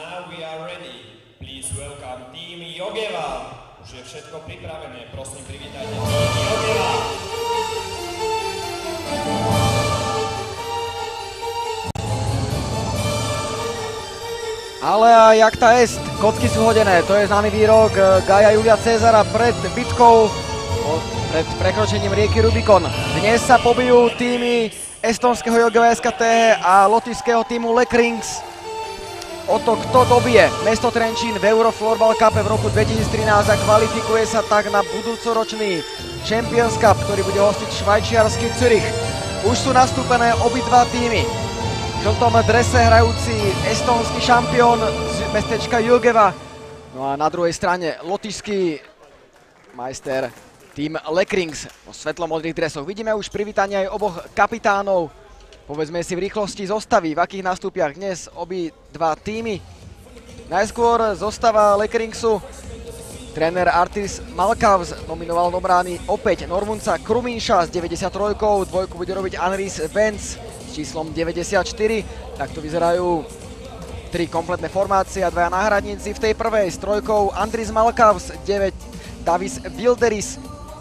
now we are ready. Please welcome team Jögeva. Už je všetko pripravené, prosím privítajte team Jögeva. Ale a jak ta est, kocky sú hodené, to je známy výrok Gaja Julia Cezara pred bitkou, pred prekročením rieky Rubikon. Dnes sa pobijú týmy estonského Jögeva Tähe a lotyšského týmu Lekrings o to, kto dobije mesto Trencin v EuroFloorball Cup v roku 2013 a kvalifikuje sa tak na budúcoročný Champions Cup, ktorý bude hostiť švajčiarsky Zürich. Už sú nastúpené obidva týmy. V žltom drese hrajúci estonský šampión z mestečka Jögeva. No a na druhej strane lotyšský majster tým Lekrings vo svetlomodrých dresoch. Vidíme už privítanie aj oboch kapitánov. Povedzme si v rýchlosti zostavy, v akých nastúpiach dnes obidva týmy. Najskôr zostava Lekringsu. Tréner Artis Malkavs nominoval do brány opäť Normunca Krumínša s 93, dvojku bude robiť Anris Vence s číslom 94. Takto vyzerajú tri kompletné formácie a dvaja náhradníci. V tej prvej s trojkou Andris Malkavs, 9 Davis Vilderis,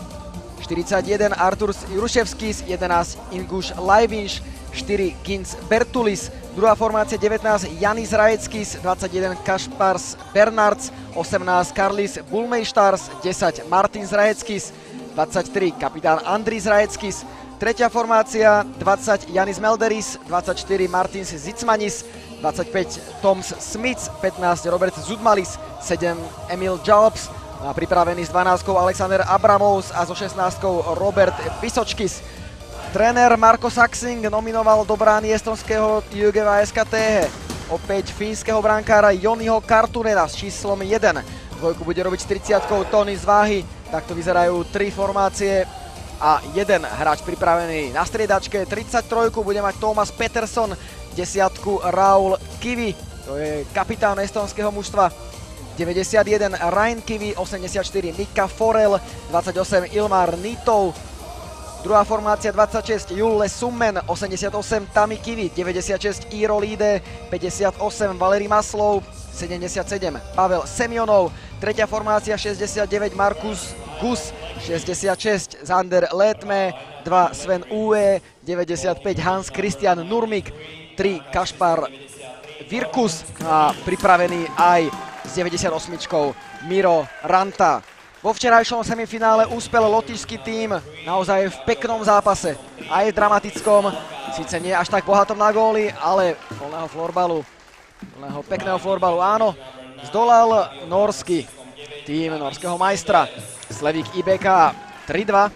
41 Arturs Juruševskis, 11 Inguš Lajvinš, 4 Gins Bertulis, druhá formácia 19 Janis Rajeckis, 21 Kaspars Bernards, 18 Karlis Bulmeištars, 10 Martin Rajeckis, 23 kapitán Andris Rajeckis, tretia formácia 20 Janis Melderis, 24 Martins Zicmanis, 25 Toms Smits, 15 Robert Zudmalis, 7 Emil Jalps, a pripravený s 12 Alexander Abramovs a so 16 Robert Vysočkis. Tréner Marko Saxing nominoval do brány estonského Jögeva Tähe opäť fínskeho brankára Joniho Kartunena s číslom 1. Dvojku bude robiť s 30 Tony z váhy. Takto vyzerajú tri formácie a jeden hráč pripravený na striedačke. 33 bude mať Thomas Peterson, 10 Raul Kivi, to je kapitán estonského mužstva. 91 Ryan Kivi, 84 Mika Forel, 28 Ilmar Nitov, druhá formácia 26 Julle Summen, 88 Tami Kivi, 96 Iro Lide, 58 Valeri Maslov, 77 Pavel Semionov, tretia formácia 69 Markus Gus, 66 Zander Letme, 2 Sven Uwe, 95 Hans Christian Nurmik, 3 Kaspar Virkus a pripravený aj s 98 Miro Ranta. Vo včerajšom semifinále úspel lotyšský tím naozaj v peknom zápase, aj v dramatickom, síce nie až tak bohatom na góly, ale voľného florbalu, voľného pekného florbalu, áno, zdolal norský tím norského majstra Slevik IBK 3-2.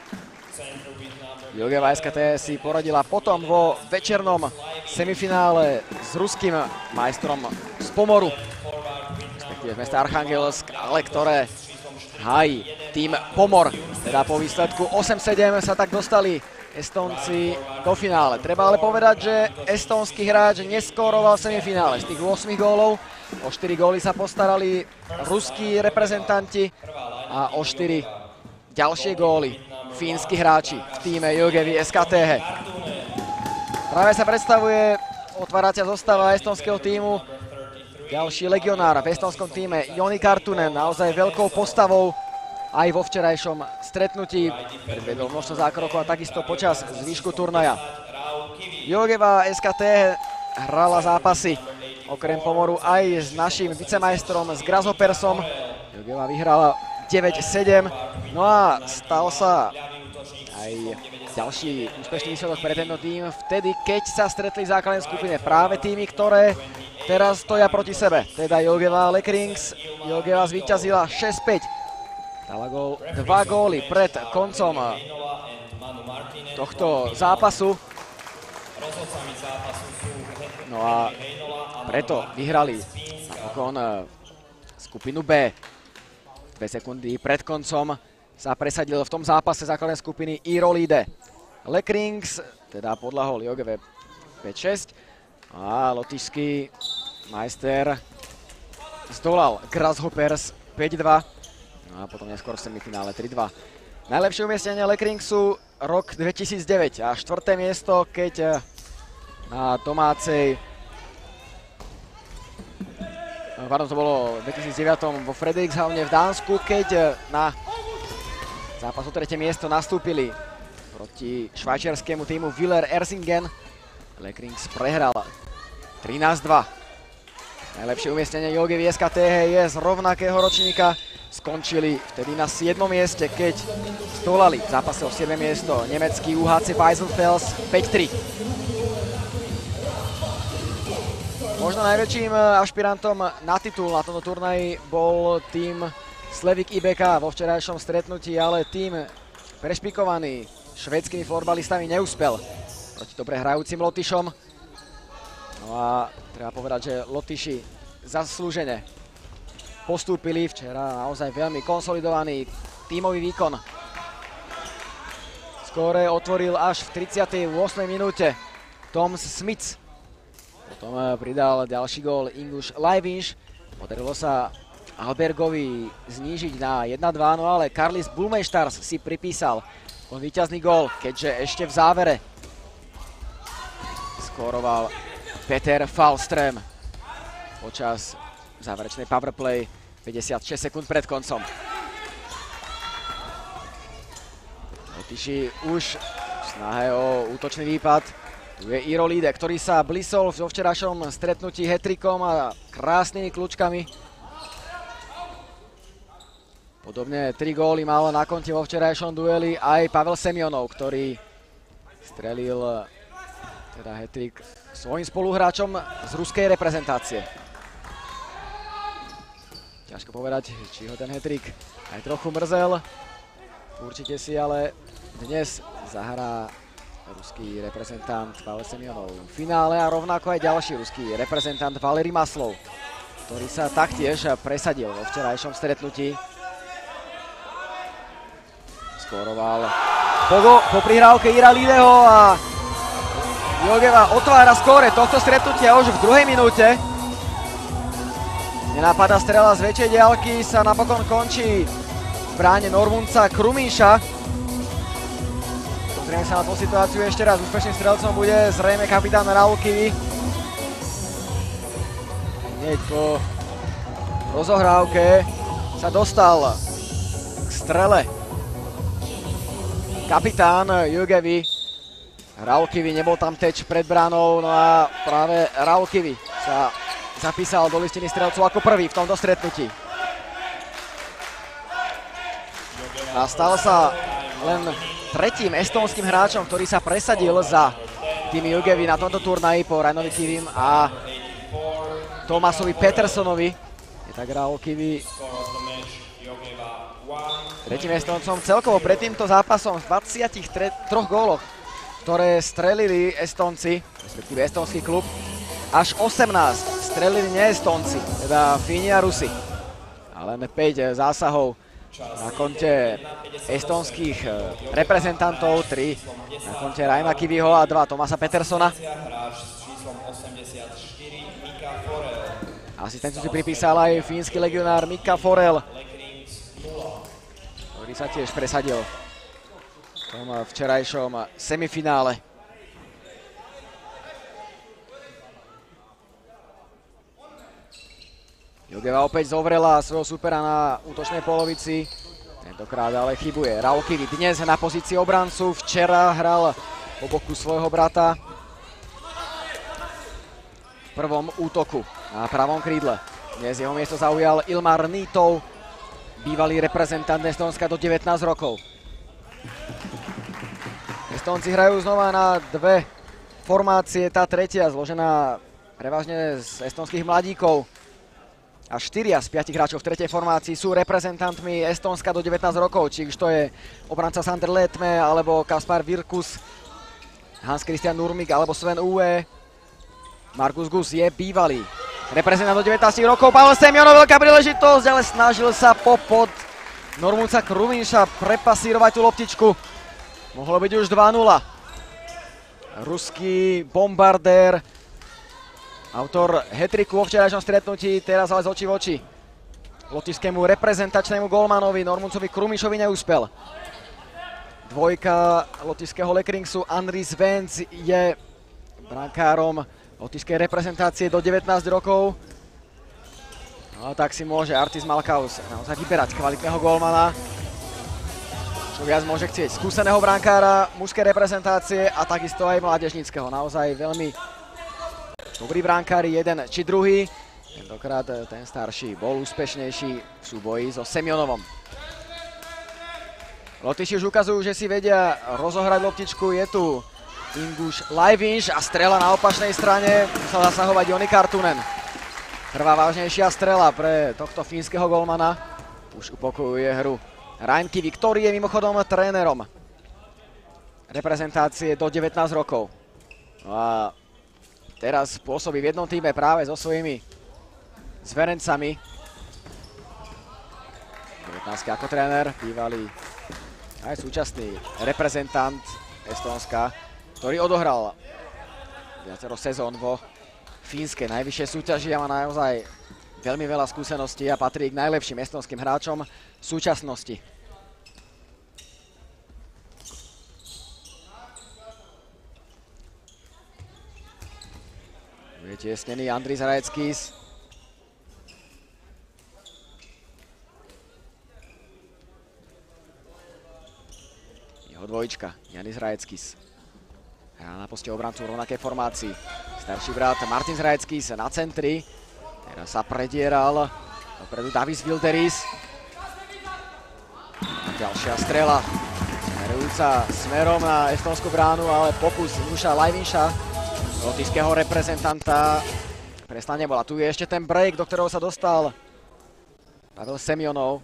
Jögeva Tähe si poradila potom vo večernom semifinále s ruským majstrom z Pomoru, respektíve z mesta Archangelsk, ale ktoré hájí tým Pomor. Teda po výsledku 8-7 sa tak dostali Estonci do finále. Treba ale povedať, že estonský hráč neskóroval v semifinále. Z tých 8 gólov o 4 góly sa postarali ruskí reprezentanti a o 4 ďalšie góly fínsky hráči v týme Jögevy Tähe. Práve sa predstavuje otváracia zostava estonského týmu. Ďalší legionár v estonskom týme Joni Kartunen, naozaj veľkou postavou aj vo včerajšom stretnutí. Predvedol množstvo zákrokov a takisto počas zvýšku turnaja. Jögeva Tähe hrala zápasy okrem Pomoru aj s naším vicemajstrom, s Grasshoppersom. Jögeva vyhrala 9-7, no a stal sa aj ďalší úspešný výsledok pre tento tým vtedy, keď sa stretli v základnej skupine práve týmy, ktoré teraz stoja proti sebe. Teda Jögeva Lekrings. Jögeva zvíťazila 6-5. Dala gól, 2 góly pred koncom tohto zápasu. No a preto vyhrali napokon skupinu B. 2 sekundy pred koncom sa presadil v tom zápase základnej skupiny Iro Lide. Lekrings teda podľahol Jögeve 5-6 a lotyšský majster zdolal Grasshoppers 5-2 no a potom neskôr v semifinále 3-2. Najlepšie umiestnenie Lekringsu rok 2009 a 4. miesto, keď na domácej Pardon, to bolo v 2009 vo Frederikshavne v Dánsku, keď na zápas o 3. miesto nastúpili proti švajčiarskému týmu Willer Ersingen. Lekrings prehral 13-2. Najlepšie umiestnenie Jögevy SK Tähe je z rovnakého ročníka. Skončili vtedy na 7. mieste, keď stolali v zápase o 7. miesto nemecký UHC Weissenfels 5-3. Možno najväčším ašpirantom na titul na tomto turnaji bol tým Slevik IBK vo včerajšom stretnutí, ale tým prešpikovaný švédskymi florbalistami neúspel proti dobre hrajúcim Lotyšom. No a treba povedať, že Lotyši zaslúžene postúpili. Včera naozaj veľmi konsolidovaný tímový výkon. Skóre otvoril až v 38. minúte Tom Smits. Potom pridal ďalší gól Inguš Lajvinš. Podarilo sa Albergovi znížiť na 1-2, no ale Karlis Bulmeštars si pripísal víťazný gól, keďže ešte v závere skóroval Peter Falström počas záverečnej powerplay 56 sekúnd pred koncom. Lotyši už v snahe o útočný výpad. Tu je EuroLide, ktorý sa blisol vo včerajšom stretnutí hat-trickom a krásnymi kľúčkami. Podobne 3 góly mal na konte vo včerajšom dueli aj Pavel Semionov, ktorý strelil teda hat-trick svojim spoluhráčom z ruskej reprezentácie. Ťažko povedať, či ho ten hat-trick aj trochu mrzel. Určite si ale dnes zahrá ruský reprezentant Pavel Semionov v finále a rovnako aj ďalší ruský reprezentant Valerij Maslov, ktorý sa taktiež presadil vo včerajšom stretnutí. Skóroval po prihrávke Ira Lideho a Jögeva otvára skóre tohto stretnutia už v 2. minúte. Nenápadná strela z väčšej diaľky sa napokon končí v bráne Normundsa Krumíša. Pozrieme sa na tú situáciu ešte raz. Úspešným strelcom bude zrejme kapitán Raul Kivi. Hneď po rozohrávke sa dostal k strele kapitán Jögevy. Raul Kivi, nebol tam teč pred bránou, no a práve Raul Kivi sa zapísal do listiny strelcov ako prvý v tomto stretnutí. A stal sa len tretím estónskym hráčom, ktorý sa presadil za tým Jögevy na tomto turnaji po Rainovi Kivim a Tomasovi Petersonovi. Je tak Raul Kivi tretím estóncom celkovo pred týmto zápasom z 23 góloch, ktoré strelili Estónci, respektíve estónsky klub, až 18 strelili neestónci, teda Fíni a Rusi. A len 5 zásahov na konte estónskych reprezentantov, 3 na konte Raina Kiviho a 2 Tomasa Petersona. Asistenciu si pripísal aj fínsky legionár Mika Forel, ktorý sa tiež presadil v tom včerajšom semifinále. Jögeva opäť zovrela svojho supera na útočnej polovici. Tentokrát ale chybuje Raul Kivi dnes na pozícii obrancu. Včera hral po boku svojho brata v prvom útoku na pravom krídle. Dnes jeho miesto zaujal Ilmar Nitov, bývalý reprezentant Estónska do 19 rokov. Estónci hrajú znova na dve formácie. Tá tretia zložená prevažne z estónskych mladíkov. A 4 z 5 hráčov v tretej formácii sú reprezentantmi Estónska do 19 rokov, či už to je obranca Sander Letme, alebo Kaspar Virkus, Hans Christian Nurmik, alebo Sven Uwe. Markus Gus je bývalý reprezentant do 19 rokov. Pavel Semionov, veľká príležitosť, ale snažil sa popod Normundsa Krumíša prepasírovať tú loptičku. Mohlo byť už 2-0. Ruský bombardér, autor hat-tricku vo včerajšom stretnutí, teraz ale z očí v oči lotyšskému reprezentačnému golmanovi Normundsovi Krumíšovi neúspel. Dvojka lotyšského Lekringsu Andris Vens je brankárom lotyšskej reprezentácie do 19 rokov. No tak si môže Artis Malkaus naozaj vyberať kvalitného gólmana. Čo viac môže chcieť skúseného brankára mužskej reprezentácie a takisto aj mládežníckeho. Naozaj veľmi dobrý brankári, jeden či druhý. Tentokrát ten starší bol úspešnejší v súboji so Semionovom. Lotyši už ukazujú, že si vedia rozohrať loptičku. Je tu Inguš Lajvinš a strela na opačnej strane. Musel zasahovať Joni Kartunen. Prvá vážnejšia strela pre tohto fínskeho golmana. Už upokojuje hru Rajnkivi, ktorý je mimochodom trénerom reprezentácie do 19 rokov. No a teraz pôsobí v jednom týme práve so svojimi zverencami. 19 ako tréner, bývalý aj súčasný reprezentant Estónska, ktorý odohral viacero sezón vo fínskej najvyššej súťaži a má naozaj veľmi veľa skúseností a patrí k najlepším estónskym hráčom v súčasnosti. Je tiesnený Andris Rajeckis. Jeho dvojička, Janis Rajeckis. Hrá na poste obrancu v rovnakej formácii. Starší brat Martin Rajeckis na centri. Teraz sa predieral dopredu Davis Wilderis. A ďalšia strela. Smerujúca smerom na estónsku bránu, ale pokus Inguša Lajvinša, lotyšského reprezentanta, presná nebola. Tu je ešte ten break, do ktorého sa dostal Pavel Semionov.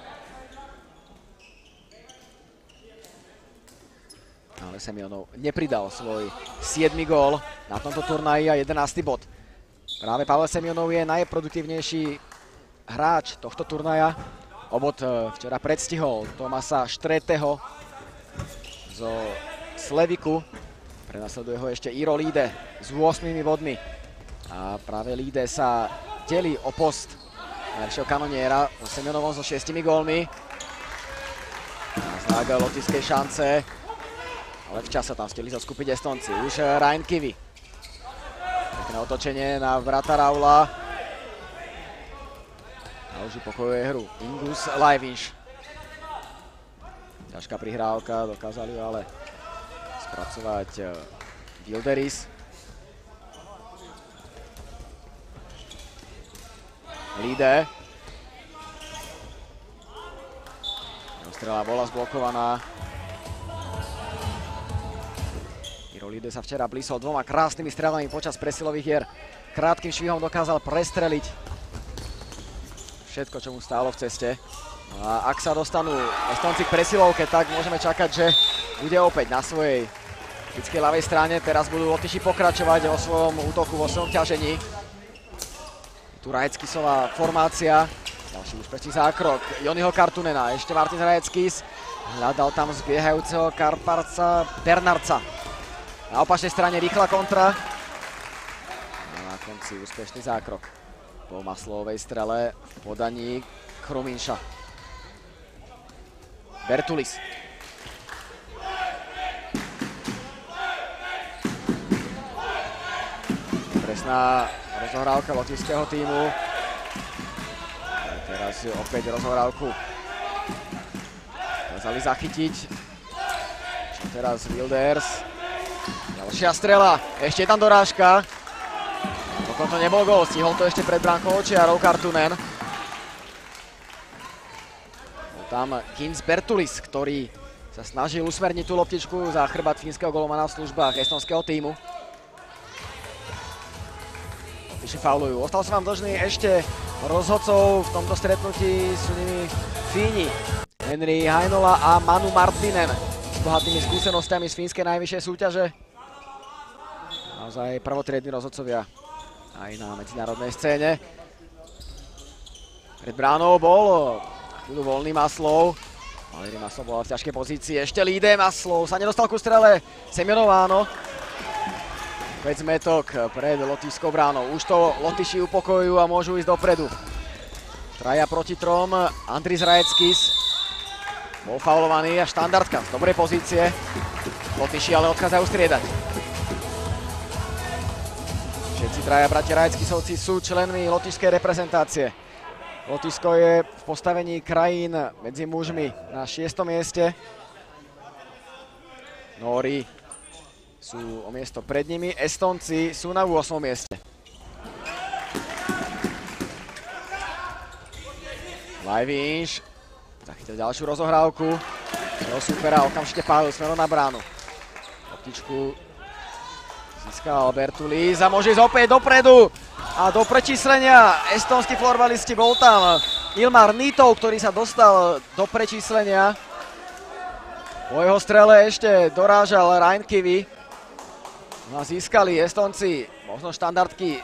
Ale Semionov nepridal svoj 7. gól na tomto turnaji a 11. bod. Práve Pavel Semionov je najproduktívnejší hráč tohto turnaja. O bod včera predstihol Tomasa Štreteho zo Sleviku. Prenasleduje ho ešte Iro Líde s 8 bodmi. A práve Líde sa delí o post najlepšieho kanoniera so Semionovom so 6 gólmi. Znak lotyšskej šance. Ale v čase tam stihli zoskupiť Estonci. Už Rajnkivi. Pekné otočenie na vrata Raula. A už upokojuje hru Ingus Lajvinš. Ťažká prihrávka, dokázali ju ale spracovať Wilderis. Líde. Strela bola zblokovaná. Líde sa včera blísol dvoma krásnymi strelami počas presilových hier. Krátkym švihom dokázal prestreliť všetko, čo mu stálo v ceste. No a ak sa dostanú Estónci k presilovke, tak môžeme čakať, že bude opäť na svojej typickej ľavej strane. Teraz budú Lotyši pokračovať vo svojom útoku, vo svojom ťažení. Tu Rajeckisová formácia. Ďalší úspešný zákrok Joniho Kartunena. Ešte Martin Rajeckis. Hľadal tam zbiehajúceho Karparca Bernardca. Na opačnej strane rýchla kontra. A na konci úspešný zákrok po Maslovej strele v podaní Chruminša. Bertulis. Presná rozohrávka lotyšského tímu. A teraz opäť rozohrávku dokázali zachytiť. Čo teraz Wilders. Ďalšia strela, ešte je tam dorážka. Potom to nebol gól, stihol to ešte pred bránkou očiarov Kartunen. Bol tam Gins Bertulis, ktorý sa snažil usmerniť tú loptičku za chrbát fínskeho golmana v službách estonského tímu. Lotyši faulujú. Ostal som vám dlžný ešte rozhodcov v tomto stretnutí. Sú nimi Fíni Henri Heinola a Manu Martinen s bohatými skúsenostiami z fínskej najvyššej súťaže. Naozaj prvotriedni rozhodcovia aj na medzinárodnej scéne. Pred bránou bol chvíľu voľný Maslov. Valeri Maslov bol v ťažkej pozícii. Ešte Líde, Maslov sa nedostal ku strele. Semionov áno. 5 zmetok pred lotyšskou bránou. Už to Lotyši upokojujú a môžu ísť dopredu. Traja proti trom. Andris Rajeckis bol faulovaný a štandardka z dobrej pozície. Lotyši ale odchádzajú striedať. Všetci traja bratia Rajeckisovci sú členmi lotyšskej reprezentácie. Lotyšsko je v postavení krajín medzi mužmi na 6. mieste. Nóri sú o miesto pred nimi, Estonci sú na 8. mieste. Lajvinš zachytil ďalšiu rozohrávku. Svojho supera okamžite pálil smerom na bránu. Loptičku získal Bertulis a môže ísť opäť dopredu. A do prečíslenia estonskí florbalisti, bol tam Ilmar Nitov, ktorý sa dostal do prečíslenia. Po jeho strele ešte dorážal Reinkivi. No a získali Estonci možno štandardky.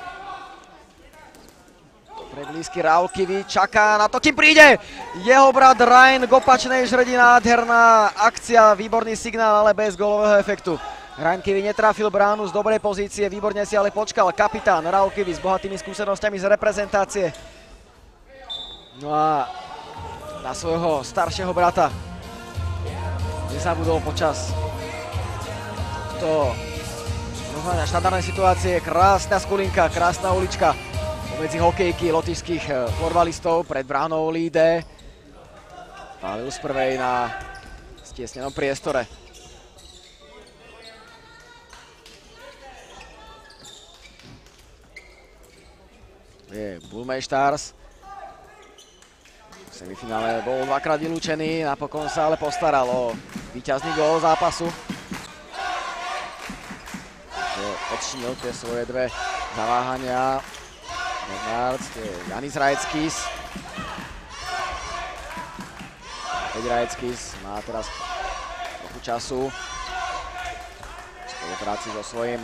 Dobre blízky Raulkivi, čaká na to, kým príde jeho brat Rein k opačnej žredi. Nádherná akcia, výborný signál, ale bez gólového efektu. Reinkivi netrafil bránu z dobrej pozície, výborne si ale počkal kapitán Raulkivi s bohatými skúsenosťami z reprezentácie. No a na svojho staršieho brata nezabudol počas tohto štandardnej situácie. Krásna skulinka, krásna ulička pomedzi hokejky lotyšských florbalistov pred bránou Líde. Pálil z prvej na stiesnenom priestore. Je Bulmeištars. V semifinále bol dvakrát vylúčený, napokon sa ale postaral o víťazný gól zápasu. Odčinil tie svoje dve zaváhania. Bernards, to je Janis Rajeckis. Opäť Rajeckis má teraz trochu času v spolupráci so svojím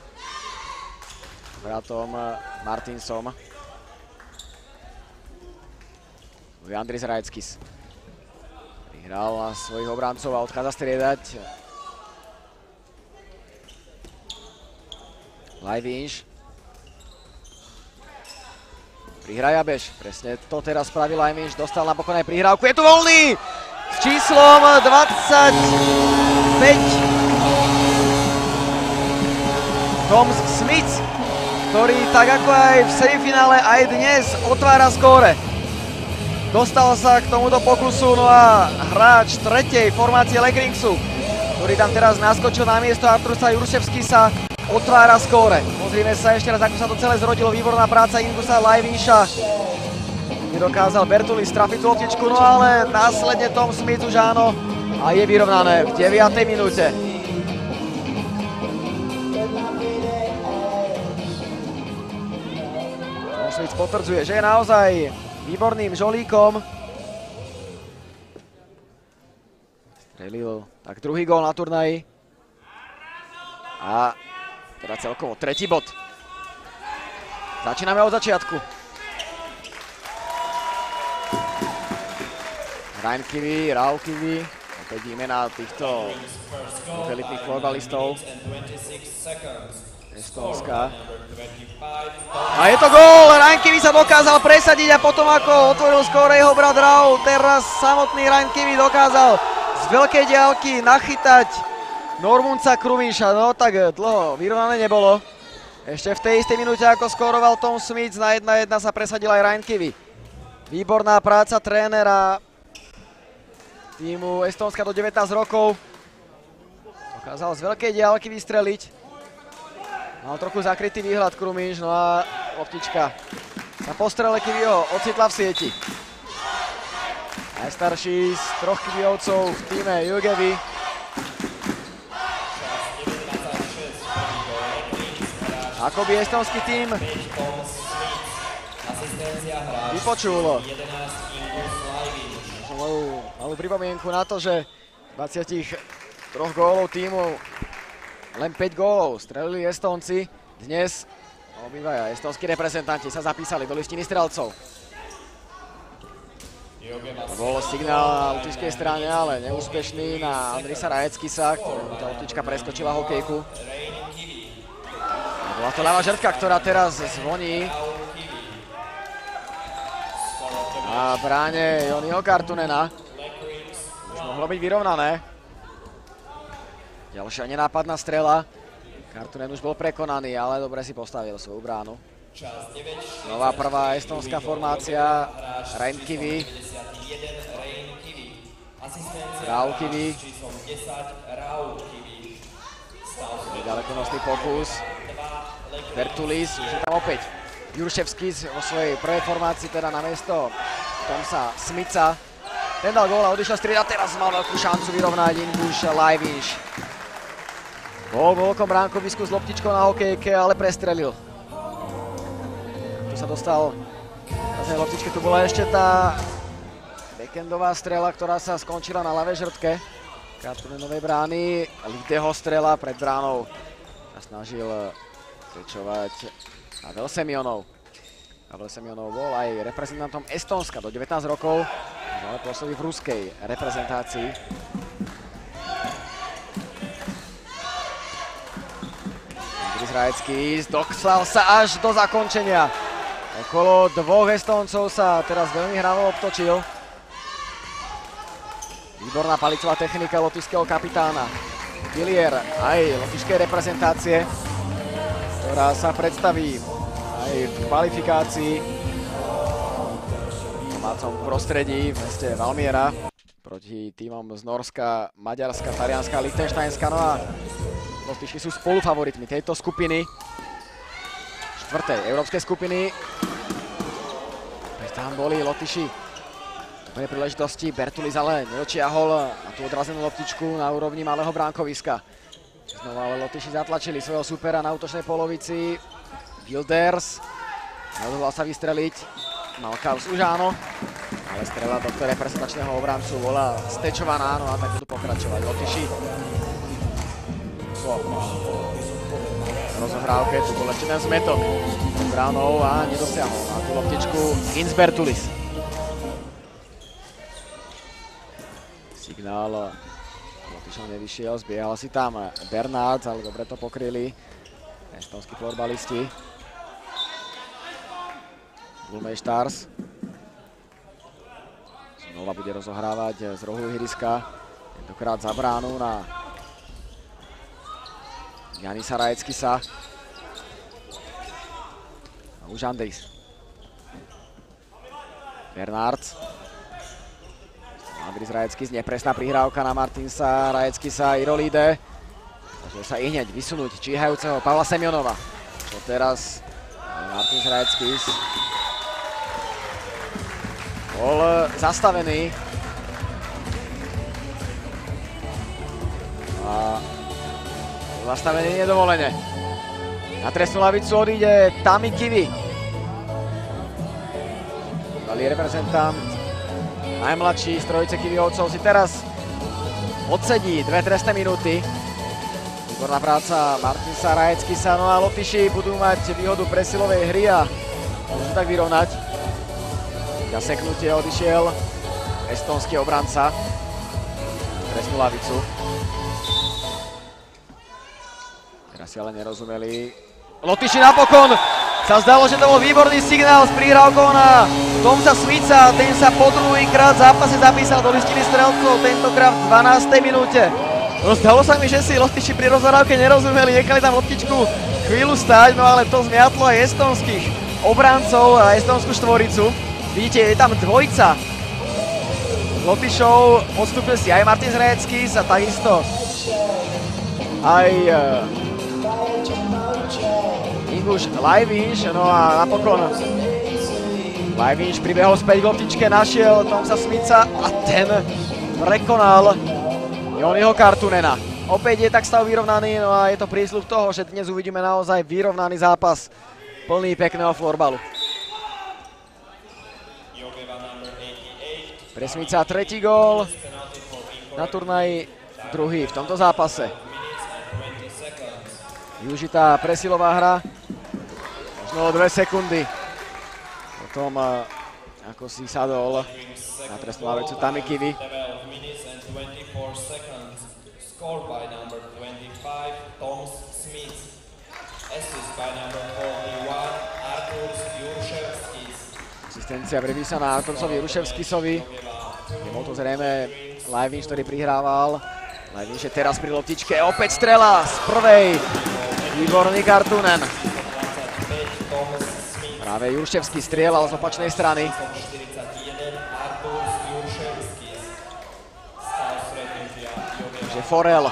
bratom Martinsom. Andris Rajeckis prihral na svojich obrancov a odchádza striedať. Lajvinš. Prihra Jabeš, presne to teraz spraví Lajvinš, dostal napokon aj prihrávku, je tu voľný s číslom 25. Tom Smith, ktorý tak ako aj v semifinále aj dnes otvára skóre. Dostal sa k tomuto pokusu, no a hráč tretej formácie Lekringsu, ktorý tam teraz naskočil na miesto Artusa Jurševskisa, otvára skóre. Pozrime sa ešte raz, ako sa to celé zrodilo. Výborná práca Ingusa Lajvinša. Nedokázal Bertulis trafiť tú loptičku, no ale následne Tom Smith už áno. A je vyrovnané v 9. minúte. Tom Smith potvrdzuje, že je naozaj výborným žolíkom. Strelil tak druhý gól na turnaji. A teda celkovo tretí bod. Začíname od začiatku. Reinkivi, Raulkivi, opäť imena týchto elitných florbalistov. Estonska. A je to gól! Reinkivi sa dokázal presadiť a potom ako otvoril skóre jeho brat Raul, teraz samotný Reinkivi dokázal z veľkej diaľky nachytať Normundsa Krumíša. No tak dlho vyrovnané nebolo. Ešte v tej istej minúte, ako skóroval Tom Smith, na 1-1 sa presadil aj Reinkivi. Výborná práca trénera týmu Estónska do 19 rokov. Dokázal z veľkej diaľky vystreliť. Mal trochu zakrytý výhľad Krumíš, no a loptička sa po strele Kiviho ocitla v sieti. Najstarší z troch Kivijovcov v týme Jögevy. Ako by estonský tým vypočul malú pripomienku na to, že 23 gólov týmu len 5 gólov strelili Estónci. Dnes obidvaja estónski reprezentanti sa zapísali do listiny strelcov. To bol signál na lotyšskej strane, ale neúspešný na Andrisa Rajeckisa, ktorému tá loptička preskočila hokejku. Bola to ľavá žrtka, ktorá teraz zvoní. A bráne Joniho Kartunena. Už mohlo byť vyrovnané. Ďalšia nenápadná strela. Kartunen už bol prekonaný, ale dobre si postavil svoju bránu. Čas 9. Nová prvá estonská formácia. Renkivi. Raukivi. Ďalekonosný pokus. Bertulis, už je tam opäť Jurševskis vo svojej prvej formácii, teda na miesto Tomsa Smica. Ten dal gól a odišiel striedať, teraz mal veľkú šancu vyrovnať Inguš Lajvinš. Bol v veľkom bránkovisku s loptičkou na hokejke, ale prestrelil. Tu sa dostal na tej loptičke, tu bola ešte tá backendová strela, ktorá sa skončila na ľavej žrtke Kartunenovej brány. Lideho strela pred bránou a snažil kričovať Pavel Semionov. Pavel Semionov bol aj reprezentantom Estónska do 19 rokov, ale pôsobí v ruskej reprezentácii. Andris Rajecký dostal sa až do zakončenia. Okolo dvoch Estóncov sa teraz veľmi hravo obtočil. Výborná palicová technika lotyšského kapitána. Pilier aj lotyšskej reprezentácie, ktorá sa predstaví aj v kvalifikácii v domácom prostredí v meste Valmiera proti týmom z Norska, Maďarska, Talianska a Lichtensteinska. No a Lotyši sú spolufavoritmi tejto skupiny, štvrtej európskej skupiny. Tam boli Lotyši pri príležitosti, Bertulis ale nedočiahol na tú odrazenú loptičku na úrovni malého bránkoviska. Znova ale Lotyši zatlačili svojho supera na útočnej polovici. Wilders neodhodlal sa vystreliť. Malkaus už áno, ale strela do reprezentačného obrancu bola stečovaná, no a tak budú pokračovať Lotyši. Po rozohrávke tu bol ešte ten zmetok bránou a nedosiahol na tú loptičku Ins Bertulis. Signál Lotyšov nevyšiel, zbiehal si tam Bernard, ale dobre to pokryli estonskí florbalisti. Blumej Stars znova bude rozohrávať z rohu ihriska, tentokrát za bránu na Janisa Rajeckisa. A už Andris. Bernard. Andris Rajeckis, nepresná prihrávka na Martinsa Rajeckisa, Irolide. Snažil sa i hneď vysunúť číhajúceho Pavla Semionova. Čo teraz Martins Rajeckis bol zastavený. A zastavený nedovolene. Na trestnú lavicu odíde Tami Kivi. Bývalý reprezentant, najmladší z trojice Kiviovcov, si teraz odsedí 2 trestné minúty. Výborná práca Martinsa Rajeckisa, no a Lotyši budú mať výhodu presilovej hry a môžu tak vyrovnať. Na seknutie odišiel estónsky obranca na trestnú lavicu. Teraz si ale nerozumeli. Lotyši napokon! Sa zdalo, že to bol výborný signál s prihrávkou na Tomsa Smica. Ten sa po druhýkrát v zápase zapísal do listiny strelcov, tentokrát v 12. minúte. No zdalo sa mi, že si Lotyši pri rozhrávke nerozumeli, nechali tam loptičku chvíľu stáť, no ale to zmiatlo aj estónskych obrancov a estónsku štvoricu. Vidíte, je tam dvojica Lotyšov, odstúpil si aj Martins Rajeckis a takisto aj Inguš Lajvinš, no a napokon Lajvinš pribehol späť k loptičke, našiel Tomsa Smica a ten prekonal Joniho Kartunena. Opäť je tak stav vyrovnaný, no a je to prísľub toho, že dnes uvidíme naozaj vyrovnaný zápas plný pekného florbalu. Pre Smica tretí gól na turnaji, druhý v tomto zápase. Využitá presilová hra, možno 2 sekundy potom, ako si sadol na trestnú lavicu Tami Kivi. Asistencia pripísaná Arturcovi Jurševskisovi. Nebol to zrejme Lajvinš, ktorý prihrával. Lajvinš je teraz pri loptičke, opäť strela z prvej. Výborný Kartunen. Práve Jurševský strieľal z opačnej strany. Takže Forel.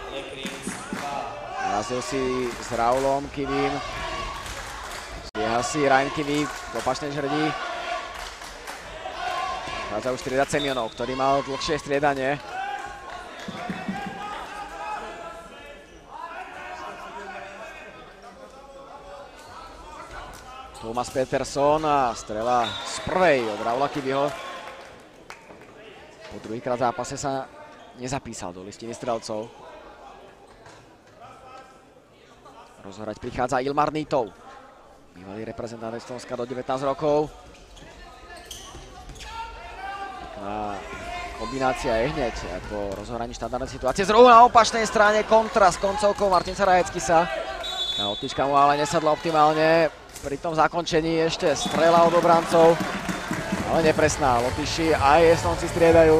Narazil si s Raulom Kivím. Zbieha si Ryan Kivý v opačnej žrdí. Chádza už striedať Semionov, ktorý mal dlhšie striedanie. Thomas Peterson a strela z prvej od Raula Kiviho. Po druhýkrát v zápase sa nezapísal do listiny strelcov. Rozhrať prichádza Ilmar Nitov, bývalý reprezentant Estónska do 19 rokov. Pekná kombinácia je hneď po rozhoraní štandardnej situácie. Zrovna na opačnej strane kontra s koncovkou Martinca Rajeckisa. Tá odtička mu ale nesadla optimálne. Pri tom zakončení ešte strela od obrancov, ale nepresná. Lotyši aj Estónci striedajú.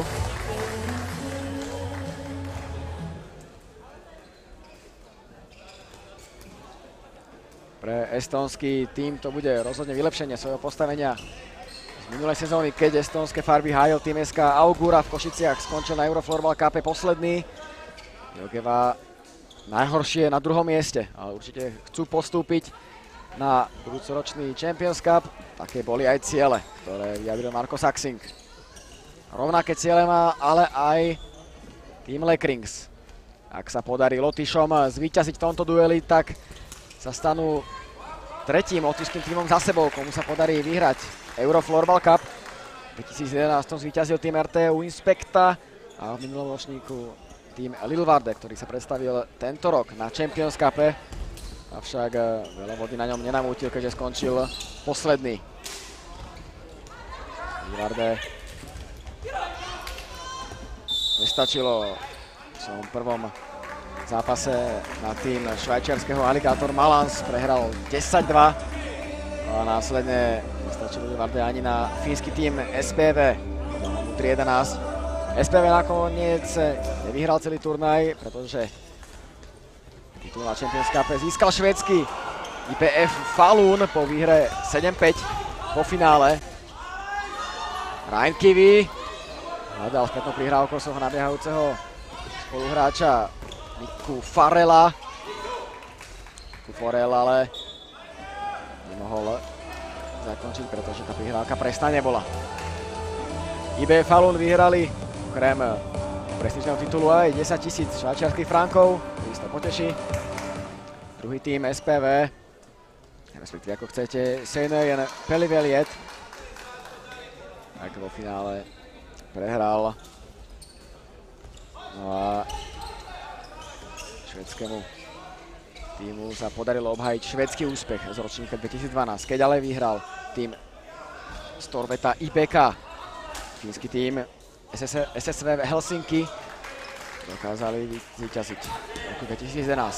Pre estónsky tím to bude rozhodne vylepšenie svojho postavenia z minulej sezóny, keď estónske farby hájil tým SK Augura v Košiciach, skončil na EuroFloorball Cupe posledný. Jögeva najhoršie na druhom mieste, ale určite chcú postúpiť na budúcoročný Champions Cup. Také boli aj ciele, ktoré vyjadril Marko Saxing. Rovnaké ciele má ale aj tým Lekrings. Ak sa podarí Lotyšom zvíťaziť v tomto dueli, tak sa stanú tretím lotyšským tímom za sebou, komu sa podarí vyhrať EuroFloorball Cup. V 2011 zvíťazil tým RTU Inspekta a v minulom ročníku tým Lilvarde, ktorý sa predstavil tento rok na Champions Cupe. Avšak veľa vody na ňom nenamútil, keďže skončil posledný. Lilvarde nestačilo v svojom prvom zápase na tým švajčiarskeho Alligator Malans. Prehral 10-2 a následne nestačilo Lilvarde ani na fínsky tým SPV 3-11. SPV nakoniec nevyhral celý turnaj, pretože titul na Champions Cup získal švédsky IPF Falun po výhre 7-5 po finále. Ryan Kivy hľadal spätnou prihrávkou svojho nabiehajúceho spoluhráča Miku Farela. Miku Farel ale nemohol zakončiť, pretože tá prihrávka presná nebola. IPF Falun vyhrali okrem prestížneho titulu aj 10 000 švajčiarskych frankov. To poteší. Druhý tým SPV, respektíve ako chcete, Seinöjen Peliveliet, tak vo finále prehral. No a švédskému týmu sa podarilo obhájiť švédsky úspech z ročníka 2012, keď ale vyhral tým Storveta IPK. Fínsky tým SSV Helsinki dokázali vyťaziť v roku 2011.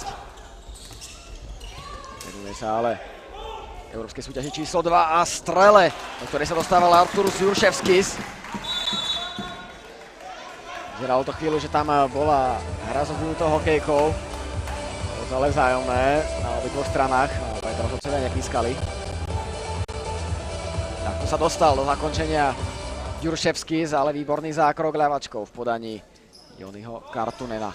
Venuje sa ale európskej súťaži číslo 2 a strele, do ktorej sa dostával Arturus Jurševskis. Vyzeralo to chvíľu, že tam bola hra so zdvihnutou hokejkou. Bolo to ale vzájomné na obidvoch stranách, ale aj rozhodcovia nepískali. Takto sa dostal do zakončenia Jurševskis, ale výborný zákrok ľavačkou v podaní Joniho Kartunena.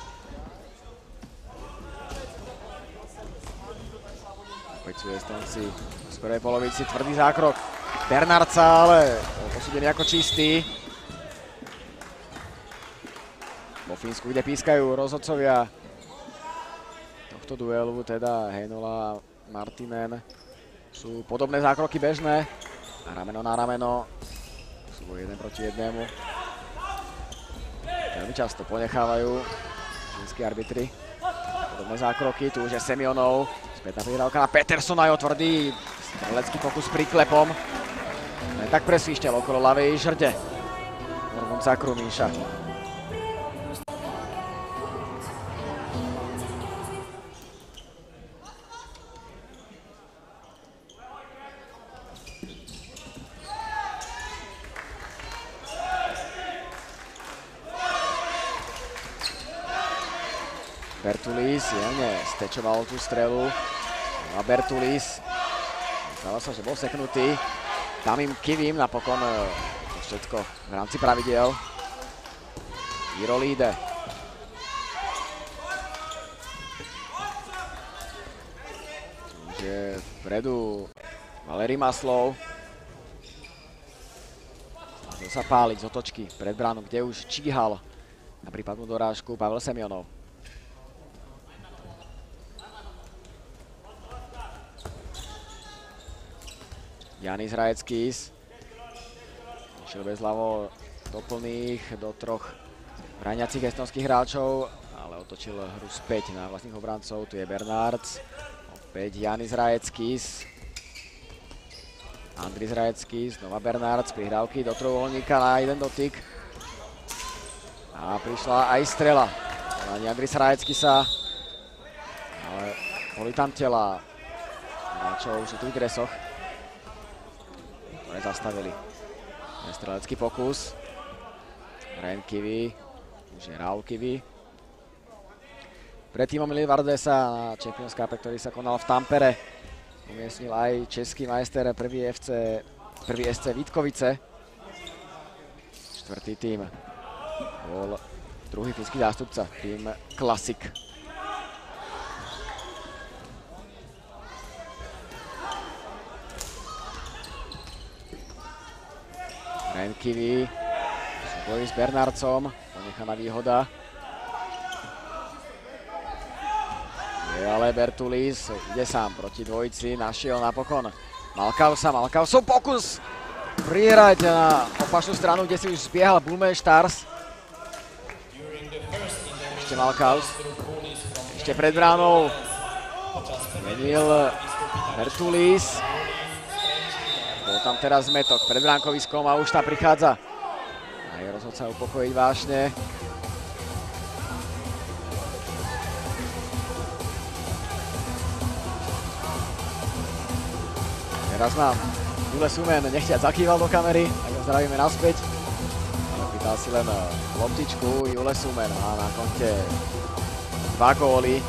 Opäť sú Estónci z prvej polovici, tvrdý zákrok Bernardsa, ale posúdený ako čistý. Vo Fínsku, kde pískajú rozhodcovia tohto duelu, teda Heinola a Martinen, sú podobné zákroky bežné. Rameno na rameno, sú 1 proti 1. Veľmi často ponechávajú fínsky arbitri podobné zákroky. Tu už je Semionov, spätná prihrávka na Petersona, jo tvrdý strelecký pokus s príklepom. Len tak presvíšťal okolo ľavej žrde Mormonca Krumíša. Bertulis jemne stečoval tú strelu a Bertulis Zdalo sa, že bol seknutý. Tam im kivím napokon všetko v rámci pravidiel. Eurolíde. Čiže vpredu Valerij Maslov. Snažil sa páliť z otočky pred bránu, kde už číhal na prípadnú dorážku Pavel Semionov. Janis Rajeckis. Išiel bezľavo doplných do troch brániacich estonských hráčov, ale otočil hru späť na vlastných obrancov. Tu je Bernards. Opäť Janis Rajeckis. Andris Rajeckis, znova Bernards, prihrávky do trojuholníka na jeden dotyk. A prišla aj strela. Ani Andrisa Rajeckisa. Ale boli tam tela hráčov už v tých dresoch, ktoré zastavili. Strelecký pokus. Ren Kivi, už je Raul Kivi. Pred týmom Livardesa na Champions Cup, ktorý sa konal v Tampere, umiestnil aj český majster prvý SC Vítkovice. Štvrtý tým bol druhý fínsky zástupca, tým Classic. Renkivi, bojí s Bernardsom, ponechaná výhoda. Je ale Bertulis, ide sám proti dvojici, našiel napokon Malkausov pokus prierať na opačnú stranu, kde si už zbiehal Bulme-Stars. Ešte Malkaus, ešte pred bránou menil Bertulis. Bol tam teraz zmetok pred bránkoviskom a už tam prichádza aj rozhodca upokojiť vášne. Teraz nám Jule Sumen nechtiac zakýval do kamery, tak ho zdravíme naspäť. Pýtal si len loptičku, Jule Sumen má na konte 2 góly.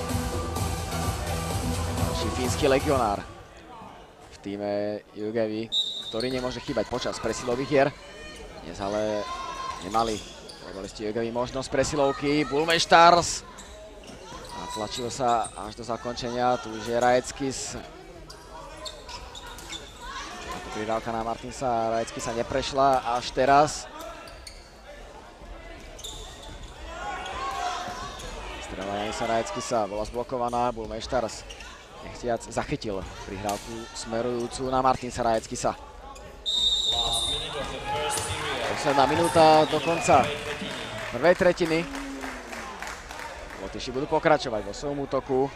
Ďalší fínsky legionár v týme Jögevy, ktorý nemôže chýbať počas presilových hier. Dnes ale nemali futbalisti Jögevy možnosť presilovky. Bulme-Stars natlačil sa až do zakončenia. Tu už je Rajeckis. Pridávka na Martinsa, Rajeckisa neprešla až teraz. Strela Janisa Rajeckisa bola zblokovaná. Bulme-Stars nechtiac zachytil prihrávku smerujúcu na Martinsa Rajeckisa. Posledná minúta do konca prvej tretiny. Lotyši budú pokračovať vo svojom útoku.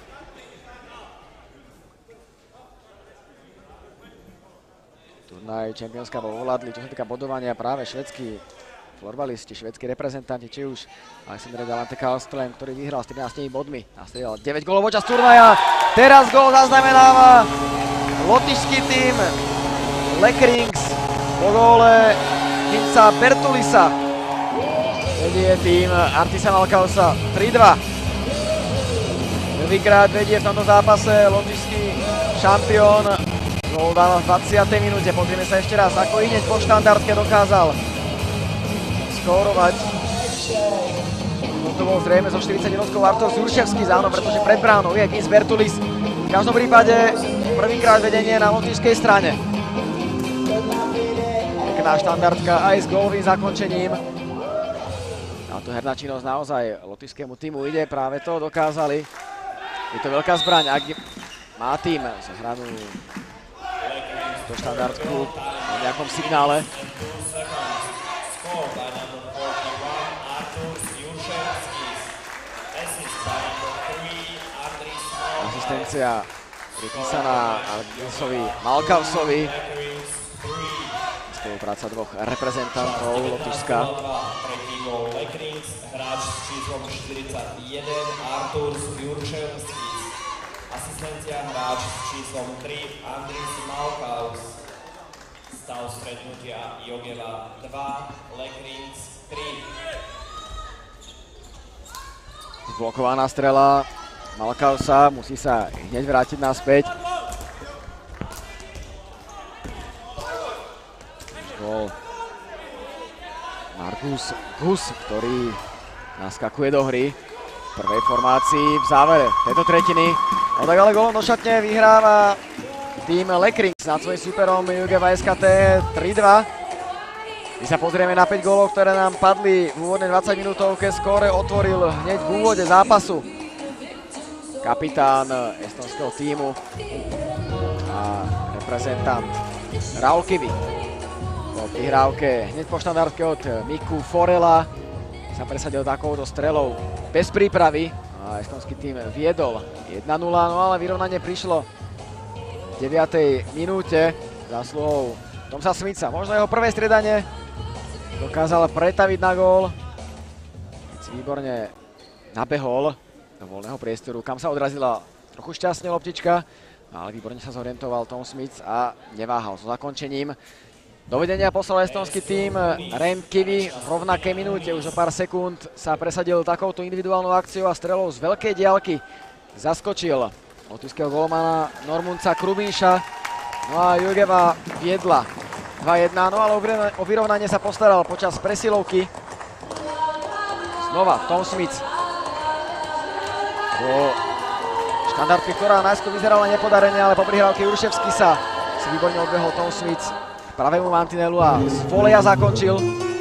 Turnaj Champions Cup ovládli, čo sa týka bodovania, práve švédsky florbalisti, švédsky reprezentanti, či už Alexander Galante Karlström, ktorý vyhral s 13 bodmi. Nastrieľal 9 gólov počas turnaja. Teraz gól zaznamenáva lotyšský tým Lekrings po góle Finca Bertulisa. Vedie tým Artisa Malkausa 3-2. Prvýkrát vedie v tomto zápase lotyšský šampión. Gól dal v 20. minúte. Pozrieme sa ešte raz, ako hneď po štandardke dokázal skórovať. To bol zrejme zo 41-kou Artur Jurševský, áno, pretože pred bránou je Vince Bertulis. V každom prípade prvýkrát vedenie na lotyšskej strane. Pekná štandardka aj s gólovým zakončením. A tu herná činnosť naozaj lotyšskému týmu ide, práve to dokázali. Je to veľká zbraň, ak má tým zohranú do štandardku na nejakom signále. Asistencia pripísaná Argisovi Malkausovi. Spolupráca dvoch reprezentantov Lotyšska. Tretí gól Lekrings, hráč s číslom 41 Artur Jurševský. Asistencia hráč s číslom 3 Andris Malkaus. Stav stretnutia Jögeva 2, Lekrings 3. Zblokovaná strela Malkausa, musí sa hneď vrátiť naspäť. Markus Gus, ktorý naskakuje do hry v prvej formácii v závere tejto tretiny. No tak ale gólom do šatne vyhráva tým Lekrings nad svojím súperom Jögeva SKT 3-2. Keď sa pozrieme na 5 gólov, ktoré nám padli v úvodnej 20 minútovke, skóre otvoril hneď v úvode zápasu kapitán estonského tímu a reprezentant Raulkivi. Po prihrávke hneď po štandardke od Miku Forela sa presadil takouto strelou bez prípravy a estonský tím viedol 1-0, no ale vyrovnanie prišlo v 9. minúte zásluhou Tomsa Smitha. Možno jeho prvé striedanie dokázal pretaviť na gól, keď si výborne nabehol do voľného priestoru, kam sa odrazila trochu šťastne loptička, ale výborne sa zorientoval Tom Smith a neváhal so zakončením. Do vedenia poslal estonský tím Kivi v rovnakej minúte, už o pár sekúnd sa presadil takouto individuálnou akciou a strelou z veľkej diaľky zaskočil lotyšského golmana Normundsa Krubíša. No a Jögeva viedla 2-1, no ale o vyrovnanie sa postaral počas presilovky. Znova Tom Smith. Po štandardke, ktorá najskôr vyzerala nepodarene, ale po prihrávke Jurševský sa si výborne odbehol Tom Smith k pravému mantinelu a z voleja zakončil.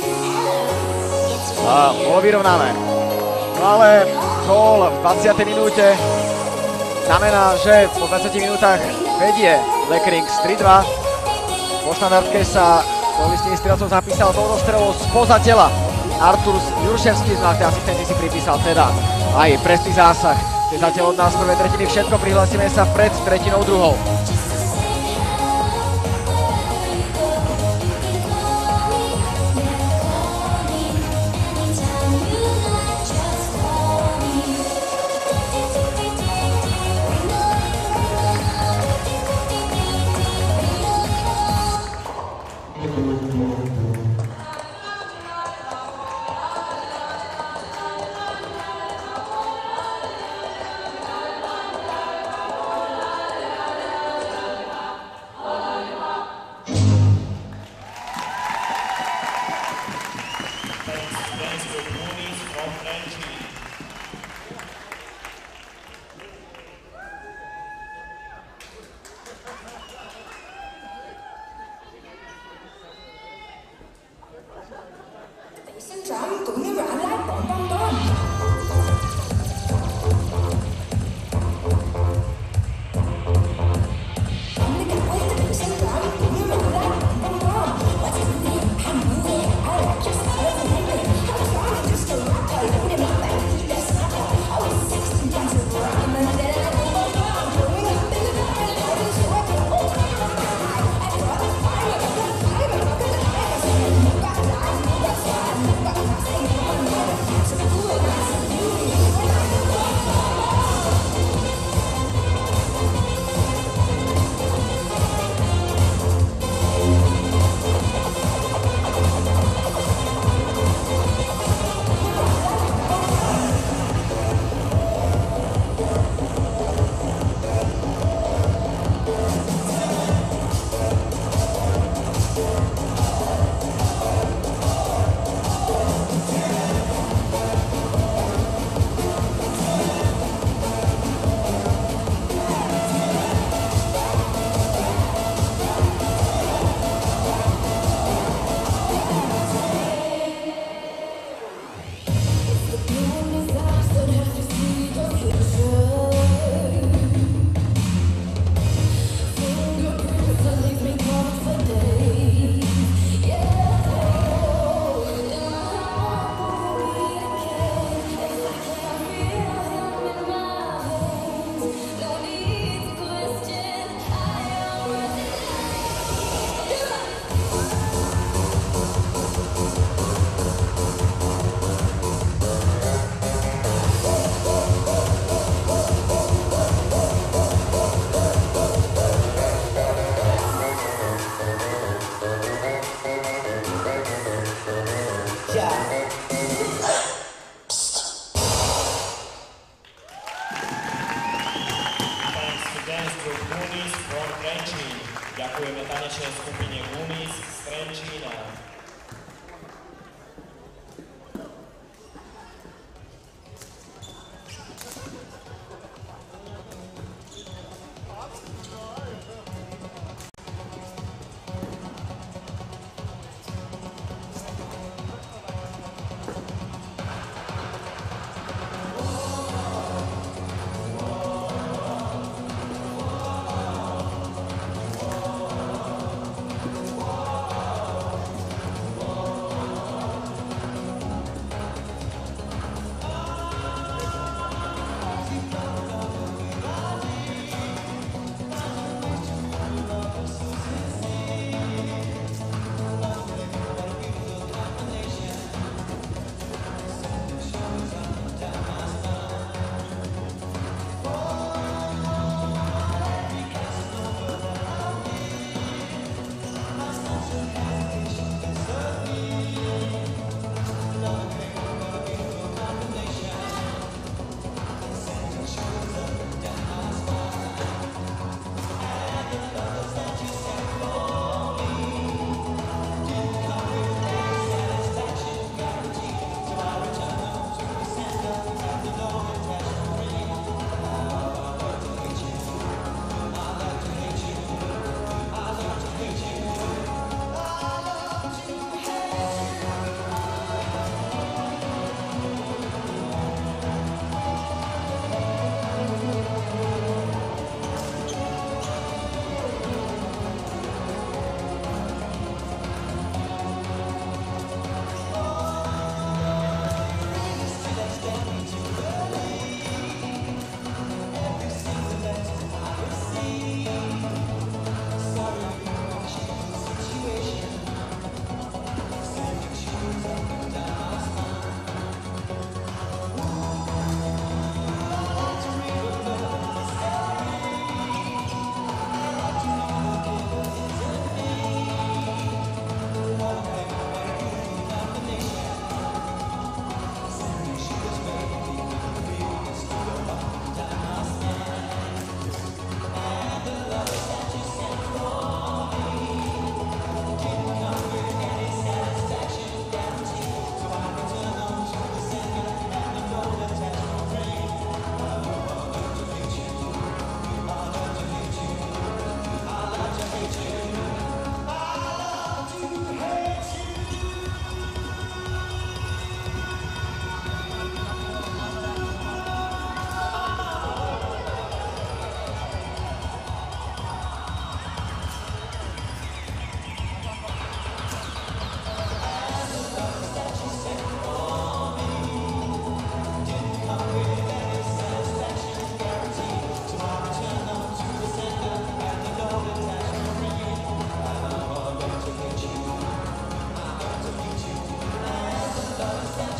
A bolo vyrovnané. No ale gól v 20. minúte znamená, že po 20 minútach vedie Lekrings 3-2. Po štandardke sa do listiny strelcov zapísal touto strelou spoza tela Arturs Jurševský, no a tie asistenty si pripísal teda aj presný zásah. To je zatiaľ od nás prvej tretiny všetko, prihlásime sa pred tretinou druhou. From Trencin. Sân trọng cũng như rã lát bọn bông đôn. Just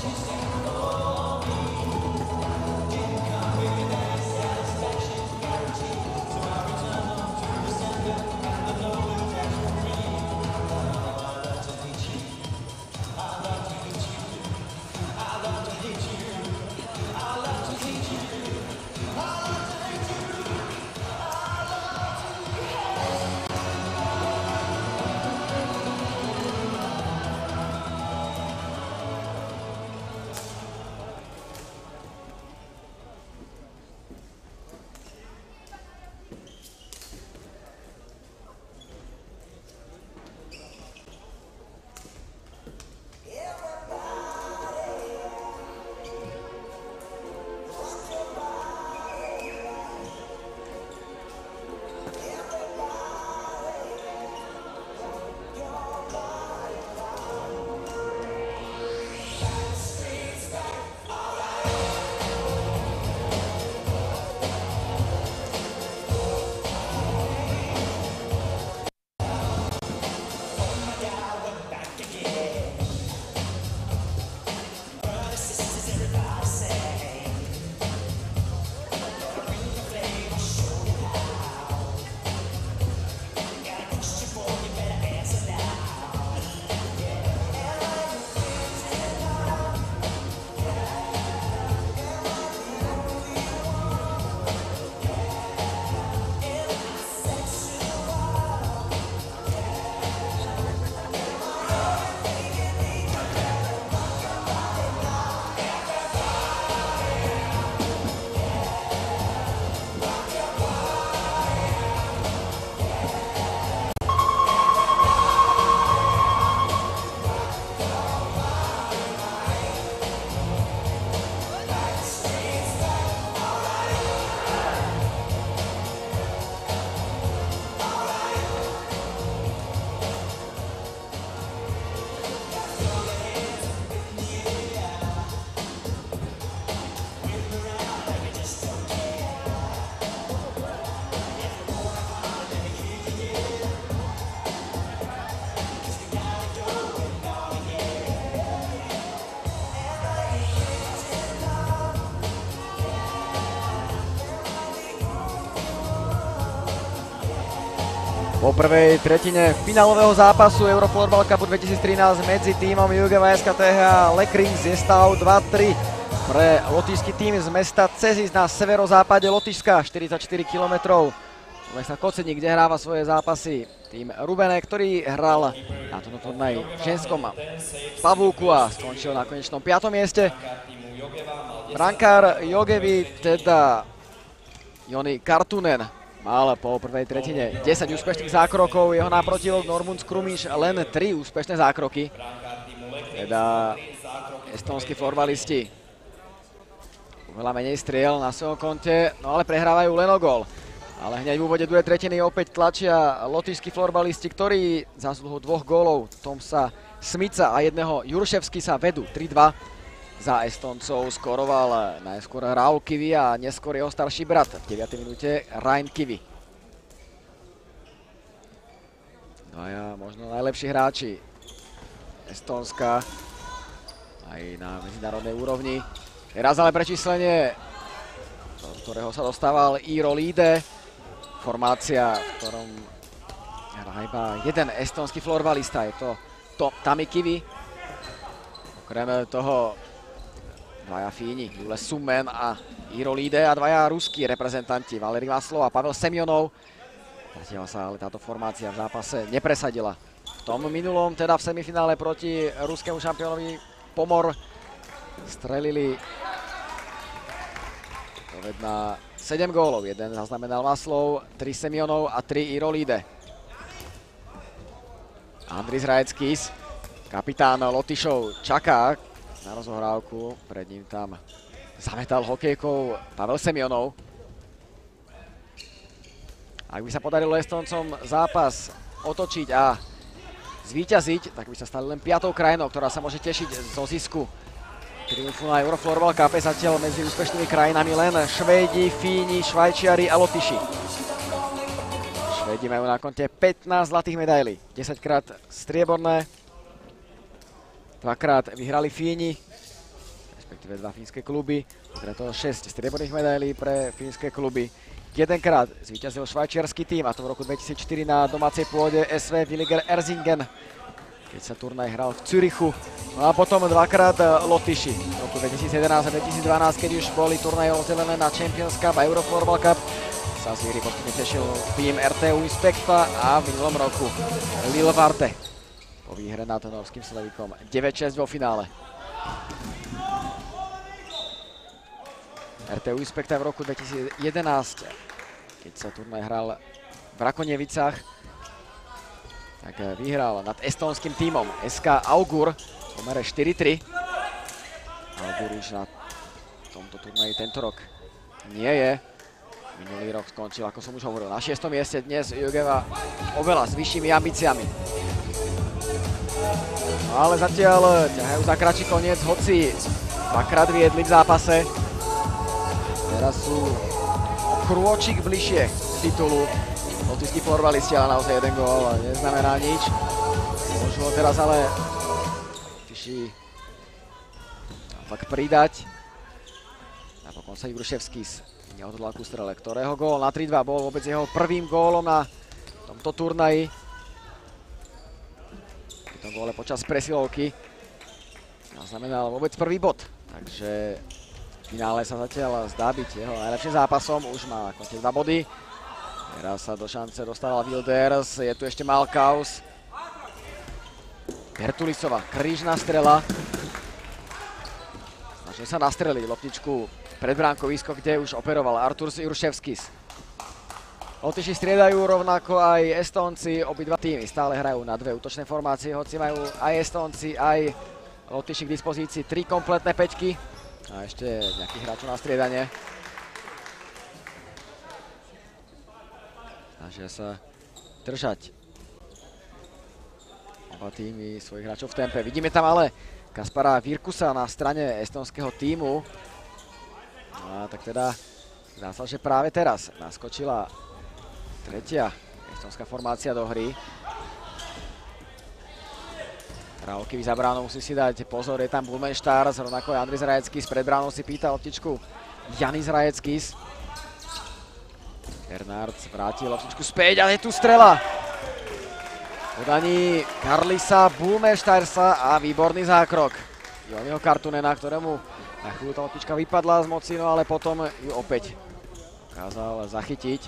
Po prvej tretine finálového zápasu EuroFloorball Cupu 2013 medzi tímom Jögeva Tähe a Lekrings je stav 2-3 pre lotyšský tím z mesta Cezis na severozápade Lotyšska, 44 km. Mesta Kocení, kde hráva svoje zápasy tým Rubene, ktorý hral na tomto turnaji v ženskom pavúku a skončil na konečnom 5. mieste. Brankár Jögevy, teda Joni Kartunen, mal po prvej tretine 10 úspešných zákrokov, jeho náprotivok Normund Krumíš len 3 úspešné zákroky. Teda estónski florbalisti veľa menej striel na svojom konte, no ale prehrávajú len o gól. Ale hneď v úvode druhej tretiny opäť tlačia lotyšskí florbalisti, ktorí zásluhou 2 gólov Tomsa Smica a jedného Jurševsky sa vedú 3-2. Za Estoncov skoroval najskôr Raul Kivi a neskôr jeho starší brat v 9. minúte Rain Kivi. Dvaja možno najlepší hráči Estónska aj na medzinárodnej úrovni. Teraz ale prečíslenie, do ktorého sa dostával EuroLide. Formácia, v ktorom hrá iba jeden estónsky florbalista, je to Tami Kivi. Okrem toho dvaja Fíni, Jule Summen a EuroLide a dvaja ruskí reprezentanti, Valerij Vaslov a Pavel Semjonov. Zatiaľ sa ale táto formácia v zápase nepresadila. V tom minulom, teda v semifinále proti ruskému šampiónovi Pomor, strelili na 7 gólov. Jeden zaznamenal Vaslov, 3 Semjonov a 3 EuroLide. Andris Rajeckis, kapitán Lotyšov, čaká na rozohrávku. Pred ním tam zametal hokejkou Pavel Semjonov. Ak by sa podarilo Estoncom zápas otočiť a zvíťaziť, tak by sa stali len 5. krajinou, ktorá sa môže tešiť zo zisku triumfu na EuroFloorball Cup. Zatiaľ medzi úspešnými krajinami len Švédi, Fíni, Švajčiari a Lotyši. Švédi majú na konte 15 zlatých medailí, 10-krát strieborné, 2-krát vyhrali Fíni respektíve 2 fínske kluby. Preto 6 strieborných medailí pre fínske kluby. Jedenkrát zvíťazil švajčiarsky tým, a to v roku 2004 na domácej pôde SV Williger Erzingen, keď sa turnaj hral v Zürichu. No a potom dvakrát Lotyši v roku 2011 a 2012, keď už boli turnaje rozdelené na Champions Cup a EuroFloorball Cup, sa z výhry postupne tešil tým RTU Inspekta a v minulom roku Lille Varte po výhre nad norským Slavikom 9-6 vo finále. RTU Inspekta v roku 2011, keď sa turnaj hral v Rakonievicách, tak vyhral nad estónskym tímom SK Augur v pomere 4-3. Augur už na tomto turnaji tento rok nie je. Minulý rok skončil, ako som už hovoril, na 6. mieste. Dnes Jögeva oveľa s vyššími ambíciami. No ale zatiaľ ťahajú za kratší koniec, hoci dvakrát viedli v zápase. Teraz sú krôčik bližšie k titulu. Lotyšskí florbalisti, ale naozaj jeden gól neznamená nič. Môžu ho teraz ale Lotyši naopak pridať. Napokon sa Jurševskis neodhodlal ku strele, ktorého gól na 3-2 bol vôbec jeho prvým gólom na tomto turnaji. Pri tom góle počas presilovky znamenal vôbec prvý bod. Takže v finále sa zatiaľ zdá byť jeho najlepším zápasom. Už má na konte 2 body. Teraz sa do šance dostala Wilders. Je tu ešte Malkaus. Bertulisova, krížna strela. Snažil sa nastreliť loptičku pred bránkovisko, kde už operoval Arturs Jurševskis. Lotyši striedajú rovnako aj Estónci. Obidva týmy stále hrajú na 2 útočné formácie, hoci majú aj Estónci, aj Lotyši k dispozícii 3 kompletné peťky. A ešte nejakých hráčov na striedanie. Snažia sa držať oba týmy svojich hráčov v tempe. Vidíme tam ale Kaspara Virkusa na strane estonského týmu. No a tak teda zdá sa, že práve teraz naskočila tretia estonská formácia do hry. Raukevi za bránou musí si dať pozor, je tam Bulmenstars, rovnako aj Andrej Zrajeckis, pred bránou si pýta loptičku Janis Zrajeckis. Bernards vrátil loptičku späť a je tu strela. Podaní Karlisa Bulmenstarsa a výborný zákrok Joniho Kartunena, ktorému na chvíľu tá loptička vypadla z moci, no ale potom ju opäť dokázal zachytiť.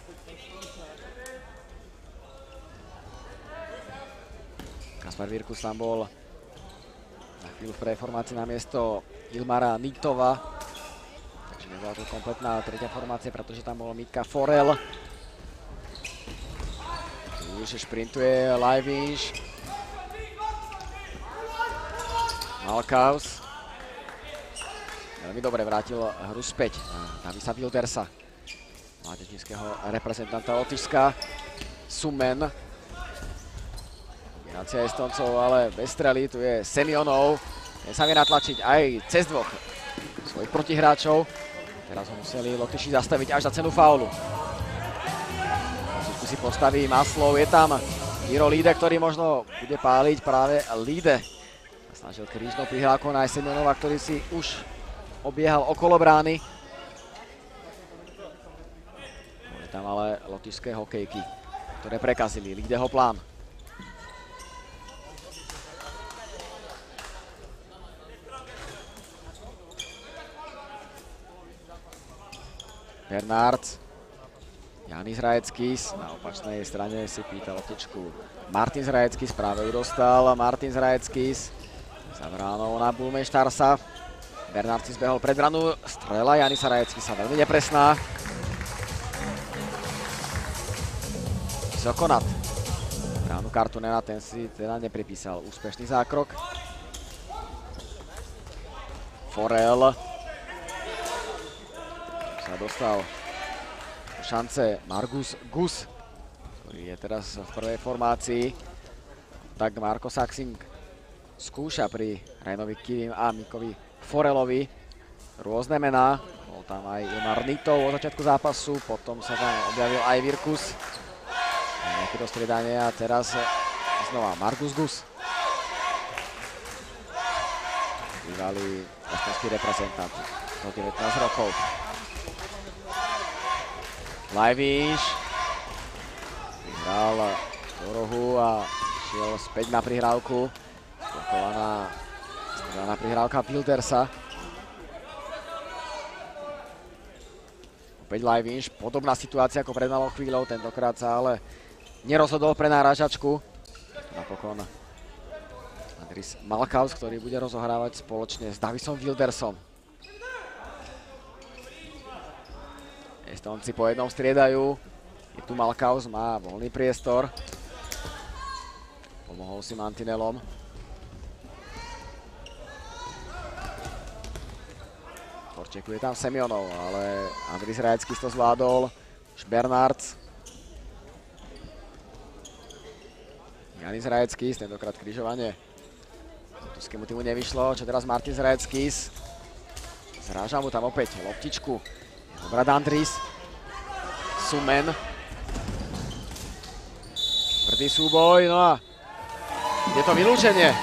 Kaspar Virkus tam bol na chvíľu v preformácii na miesto Ilmara Nitova. Takže nebola to kompletná tretia formácia, pretože tam bol Mika Forel. Tu už šprintuje Livinš. Malkaus. Veľmi dobre vrátil hru späť na Davisa Wildersa, mládežníckeho reprezentanta Lotyšska. Sumen. Kombinácia Estoncov, ale bez strely. Tu je Semionov. Ten sa vie natlačiť aj cez dvoch svojich protihráčov. Teraz ho museli Lotyši zastaviť až za cenu faulu. Lotyšku si postaví Maslov. Je tam Miro Líde, ktorý možno bude páliť práve Líde. Snažil krížnou prihrávkou na Semionova, ktorý si už obiehal okolo brány. Boli tam ale lotyšské hokejky, ktoré prekazili Lídeho plán. Bernards. Janis Zrajeckis. Na opačnej strane si pýta loptičku Martin Zrajeckis. Práve ju dostal Martin Zrajeckis. Za bránou na Bulmenstarsa. Bernard si zbehol pred branu. Strela Janisa Zrajeckisa veľmi nepresná. Vysoko nad bránu Kartunena. Ten si teda nepripísal úspešný zákrok. Forel. Sa dostal do šance Margus Gus, ktorý je teraz v prvej formácii. Tak Marko Saxing skúša pri Reinovi Kivim a Mikovi Forelovi rôzne mená. Bol tam aj Ilmar Nitov od začiatku zápasu, potom sa tam objavil aj Virkus. Nejaké dostriedanie a teraz znova Margus Gus. bývalý estonský reprezentant do 19 rokov. Lajvíš vyhral do rohu a šiel späť na prihrávku. Strelená prihrávka Wildersa. Opäť Lajvíš, podobná situácia ako pred malou chvíľou, tentokrát sa ale nerozhodol pre náražačku. Napokon Andris Malkaus, ktorý bude rozohrávať spoločne s Davisom Wildersom. Estonci po jednom striedajú. Je tu Malkaus, má voľný priestor. Pomohol si mantinelom. Čekuje tam Semionov, ale Andris Rajeckis to zvládol. Bernards. Janis Rajeckis, tentokrát križovanie. Tuskému týmu nevyšlo, čo teraz Martin Rajeckis. Zráža mu tam opäť loptičku. Dobrá Andris. Sumen. Tvrdý súboj, no a je to vylúčenie.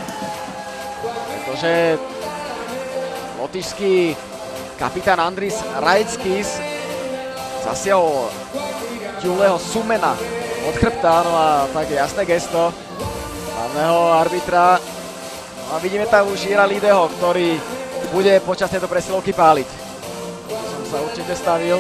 Pretože lotyšský kapitán Andris Rajeckis zasiahol Juleho Sumena od chrbta, no a také jasné gesto hlavného arbitra. No a vidíme tam už EuroLeadeho, ktorý bude počas tejto presilovky páliť. Som sa určite stavil.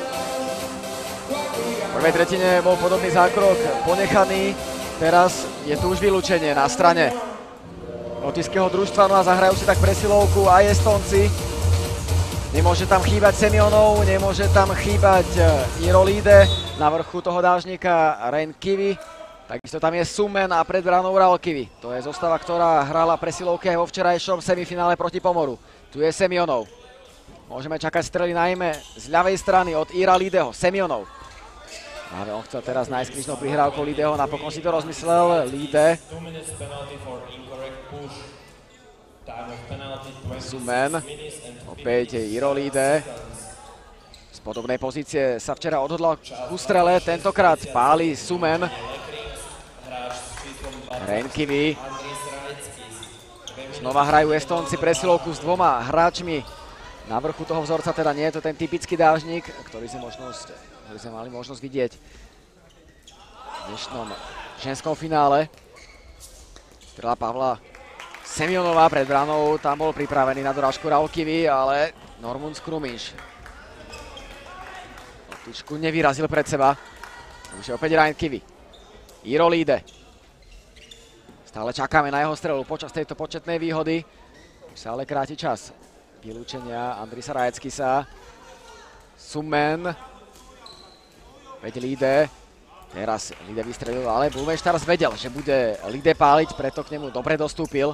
V prvej tretine bol podobný zákrok ponechaný, teraz je tu už vylúčenie na strane lotyšského družstva, no a zahrajú si tak presilovku aj Estonci. Nemôže tam chýbať Semionov, nemôže tam chýbať EuroLeade. Na vrchu toho dážnika Trencin. Takisto tam je Sumen a pred bránou Ralkivi. To je zostava, ktorá hrala presilovky aj vo včerajšom semifinále proti Pomoru. Tu je Semionov. Môžeme čakať strely najmä z ľavej strany od EuroLeadeho. Semionov. Ale on chcel teraz nájsť krížnou prihrávkou Leadeho, napokon si to rozmyslel. Leade. Sumen. Opäť EuroLeade. Z podobnej pozície sa včera odhodlal k ústrele, tentokrát páli Sumen. Trencin. Znova hrajú Estonci presilovku s dvoma hráčmi. Na vrchu toho vzorca teda nie je to ten typický dážnik, ktorý sme mali možnosť vidieť v dnešnom ženskom finále. Strela Pavla Semionová pred branou, tam bol pripravený na dorážku Ralkivi, ale Norman Skrumíš loptičku nevyrazil pred seba. Už je opäť Reinkivi. EuroLeade. Stále čakáme na jeho strelu počas tejto početnej výhody. Už sa ale kráti čas vylúčenia Andrisa Rajeckisa. Sumen. Opäť Leade. Teraz Leade vystrelil, ale Bulmenštars vedel, že bude Leade páliť, preto k nemu dobre dostúpil.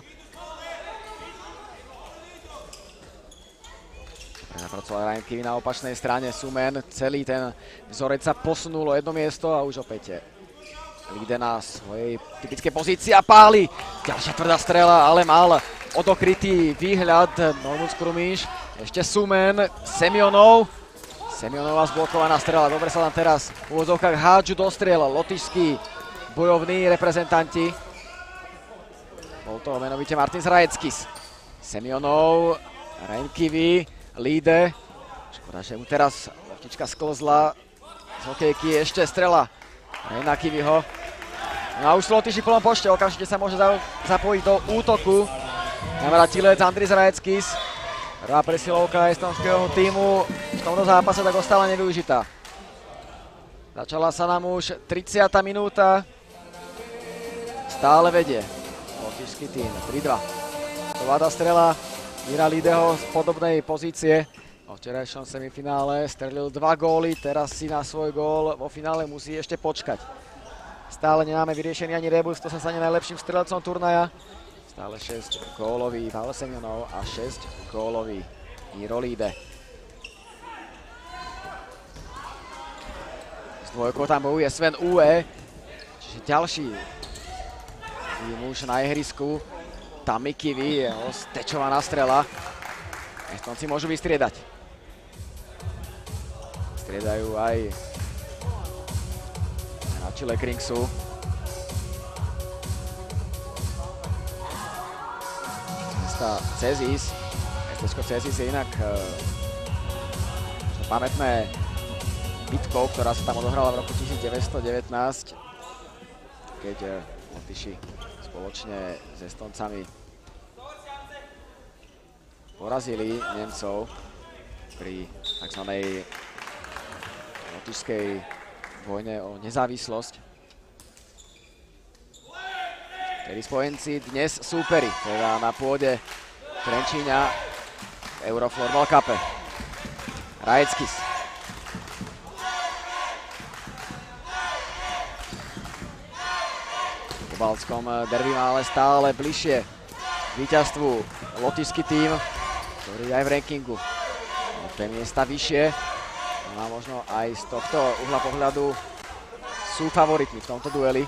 Napracoval Reinkivi na opačnej strane. Sumen, celý ten vzorec sa posunul o jedno miesto a už opäť Leade na svojej typickej pozícii a páli. Ďalšia tvrdá strela, ale mal odokrytý výhľad Norman Skrumíš. Ešte Sumen, Semionov. Semionová zblokovaná strela, dobre sa tam teraz v úvodzovkách hádžu do striel lotyšskí bojovní reprezentanti. Bol to menovite Martin Rajeckis. Semionov, Reinkivi, Leade. Škoda, že mu teraz loptička sklzla z hokejky, ešte strela Reinkiviho. No a už sú Lotyši v plnom počte, okamžite sa môže zapojiť do útoku navratilec Andris Rajeckis. Prvá presilovka estonského týmu v tomto zápase tak ostala nevyužitá. Začala sa nám už 30. minúta. Stále vedie lotyšský tým 3-2. Tovada strela EuroLeadeho z podobnej pozície. Vo včerajšom semifinále strelil 2 góly, teraz si na svoj gól vo finále musí ešte počkať. Stále nemáme vyriešený ani rebus, kto sa stane najlepším strelcom turnaja. Stále 6 gólový Pavel Semionov a 6 gólový EuroLeade. S dvojkou tam bojuje Sven Ue, čiže ďalší muž na ihrisku. Tamikivi, jeho stečovaná strela. Estonci môžu vystriedať. Striedajú aj hráči Lekringsu. mesta Cezis. Mestečko Cezis je inak pamätné bitkou, ktorá sa tam odohrala v roku 1919, keď Lotyši spoločne s Estoncami porazili Nemcov pri tzv. Lotyšskej vojne o nezávislosť. Tedy spojenci dnes súperi, teda na pôde Trencína v EuroFloorball Cupe. Rajeckis. Po baltskom derby má ale stále bližšie víťazstvu lotyšský tím, ktorý je aj v rankingu. O 5 miesta vyššie. A možno aj z tohto uhla pohľadu sú favoritmi v tomto dueli.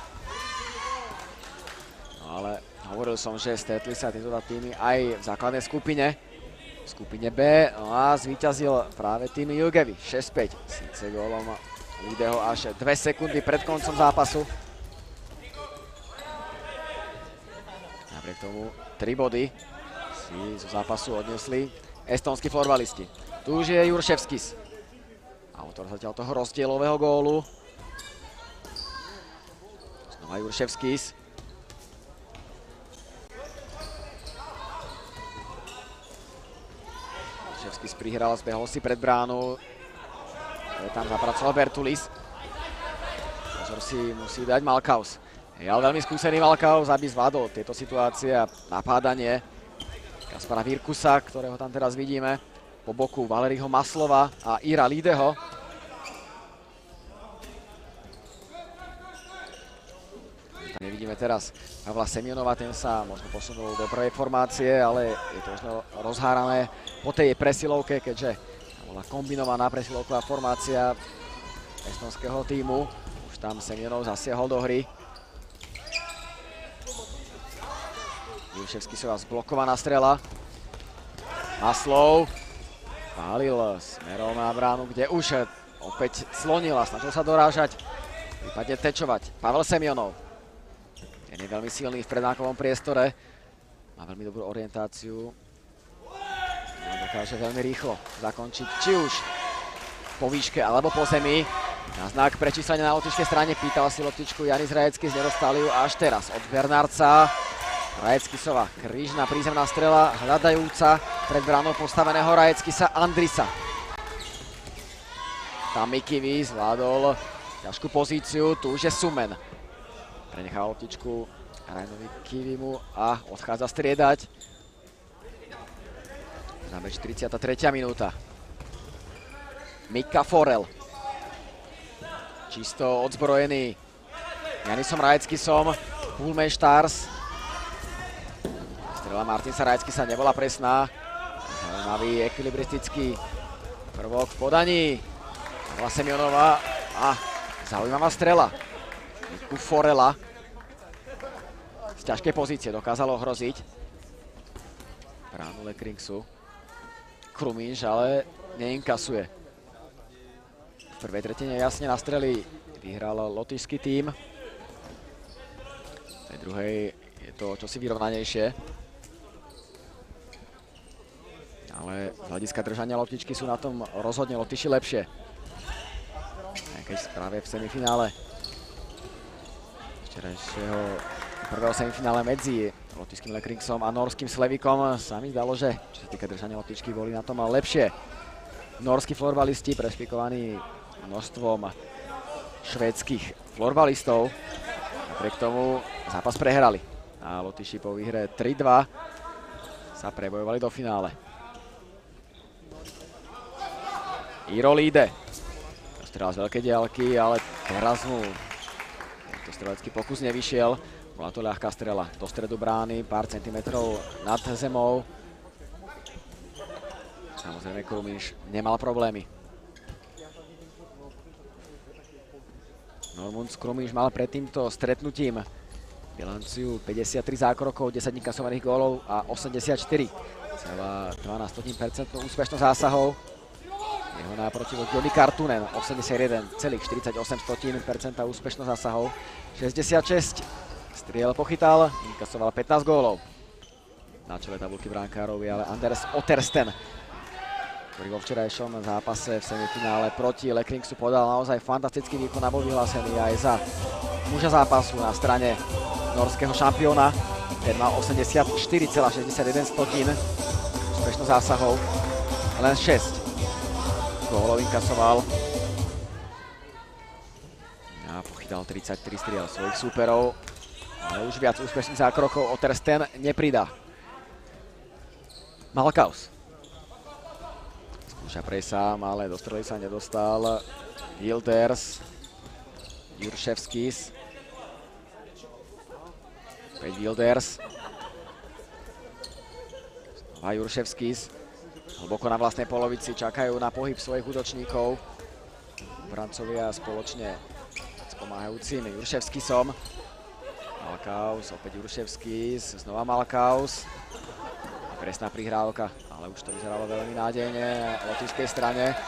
No ale hovoril som, že stretli sa tieto dva týmy aj v základnej skupine. V skupine B, no a zvíťazil práve tým Jögevy 6-5. Síce gólom Lídeho až 2 sekundy pred koncom zápasu. Napriek tomu 3 body si zo zápasu odnesli estonskí florbalisti. Tu už je Jurševskis, autor zatiaľ toho rozdielového gólu. Znova Jurševskis. Jurševskis prihral, zbehol si pred bránu. Tam zapracoval Bertulis. Pozor si musí dať Malkaus. Je ale veľmi skúsený Malkaus, aby zvládol tieto situácie a napádanie Kaspara Virkusa, ktorého tam teraz vidíme. Po boku Valeriho Maslova a Ira Lídeho. Nevidíme teraz Pavla Semionova, ten sa možno posunul do prvej formácie, ale je to možno rozhárané po tej presilovke, keďže bola kombinovaná presilovková formácia estonského tímu. Už tam Semionov zasiahol do hry. Jurševskisová zblokovaná strela. Maslov pálil smerom na bránu, kde už opäť slonil a snažil sa dorážať, prípadne tečovať. Pavel Semionov. Ten je veľmi silný v prednákovom priestore. Má veľmi dobrú orientáciu. Dokáže veľmi rýchlo zakončiť, či už po výške alebo po zemi. Na znak prečíslenia na lotyšskej strane pýtal si loptičku Janis Rajeckis, nedostali ju až teraz od Bernardca. Rajeckisova krížna prízemná strela, hľadajúca pred bránou postaveného Rajeckisa Andrisa. Tam Mikivi zvládol ťažkú pozíciu, tu už je Sumen. Prenechá loptičku Rainovi Kivimu a odchádza striedať. Na meč 33. minúta. Mika Forel. Čisto odzbrojený Janisom Rajeckisom. Pullman Stars. Strela Martinsa Rajeckisa nebola presná. Zaujímavý ekvilibristický prvok v podaní. Pavla Semionova a zaujímavá strela Miku Forela. Z ťažkej pozície dokázalo ohroziť bránu Lekringsu. Krumíš ale neinkasuje. V prvej tretine jasne na strely vyhral lotyšský tím. V tej druhej je to čosi vyrovnanejšie. Ale z hľadiska držania loptičky sú na tom rozhodne Lotyši lepšie. Aj keď práve v semifinále včerajšieho prvého semifinále medzi lotyšským Lekringsom a norským Slevikom sa mi zdalo, že čo sa týka držania loptičky, boli na tom lepšie. Norskí florbalisti prešpikovaní množstvom švédskych florbalistov. Napriek tomu zápas prehrali. A Lotyši po výhre 3-2 sa prebojovali do finále. Iro Líde. Strela z veľkej diaľky, ale teraz mu tento strelecký pokus nevyšiel. Bola to ľahká strela do stredu brány, pár centimetrov nad zemou. Samozrejme Krumíš nemal problémy. Normunds Krumíš mal pred týmto stretnutím bilanciu 53 zákrokov, 10 inkasovaných gólov a 84,12% úspešnosť zásahov. Jeho náprotivok Joni Kartunen 81,48% úspešnosť zásahov, 66 striel pochytal, inkasoval 15 gólov. na čele tabulky brankárov je ale Anders Ottersten, ktorý vo včerajšom zápase v semifinále proti Lekringsu podal naozaj fantastický výkon a bol vyhlásený aj za muža zápasu na strane norského šampióna. Ten mal 84,61 úspešnosť zásahov, len 6 gólov inkasoval a pochytal 33 striel svojich súperov, ale už viac úspešných zákrokov Ottersten nepridá. Malkaus skúša prejsť sám, ale do strely sa nedostal. Wilders, Jurševskis, opäť Wilders, znova Jurševskis, hlboko na vlastnej polovici, čakajú na pohyb svojich útočníkov. Brancovia spoločne s pomáhajúcim Jurševskisom. Malkaus, opäť Jurševskis, znova Malkaus. Presná prihrávka, ale už to vyzeralo veľmi nádejne na lotyšskej strane.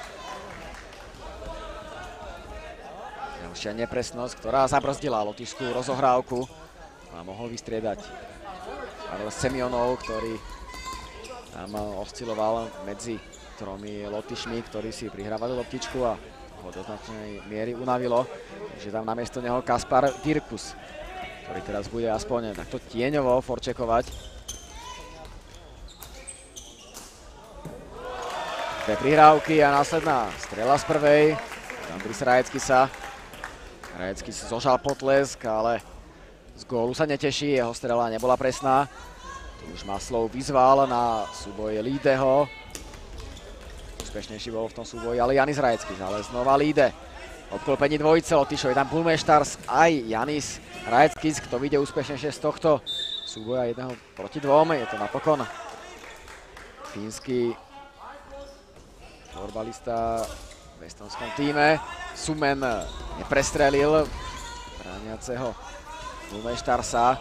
Ďalšia nepresnosť, ktorá zabrzdila lotyšskú rozohrávku a mohol vystriedať Pavel Semionov, ktorý tam osciloval medzi tromi Lotyšmi, ktorí si prihrávali loptičku a ho do značnej miery unavilo. Takže tam namiesto neho Kaspar Dirkus, ktorý teraz bude aspoň takto tieňovo forčekovať. Dve prihrávky a následná strela z prvej. Andris Rajeckisa. Rajeckis zožal potlesk, ale z gólu sa neteší, jeho strela nebola presná. Tu už Maslov vyzval na súboj Lídeho. Úspešnejší bol v tom súboji ale Janis Rajeckis, ale znova Líde. Obklopení dvojice Lotyšov, je tam Bulmeštars aj Janis Rajeckis, kto vyjde úspešnejšie z tohto súboja 1 proti 2. Je to napokon fínsky florbalista v estonskom týme. Sumen neprestrelil brániaceho Bulmeštarsa.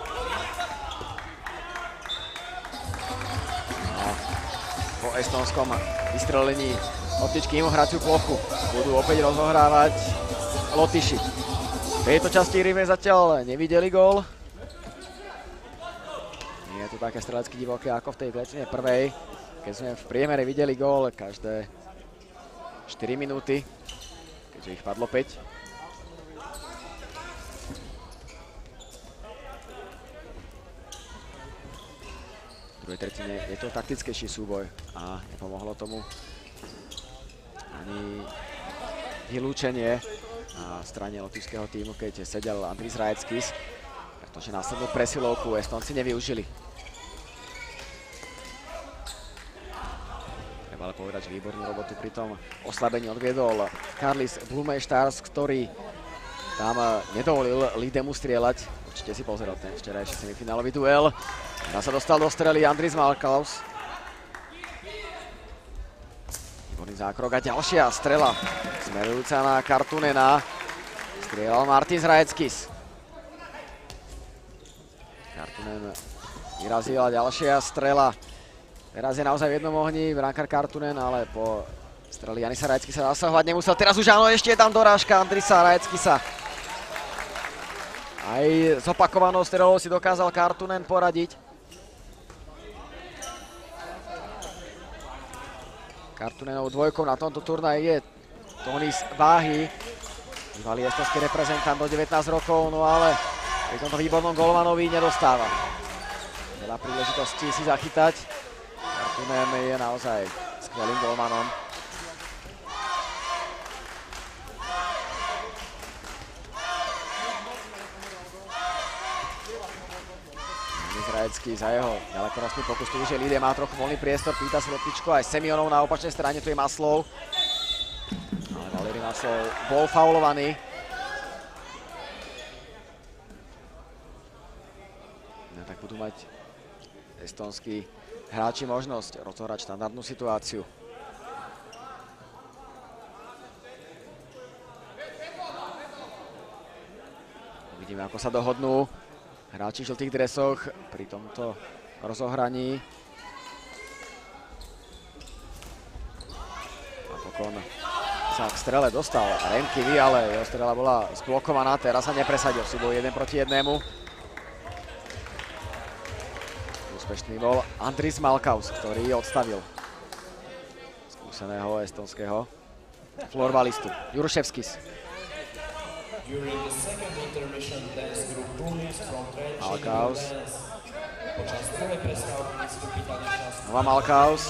Po estonskom vystrelení loptičky mimo hraciu plochu budú opäť rozohrávať Lotyši. V tejto časti hry sme zatiaľ nevideli gól. Nie je to také strelecky divoké ako v tej tretine prvej, keď sme v priemere videli gól každé 4 minúty, keďže ich padlo 5. V druhej tretine je to taktickejší súboj a nepomohlo tomu ani vylúčenie na strane lotyšského týmu, keď sedel Andris Rajeckis, pretože následnú presilovku Estonci nevyužili. Treba ale povedať, že výbornú robotu pri tom oslabení odviedol Karlis Bulmeštars, ktorý tam nedovolil Lídemu strieľať. Určite si pozrel ten včerajší semifinálový duel. Tam sa dostal do strely Andris Malkaus. Výborný zákrok a ďalšia strela smerujúca na Kartunena. Strieľal Martin Rajeckis. Kartunen vyrazil a ďalšia strela. Teraz je naozaj v jednom ohni brankár Kartunen, ale po streli Janisa Rajeckisa zasahovať nemusel. Teraz už áno, ešte je tam dorážka Andrisa Rajeckisa. Aj s opakovanou strelou si dokázal Kartunen poradiť. Kartunenov dvojkou na tomto turnaji je Tonis Váhy, bývalý estonský reprezentant do 19 rokov, no ale pri tomto výbornom golmanovi nedostáva veľa príležitostí si zachytať. Kartunen je naozaj skvelým golmanom. Rajecký za jeho ďalekonosný pokus, tu už je Líde, má trochu voľný priestor, pýta si loptičku aj Semionov na opačnej strane, tu je Maslov. Ale Valeri Maslov bol faulovaný. No, tak budú mať estonskí hráči možnosť rozohrať štandardnú situáciu. Uvidíme, ako sa dohodnú hráči v žltých dresoch pri tomto rozohraní. Napokon sa k strele dostal Remkivy, ale jeho strela bola zblokovaná. Teraz sa nepresadil v súboji 1 proti 1. Tu Úspešný bol Andris Malkaus, ktorý odstavil skúseného estonského floorbalistu Jurševskis. Malkaus. Znova Malkaus.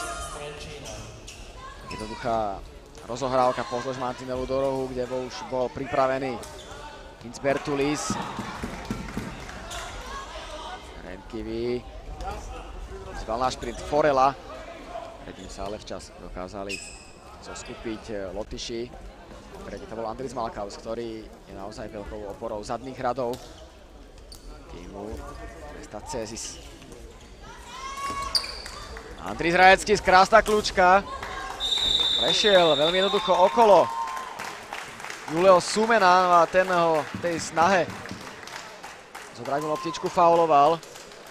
Jednoduchá rozohrávka pozdĺž mantinelu do rohu, kde už bol pripravený Kinsbertulis. Renkivi zval na šprint Forela. Predtým sa ale včas dokázali zoskupiť Lotyši. Predtým to bol Andris Malkaus, ktorý je naozaj veľkou oporou zadných radov týmu Mesta Cezis. Andris Rajeckis, krásna kľúčka. Prešiel veľmi jednoducho okolo Julio Sumena a ten ho v tej snahe zobrať mu loptičku fauloval.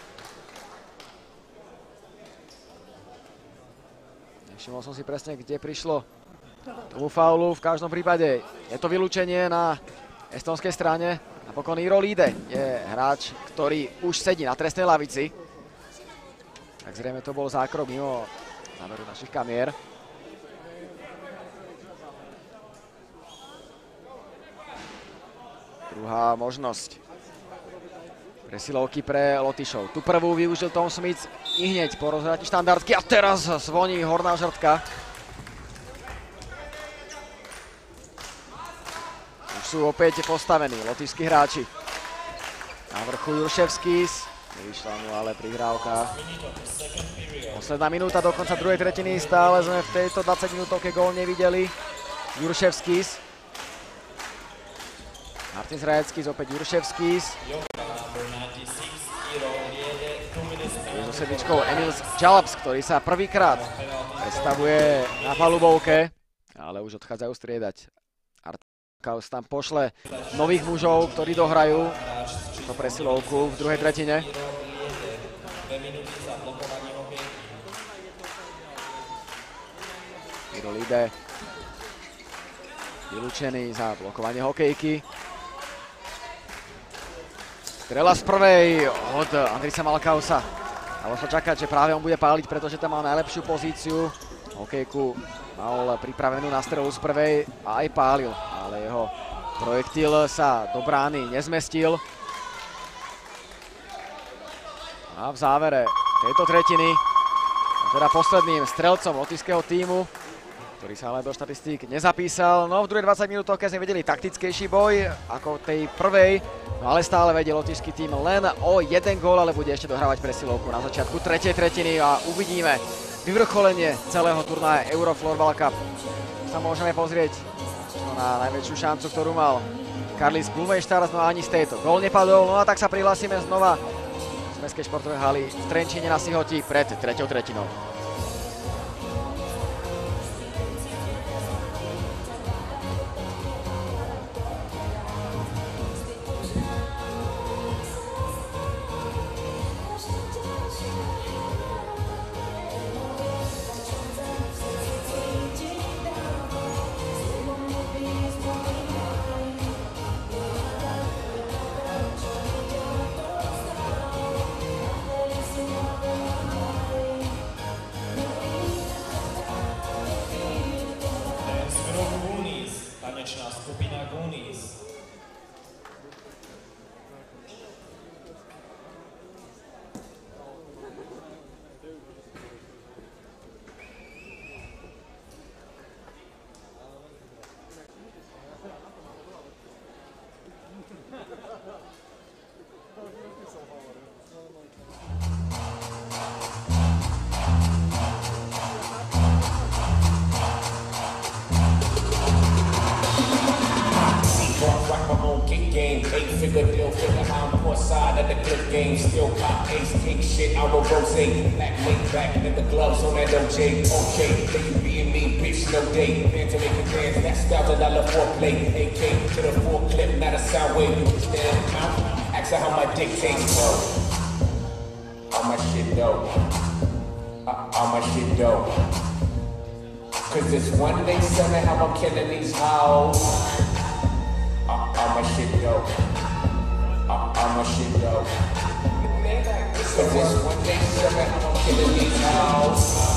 Nevšimol som si presne, kde prišlo tomu faulu. V každom prípade je to vylúčenie na estonskej strane. Napokon Iiro Lide je hráč, ktorý už sedí na trestnej lavici. Tak zrejme to bol zákrok mimo zámeru našich kamier. Druhá možnosť presilovky pre Lotyšov. Tu prvú využil Tom Smith i hneď po rozhratí štandardky a teraz zvoní horná žrtka. Už sú opäť postavení lotyšskí hráči. Na vrchu Jurševskis, nevyšla mu ale prihrávka. Posledná minúta do konca druhej tretiny, stále sme v tejto 20-minútovke gól nevideli. Jurševskis. Martin Zrajeckis, opäť Jurševskis. Je so sedmičkou Emil Jalabs, ktorý sa prvýkrát predstavuje na palubovke, ale už odchádzajú striedať. Artkaus tam pošle nových mužov, ktorí dohrajú túto presilovku v druhej tretine. Iiro Lide vylúčený za blokovanie hokejky. Strela z prvej od Andrisa Malkausa. Dalo sa čakať, že práve on bude páliť, pretože tam mal najlepšiu pozíciu. Hokejku mal pripravenú na strelu z prvej a aj pálil, ale jeho projektil sa do brány nezmestil. A v závere tejto tretiny, teda posledným strelcom lotyšského tímu, ktorý sa ale do štatistík nezapísal. No v druhej 20 minútovke sme videli taktickejší boj ako tej prvej, no ale stále vedie lotyšský tím len o jeden gól, ale bude ešte dohrávať presilovku na začiatku tretej tretiny a uvidíme vyvrcholenie celého turnaja EuroFloorball Cup. Sa môžeme pozrieť na najväčšiu šancu, ktorú mal Karlis Blumejštars, no ani z tejto gól nepadol, no a tak sa prihlásime znova z Mestskej športovej haly v Trencine na Sihoti pred treťou tretinou. Eight-figure deal, figure how I'm poor side of the clip game. Still cop ace, king shit, I will rosé. Black link back in the gloves on that OJ. Okay, then you being me, bitch, no date. Man to make a dance, that's $1,000 foreplay. AK to the full clip, not a sound wave. You stand out, ask her how my dick tastes, though. All my shit, though. All my shit, though. Cause it's one day, Sunday, how I'm killing these hoes. All my shit, though. All my shit, though. They like this Cause it's 187, I'm killing these hoes.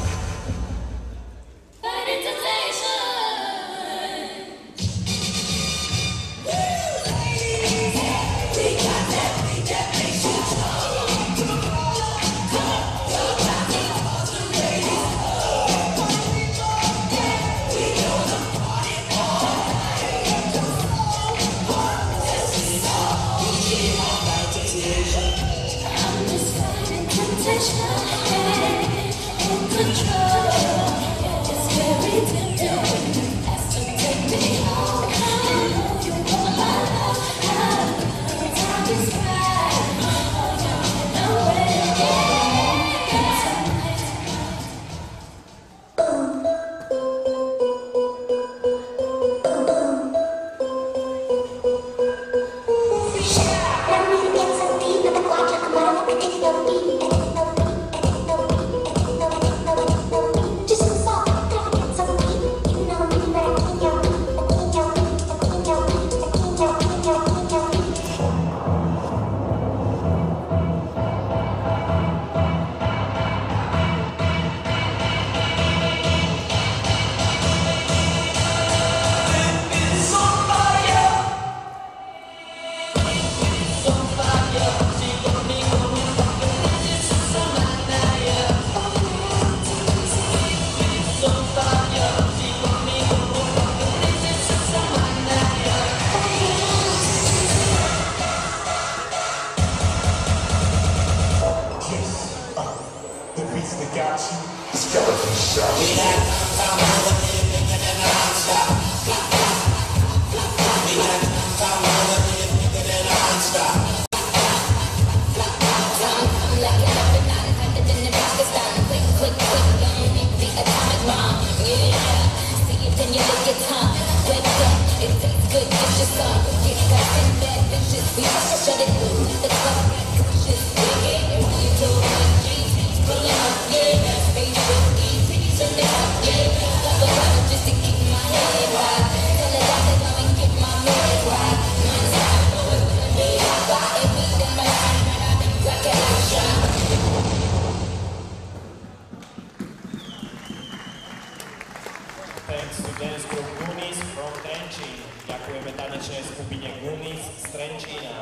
Thanks to dance group Goonies from Trencin. Ďakujeme tanečnej skupine Goonies z Trencina.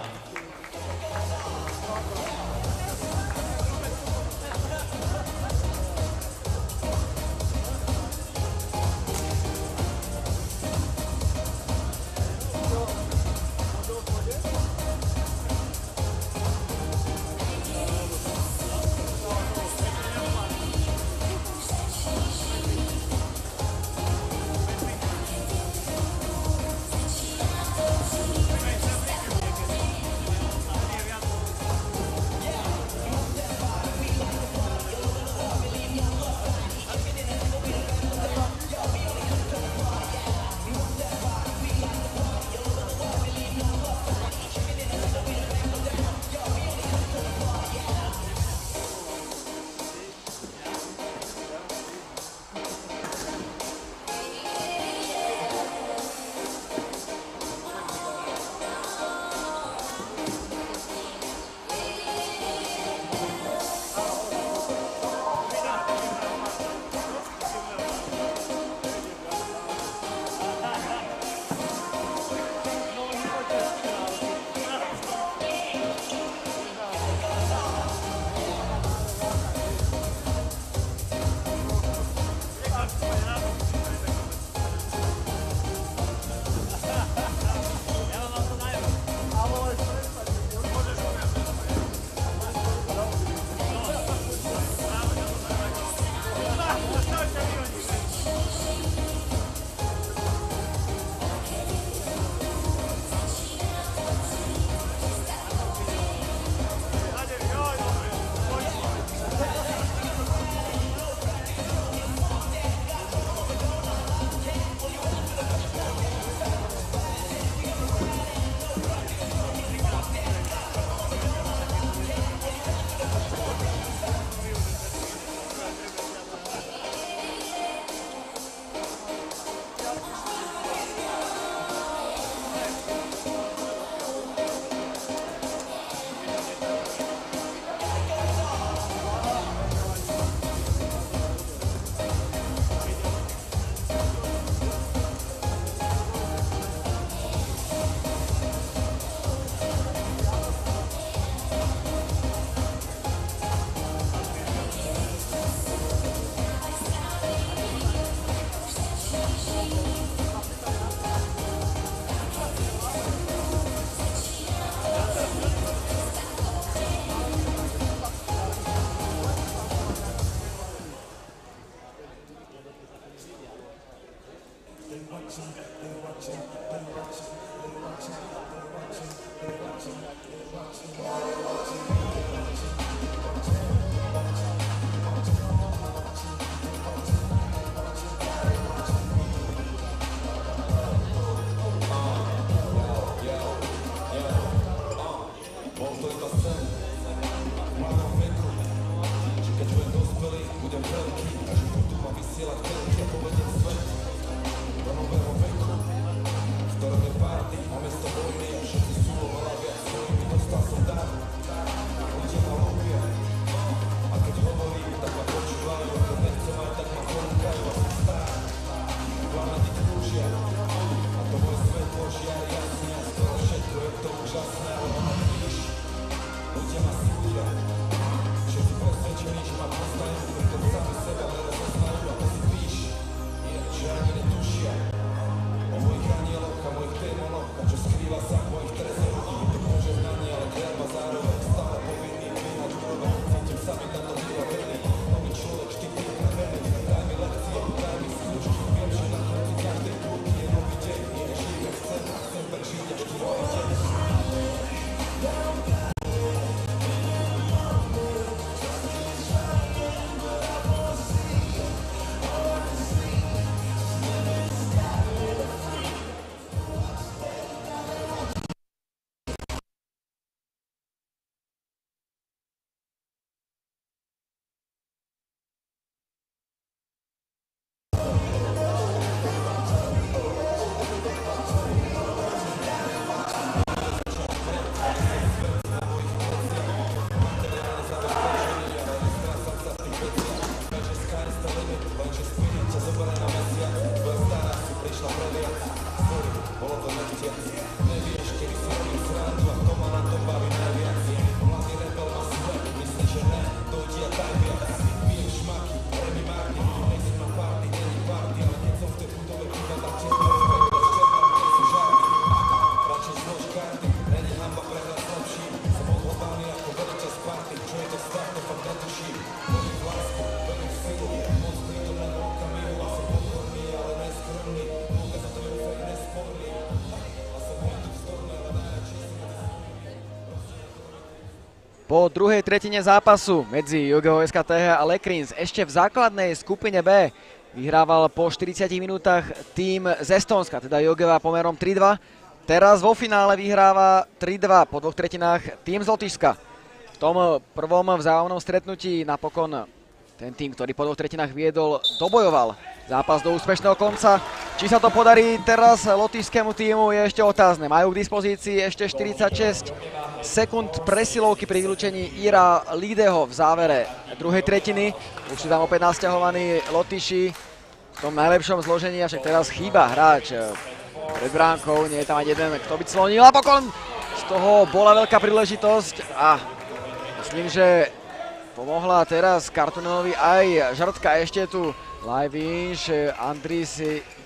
Po druhej tretine zápasu medzi Jögevou Tähe a Lekrings ešte v základnej skupine B vyhrával po 40 minútach tým z Estónska, teda Jögeva pomerom 3-2. Teraz vo finále vyhráva 3-2 po dvoch tretinách tým z Lotyšska. V tom prvom vzájomnom stretnutí napokon ten tým, ktorý po dvoch tretinách viedol, dobojoval zápas do úspešného konca. Či sa to podarí teraz lotyšskému týmu, je ešte otázne. Majú k dispozícii ešte 46 sekúnd presilovky pri vylúčení Ira Lídeho v závere druhej tretiny. Už sú tam opäť nasťahovaní Lotyši v tom najlepšom zložení, avšak teraz chýba hráč pred bránkou. Nie je tam aj jeden, kto by clonil. A pokon z toho bola veľká príležitosť a myslím, že pomohla teraz Kartunelovi aj žrtka. Ešte tu Lajvinš, Andris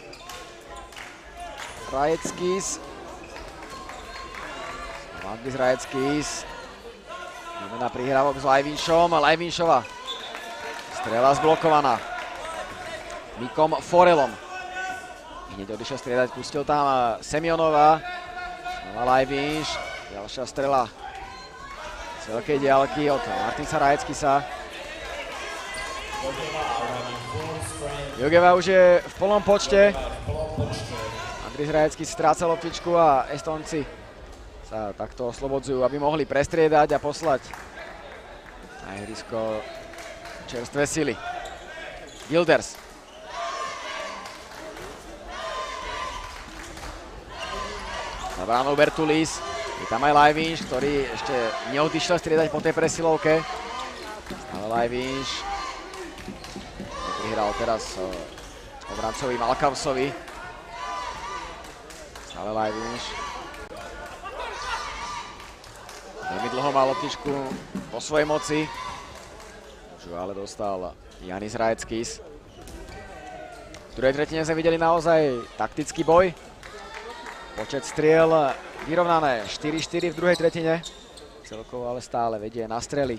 Rajeckis. Andris Rajeckis. Výmena prihrávok s Lajvinšom. Lajvinšova strela zblokovaná Mikom Forelom. Hneď odišiel striedať, pustil tam Semionova. Znova Lajvinš. Ďalšia strela z veľkej diaľky od Martinsa Rajeckisa. Jögeva už je v plnom počte. Andris Rajecký stráca loptičku a Estónci sa takto oslobodzujú, aby mohli prestriedať a poslať na ihrisko čerstvé sily. Gilders. Za bránou Bertulis. Je tam aj Lajvinš, ktorý ešte neodišiel striedať po tej presilovke. Stále Lajvinš. Prihral teraz obrancovi Malkavsovi. Stále Lajvinš. Veľmi dlho mal loptičku po svojej moci. Už ale dostal Janis Rajeckis. V druhej tretine sme videli naozaj taktický boj. Počet striel vyrovnané 4-4 v druhej tretine. Celkovo ale stále vedie na strely.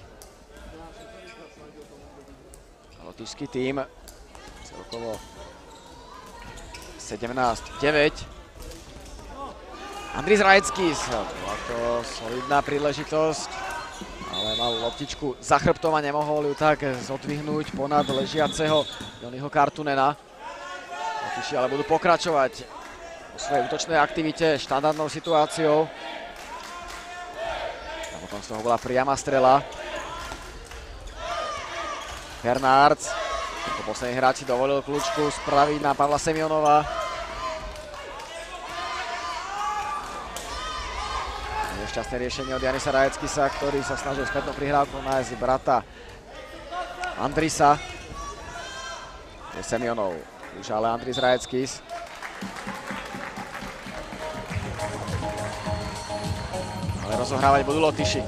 Lotyšský tím celkovo 17-9. Andris Rajeckis, bola to solidná príležitosť, ale mal loptičku za chrbtom a nemohol ju tak zodvihnúť ponad ležiaceho Joniho Kartunena. Lotiši ale budú pokračovať vo svojej útočnej aktivite štandardnou situáciou. A potom z toho bola priama strela. Bernards, po poslednej hráči dovolil kľúčku spraviť na Pavla Semionova. Nešťastné riešenie od Janisa Rajeckisa, ktorý sa snažil spätnou prihrávkou nájsť brata Andrisa. Je Semionov, už ale Andris Rajeckis. Ale rozohrávať budú Lotyši.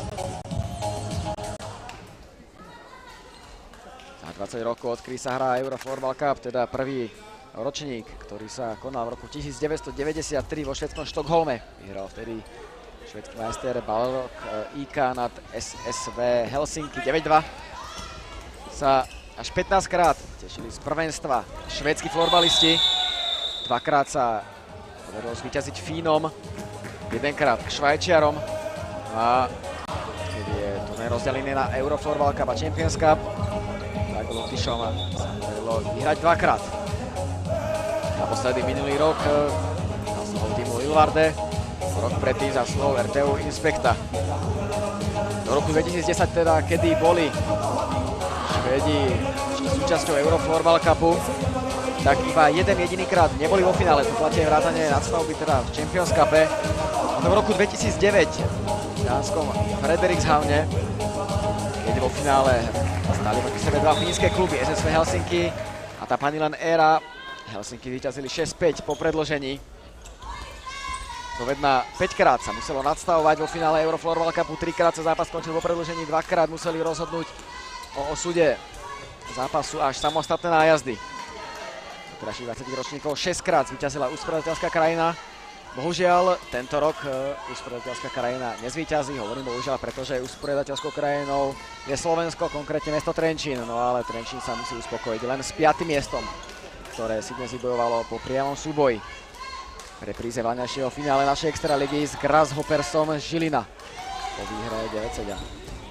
Za 20 rokov, odkedy sa hrá EuroFloorball Cup, teda prvý ročník, ktorý sa konal v roku 1993 vo švédskom Štokholme. Vyhral vtedy švédsky majster Balrog IK nad SSV Helsinki 9-2. Sa až 15 krát tešili z prvenstva švédsky florbalisti. Dvakrát sa podarilo zvíťaziť Fínom, jedenkrát Švajčiarom. A keď je turné rozdelené na EuroFloorball Cup a Champions Cup, tak Lotyšom sa podarilo vyhrať dvakrát. Naposledy minulý rok zásluhou týmu Lilvarde, rok predtým zásluhou RTU Inspekta. Do roku 2010 teda, kedy boli Švédi súčasťou EuroFloorball Cupu, tak iba jeden jediný krát neboli vo finále. Tu platí vrátane nadstavby teda v Champions Cupe. A to v roku 2009 v dánskom Frederikshavne, keď vo finále stali proti sebe dva fínske kluby SSV Helsinki a tá Panilan éra. Helsinki vyťazili 6-5 po predĺžení. Povedná 5 krát sa muselo nadstavovať vo finále EuroFloorball Cupu, 3 krát sa zápas skončil po predĺžení, 2 krát museli rozhodnúť o osude zápasu až samostatné nájazdy. Terajších 20 ročníkov 6 krát zvíťazila usporiadateľská krajina. Bohužiaľ, tento rok usporiadateľská krajina nezvíťazí. Hovorím bohužiaľ, pretože usporiadateľskou krajinou je Slovensko, konkrétne mesto Trencin. No ale Trencin sa musí uspokojiť len s 5. miestom, ktoré si dnes vybojovalo po priamom súboji. Repríze vaňajšieho finále našej extraligy s Grasshoppersom Žilina po výhre 9-7.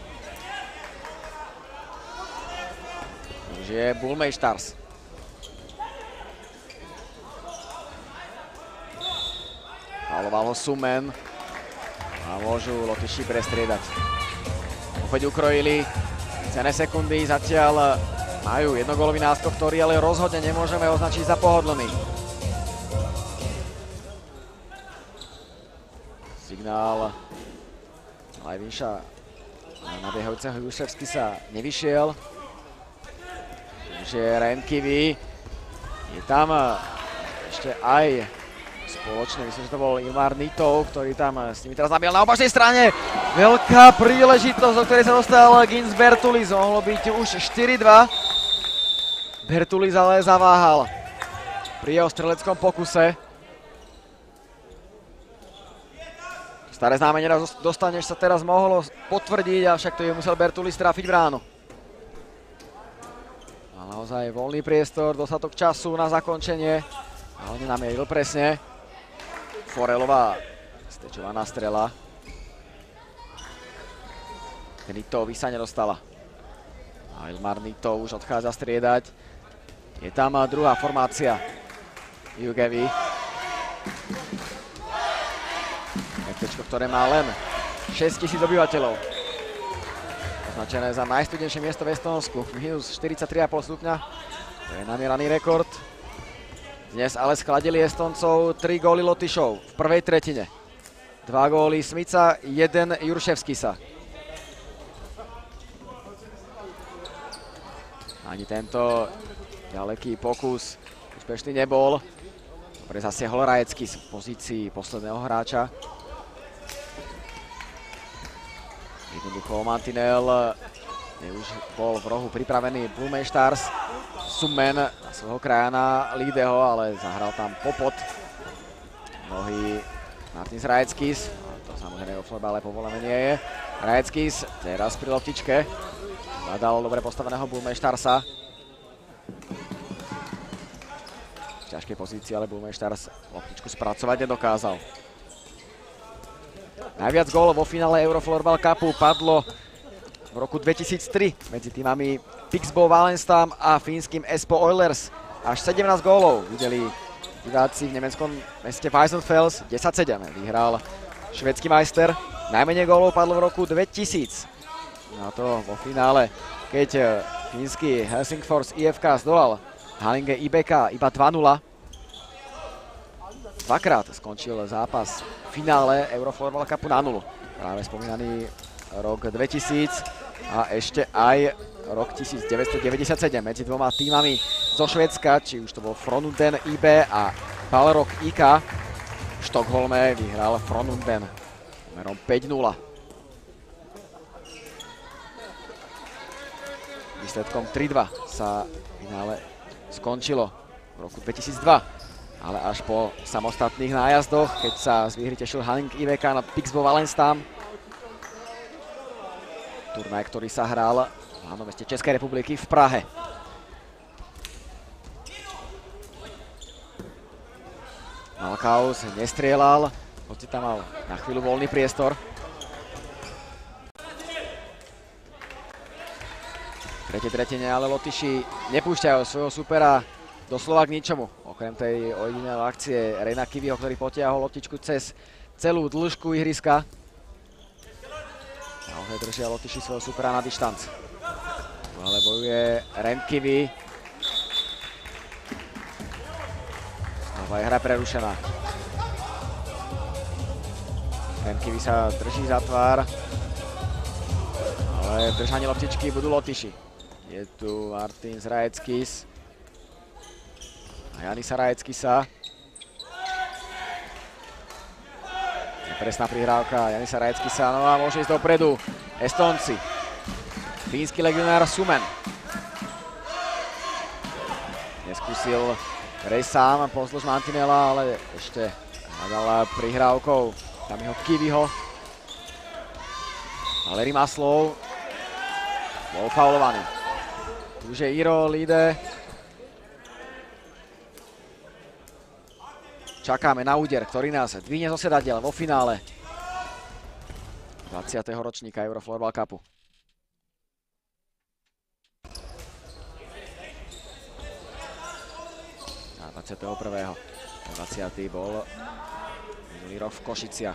Už je Bullmeistars. Fauloval ho Sumen a môžu Lotyši prestriedať. Opäť ukrojili cenné sekundy, zatiaľ majú jednogólový náskok, ktorý ale rozhodne nemôžeme označiť za pohodlný. Signál Lajvinša nabiehajúceho Juševsky sa nevyšiel. Už je Renkivi. Je tam ešte aj spoločne, myslím, že to bol Ilmar Nitov, ktorý tam s nimi teraz nabiel na opačnej strane. Veľká príležitosť, do ktorej sa dostal Gins Bertulis. Mohlo byť už 4-2. Bertulis ale zaváhal pri jeho streleckom pokuse. Staré znamenie dostaneš sa teraz mohlo potvrdiť, avšak to je musel Bertulis trafiť bránu. A naozaj voľný priestor, dostatok času na zakončenie. A on nenamielil presne. Forelová stečovaná strela. Nitovi sa nedostala. A Ilmar Nitov už odchádza striedať. Je tam druhá formácia Jögevy. Mestečko, ktoré má len 6000 obyvateľov. Označené za najstudnejšie miesto v Estónsku. Minus 43,5 stupňa. To je namieraný rekord. Dnes ale skladili Estóncov 3 góly Lotyšov v prvej tretine. 2 góly Smica, 1 Jurševskisa. Ani tento ďaleký pokus úspešný nebol. Dobre zasiahol Rajeckis v pozícii posledného hráča. Jednoducho mantinel, kde už bol v rohu pripravený Bullmeistars. Sumen na svojho krajana Lídeho, ale zahral tam popod nohy Martins Rajeckis. To samozrejme vo florbale povolené nie je. Rajeckis teraz pri loptičke. Hľadal dobre postaveného Bullmeistarsa. v ťažkej pozícii, ale Bulmeister loptičku spracovať nedokázal. Najviac gólov vo finále EuroFloorball Cupu padlo v roku 2003 medzi týmami Pixbo Wallenstam a fínskym Espoo Oilers. Až 17 gólov videli diváci v nemeckom meste Weissenfels. 10-7 vyhral švédsky majster. Najmenej gólov padlo v roku 2000. A to vo finále, keď fínsky Helsingfors IFK zdolal Halinge IBK iba 2-0. Dvakrát skončil zápas v finále EuroFloorball Cupu na 0. Práve spomínaný rok 2000 a ešte aj rok 1997 medzi dvoma týmami zo Švédska, či už to bol Frölunda IB a Balrog IK. V Štokholme vyhral Frölunda numerom 5-0. Výsledkom 3-2 sa v finále skončilo v roku 2002, ale až po samostatných nájazdoch, keď sa z výhry tešil Halinge IBK nad Pixbo Wallenstam. Turnaj, ktorý sa hral v hlavnom meste Českej republiky v Prahe. Malkaus nestrieľal, hoci tam mal na chvíľu voľný priestor. Tretie tretine, ale Lotyši nepúšťajú svojho supera doslova k ničomu. Okrem tej ojedinelej akcie Renakiviho, ktorý potiahol loptičku cez celú dĺžku ihriska. Naozaj držia Lotyši svojho supera na dištanc. Ale bojuje Renkivi. Znova je hra prerušená. Renkivi sa drží za tvár. Ale v držaní loptičky budú Lotyši. Je tu Martin Zrajeckis a Janis Zrajeckisa. Nepresná prihrávka Janisa Zrajeckisa, no a môže ísť dopredu Estonci. Fínsky legionár Sumen. Neskúsil prejsť sám pozdĺž mantinela, ale ešte hľadal prihrávkou Tamiho Kiviho. Valeri Maslov bol faulovaný. Už je Iro Lide. Čakáme na úder, ktorý nás dvihne zo sedadiel vo finále 20. ročníka EuroFloorball Cupu. A 21. 20. bol minulý rok v Košiciach.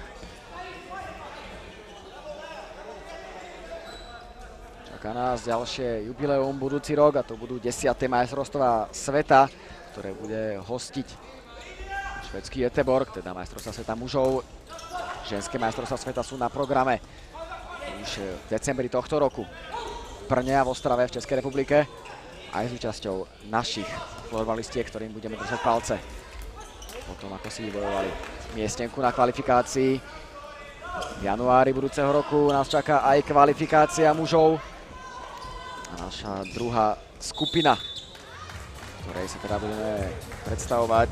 Čaká nás ďalšie jubileum budúci rok a to budú 10. majstrovstvá sveta, ktoré bude hostiť švédsky Göteborg, teda majstrovstvá sveta mužov. Ženské majstrovstvá sveta sú na programe už v decembri tohto roku v Brne a v Ostrave v Českej republike. Aj s účasťou našich florbalistiek, ktorým budeme držať palce. Potom ako si vybojovali miestenku na kvalifikácii. V januári budúceho roku nás čaká aj kvalifikácia mužov. A naša druhá skupina, ktorej sa teda budeme predstavovať,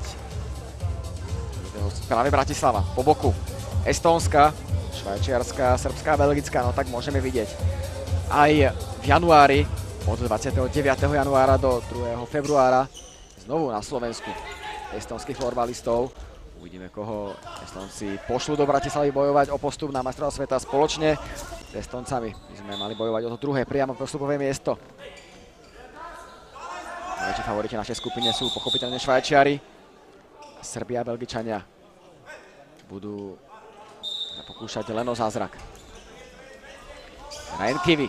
práve Bratislava, po boku Estónska, Švajčiarska, Srbská, Belgická, no tak môžeme vidieť aj v januári, od 29. januára do 2. februára, znovu na Slovensku estónskych florbalistov. Uvidíme, koho Estónci pošlú do Bratislavy bojovať o postup na majstrovstvá sveta spoločne s Estóncami. My sme mali bojovať o to druhé priamo postupové miesto. Najväčší favoriti našej skupine sú pochopiteľne Švajčiari. Srbia a Belgičania budú pokúšať len o zázrak. Renkivi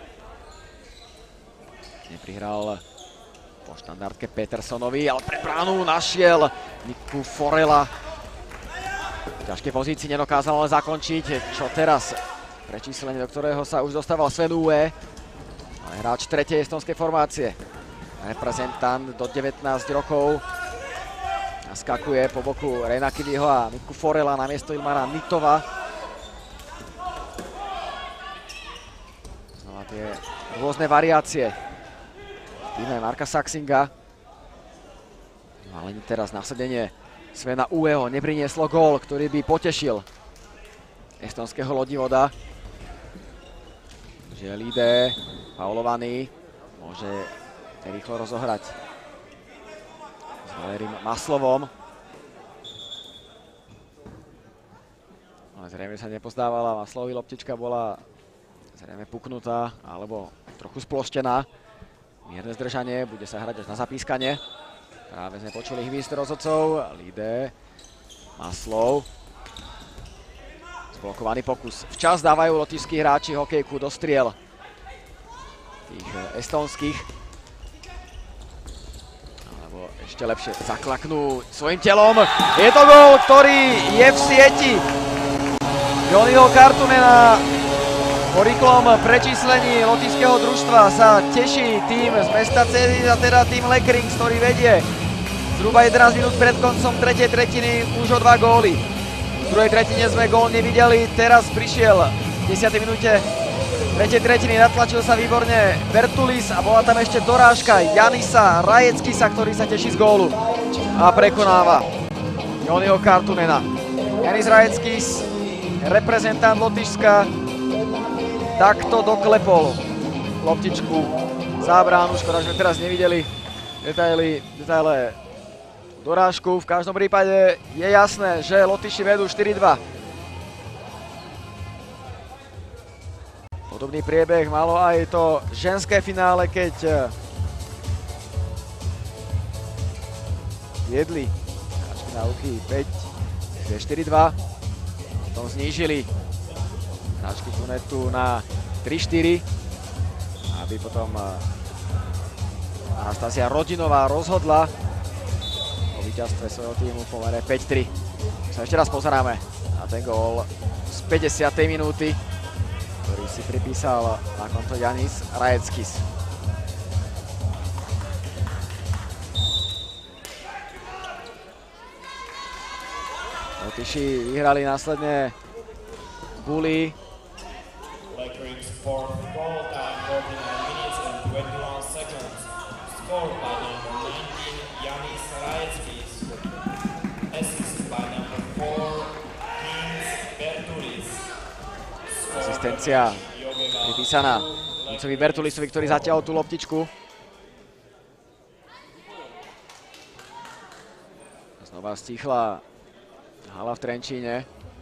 neprihral po štandardke Petersonovi, ale pred bránu našiel Niku Forela. V ťažkej pozícii nedokázal ale zakončiť. Čo teraz? Prečíslenie, do ktorého sa už dostával Sven Uwe. Ale hráč tretej estonskej formácie. Reprezentant do 19 rokov. Naskakuje po boku Renakiviho a Niku Forela namiesto Ilmara Nitova. Znova tie rôzne variácie. Týme Marka Saxinga. No ale teraz nasadenie Svena Uweho neprinieslo gól, ktorý by potešil estonského lodivoda. Že Lide, faulovaný, môže rýchlo rozohrať s Valerím Maslovom. Ale zrejme sa nepozdávala. Maslovovi loptička bola zrejme puknutá alebo trochu sploštená. Mierne zdržanie, bude sa hrať až na zapískanie. Práve sme počuli hvízd rozhodcov. Lide, Maslov. Zblokovaný pokus. Včas dávajú lotyšskí hráči hokejku do striel tých estónskych. Alebo ešte lepšie zaklaknú svojim telom. Je to gól, ktorý je v sieti. Joniho Kartunena po rýchlom prečíslení lotyšského družstva sa teší tým z mesta Cézy a teda tým Lekrings, ktorý vedie zhruba 11 minút pred koncom tretej tretiny už o 2 góly. V druhej tretine sme gól nevideli, teraz prišiel v 10. minúte tretej tretiny, natlačil sa výborne Bertulis a bola tam ešte dorážka Janisa Rajeckisa, ktorý sa teší z gólu a prekonáva Joniho Kartunena. Janis Rajeckis, reprezentant Lotyšska, takto doklepol loptičku za bránu. Škoda, že sme teraz nevideli detaile dorážku. V každom prípade je jasné, že Lotyši vedú 4-2. Podobný priebeh malo aj to ženské finále, keď viedli hráčky na Uky 5-4-2. Potom znížili hráčky Tunetu na 3-4, aby potom Anastasia Rodinová rozhodla o víťazstve svojho týmu v pomere 5-3. Sa ešte raz pozeráme na ten gól z 50. minúty, ktorý si pripísal na konto Janis Rajeckis. Lotyši vyhrali následne Bully. Lekrings fourth goal time 49 minutes and 21 seconds. Scored by number 19 Janis Rajeckis. Assist by number 4 Kins Bertulis. Asistencia pripísaná Vincovi Bertulisovi, ktorý zatiaľ tú loptičku. Znova stíchla hala v Trencíne.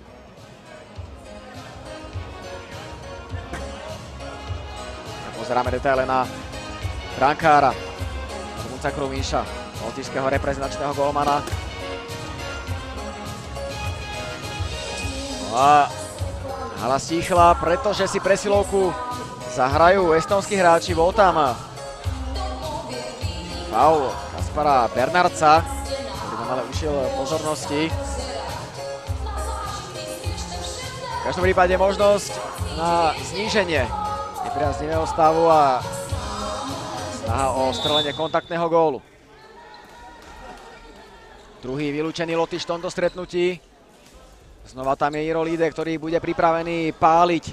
Pozeráme detaile na brankára Rumunca Krumíša, lotyšského reprezentačného golmana. No a hala stíchla, pretože si presilovku zahrajú estónski hráči. Bol tam faul Kaspara Bernardca, ktorý nám ale ušiel pozornosti. V každom prípade možnosť na zníženie nepriaznivého stavu a snaha o strelenie kontaktného gólu. Druhý vylúčený Lotyš v tomto stretnutí. Znova tam je EuroLide, ktorý bude pripravený páliť.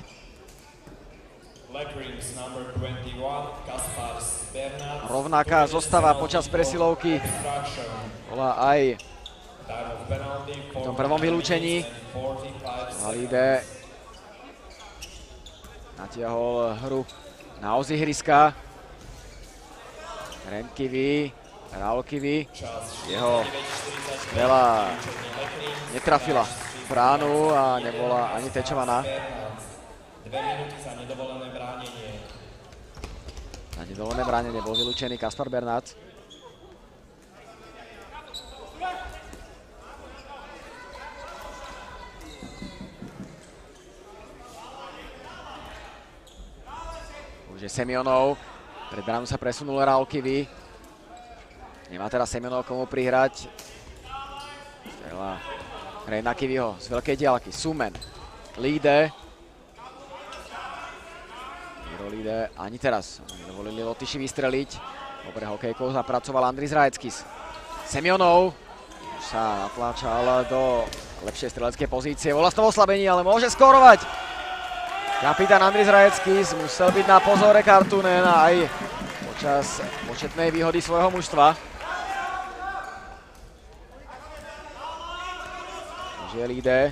Rovnaká zostava počas presilovky bola aj v tom prvom vylúčení. Lide natiahol hru na oz ihriska. Renkivi, Raulkivi. Jeho strela netrafila bránu a nebola ani tečovaná. 2 minúty za nedovolené bránenie. Na nedovolené bránenie bol vylúčený Kaspar Bernard. Už je Semionov. Pred bránu sa presunul Raulkivi. Nemá teraz Semionov komu prihrať. Strela hraje na Kiviho z veľkej diaľky. Sumen. Lide. EuroLide ani teraz nedovolili Lotyši vystreliť. Dobre hokejkou zapracoval Andris Rajeckis. Semionov už sa natláčal do lepšej streleckej pozície. Vo vlastnom oslabení, ale môže skórovať. Kapitán Andris Rajeckis musel byť na pozore Kartunen aj počas početnej výhody svojho mužstva. Už je Lide.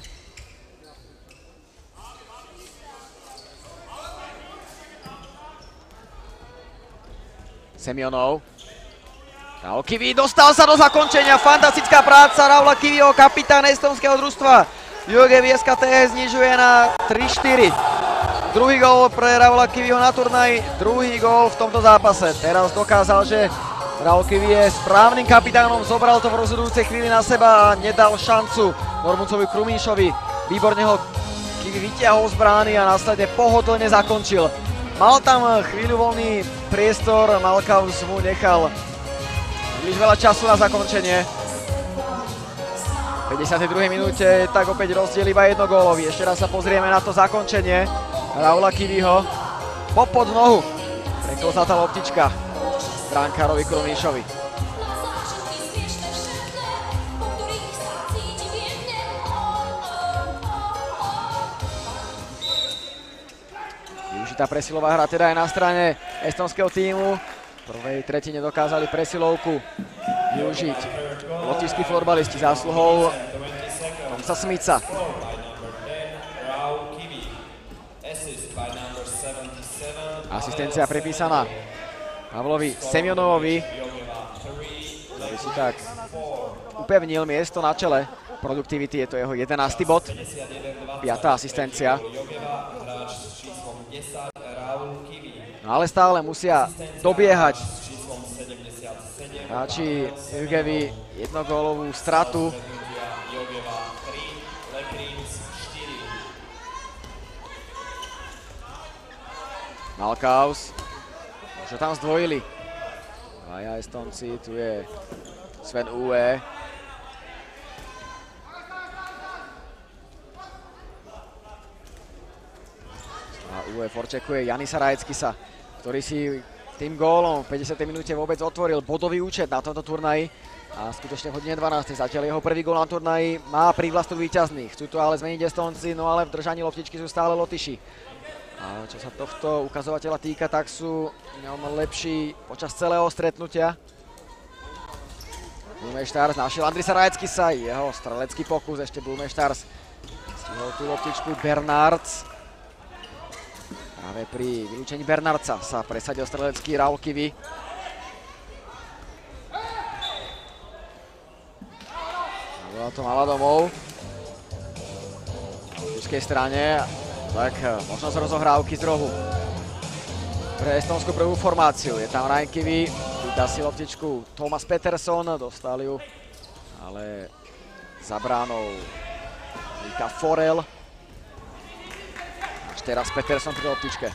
Semionov. Raul Kivi dostal sa do zakončenia, fantastická práca Raula Kiviho, kapitán estonského družstva. Jögevy Tähe znižuje na 3-4. Druhý gól pre Raula Kiviho na turnaji, druhý gól v tomto zápase. Teraz dokázal, že Raul Kivi je správnym kapitánom, zobral to v rozhodujúcej chvíli na seba a nedal šancu Normuncovi Krumíšovi. Výborne ho Kivi vytiahol z brány a následne pohodlne zakončil. Mal tam chvíľu voľný priestor, Malkaus mu nechal príliš veľa času na zakončenie. V 52. minúte tak opäť rozdiel iba jednogólový. Ešte raz sa pozrieme na to zakončenie Raula Kiviho. Popod nohu. Preklzatá loptička brankárovi Krumíšovi. Využitá presilová hra teda aj na strane estonského tímu. V prvej tretine dokázali presilovku využiť lotyšskí florbalisti zásluhou Tomsa Smica. Asistencia pripísaná Pavlovi Semionovovi, ktorý si tak upevnil miesto na čele produktivity, je to jeho 11. bod, 5. asistencia. No ale stále musia dobiehať hráči Jögevy jednogólovú stratu. Malkaus, už tam zdvojili. Dvaja Estonci, tu je Sven Uwe. A Uwe forčekuje Janisa Rajeckisa, ktorý si tým gólom v 50. minúte vôbec otvoril bodový účet na tomto turnaji. A skutočne v hodine 12. zatiaľ jeho prvý gól na turnaji má prívlastok víťazný. Chcú to ale zmeniť Estonci, no ale v držaní loptičky sú stále Lotyši. A čo sa tohto ukazovateľa týka, tak sú lepší počas celého stretnutia. Blumestars našiel Andrisa Rajeckisa, jeho strelecký pokus, ešte Blumestars stihol tú loptičku Bernards. Práve pri vylúčení Bernardsa sa presadil strelecký Raul Kivi. Bola to mala domov. Na ľudskej strane. Tak možnosť rozohrávky z rohu pre estonskú prvú formáciu. Je tam Raul Kivi, vydá si loptičku Thomas Peterson, dostal ju, ale za bránou Mika Forel. Až teraz Peterson pri loptičke.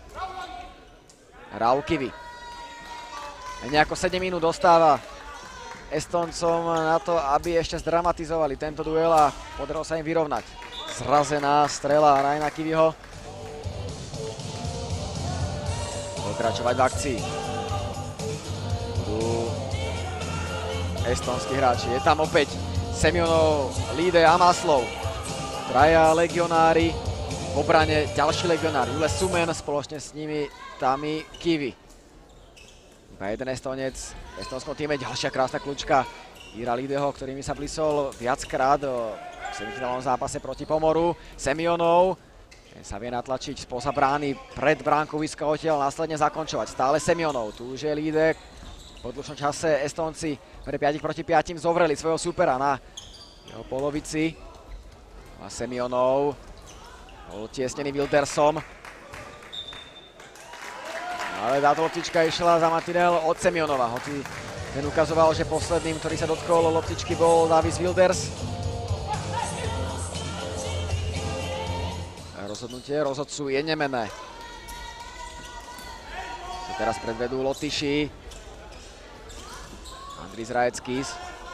Raul Kivi. Menej ako 7 minút dostáva Estoncom na to, aby ešte zdramatizovali tento duel a podarilo sa im vyrovnať. Zrazená strela Raina Kiviho. Pokračovať v akcii. Tu estonskí hráči. Je tam opäť Semionov, Líde a Maslov. Traja legionári. V obrane ďalší legionár Jule Sumen. Spoločne s nimi Tami Kivi. Iba jeden Estonec v estonskom týme. Ďalšia krásna kľúčka Ira Lídeho, ktorými sa blisol viackrát v semifinálnom zápase proti Pomoru. Semionov, ten sa vie natlačiť spoza brány pred bránkou vyskočil, následne zakončovať. Stále Semionov, tu už je Líde. Po dlhšom čase Estonci pre 5 proti 5 zovreli svojho supera na jeho polovici. A Semionov bol tiesnený Wildersom. Ale táto loptička išla za Martinel od Semionova, hoci ten ukazoval, že posledným, ktorý sa dotkol loptičky, bol Davis Wilders. Rozhodnutie rozhodcu je nemenné. Teraz predvedú Lotyši. Andris Rajeckis.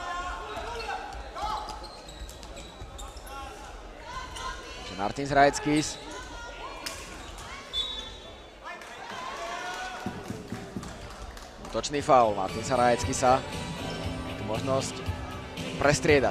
Martins Rajeckis. Útočný faul Martinsa Rajeckisa. Tu možnosť prestriedať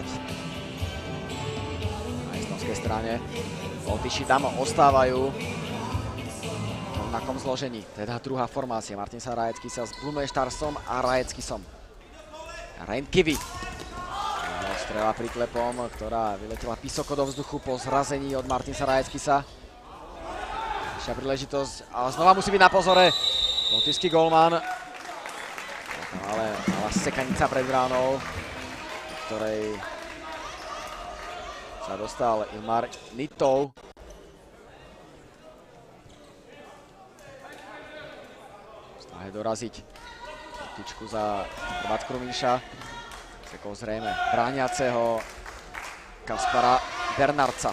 na estonskej strane. Lotyši tam ostávajú v rovnakom zložení. Teda druhá formácia Martinsa Rajeckisa s Blumestarsom a Rajeckisom. Raul Kivi. Strela priklepom, ktorá vyletela vysoko do vzduchu po zrazení od Martinsa Rajeckisa. Ďalšia príležitosť a znova musí byť na pozore lotyšský golman. Ale sekanica pred bránou, ktorej sa dostal Ilmar Nitov. Snahe doraziť loptičku za Krumíša. Sekol zrejme brániaceho Kaspara Bernardca.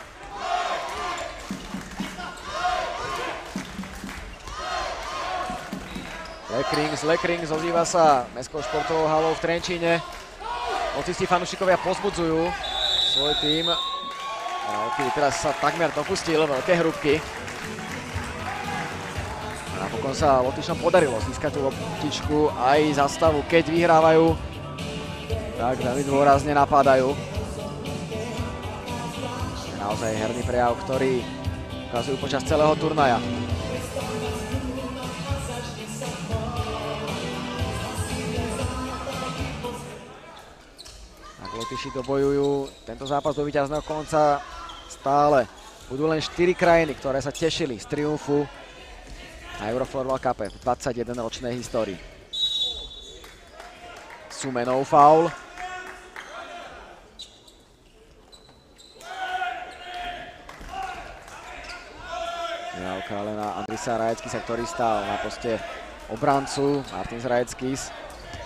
Lekrings ozýva sa mestskou športovou halou v Trencine. Hocisti fanúšikovia pozbudzujú svoj tím. Teraz sa takmer dopustil veľké hrúbky. Napokon sa Lotyšom podarilo získať tú loptičku aj za stavu, keď vyhrávajú. Tak veľmi dôrazne napádajú. Je naozaj herný prejav, ktorý ukazujú počas celého turnaja. Lotyši dobojujú tento zápas do víťazného konca stále. Budú len 4 krajiny, ktoré sa tešili z triumfu na EuroFloorball Cupe v 21-ročnej histórii. Sumenov faul. Javka ale na Andrisa Rajeckisa, ktorý stál na poste obrancu. Martin Rajeckis.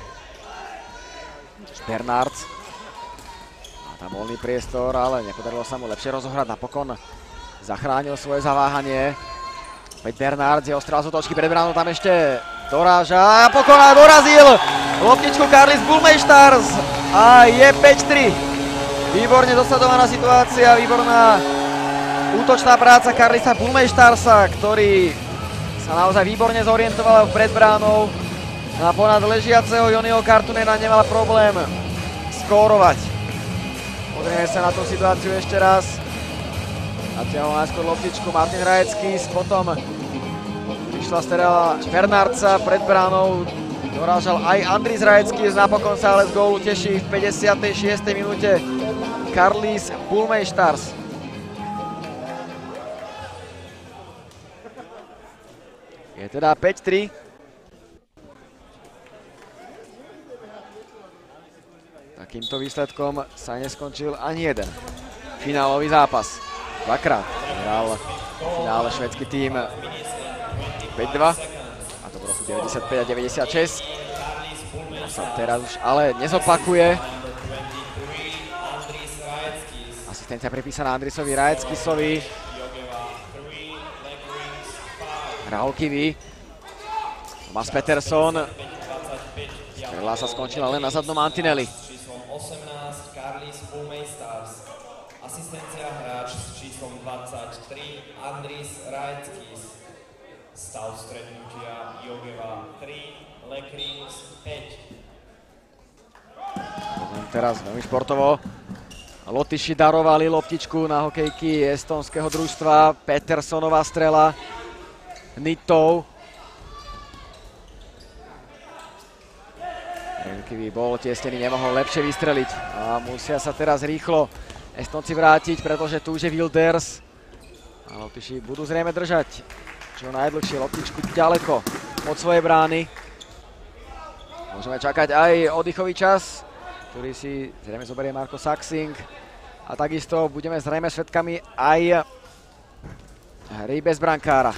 Bernards. Tam voľný priestor, ale nepodarilo sa mu lepšie rozohrať. Napokon zachránil svoje zaváhanie. Opäť Bernards, jeho strela z útočky pred bránou, tam ešte doráža. Napokon dorazil loptičku Karlis Bulmeistars a je 5-3. Výborne dosledovaná situácia, výborná útočná práca Karlisa Bulmeistarsa, ktorý sa naozaj výborne zorientoval pred bránou. Na ponad ležiaceho Joniho Kartunena nemal problém skórovať. Pozrieme sa na tú situáciu ešte raz. Natiahol najskôr loptičku Martin Rajeckis, potom vyšla strela Bernardca pred bránou. Dorážal aj Andris Rajeckis, napokon sa ale z gólu teší v 56. minúte Karlis Bulmeistars. Je teda 5-3. Takýmto výsledkom sa neskončil ani jeden finálový zápas. Dvakrát hral v finále švédsky tím 5-2, a to v roku 95 a 96. To sa teraz už ale nezopakuje. Asistencia pripísaná Andrisovi Rajeckisovi. Rahul Kivi. Thomas Peterson. Strela sa skončila len na zadnom mantineli. 18 Karlis Bulmeistars. Asistencia hráč s číslom 23 Andris Rajeckis. Stav stretnutia Jögeva 3, Lekrings 5. Teraz veľmi športovo. Lotyši darovali loptičku na hokejky estonského družstva. Petersonová strela. Nitov. Kivý bol tiesnený, nemohol lepšie vystreliť. A musia sa teraz rýchlo Estonci vrátiť, pretože tu už je Wilders. A Lotyši budú zrejme držať čo najdlhšie loptičku ďaleko od svojej brány. Môžeme čakať aj oddychový čas, ktorý si zrejme zoberie Marko Saxing. A takisto budeme zrejme svedkami aj hry bez brankára.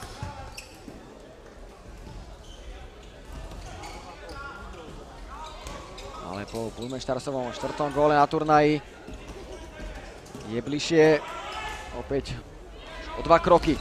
Ale po Bulmeistarsovom 4. góle na turnaji je bližšie opäť o 2 kroky.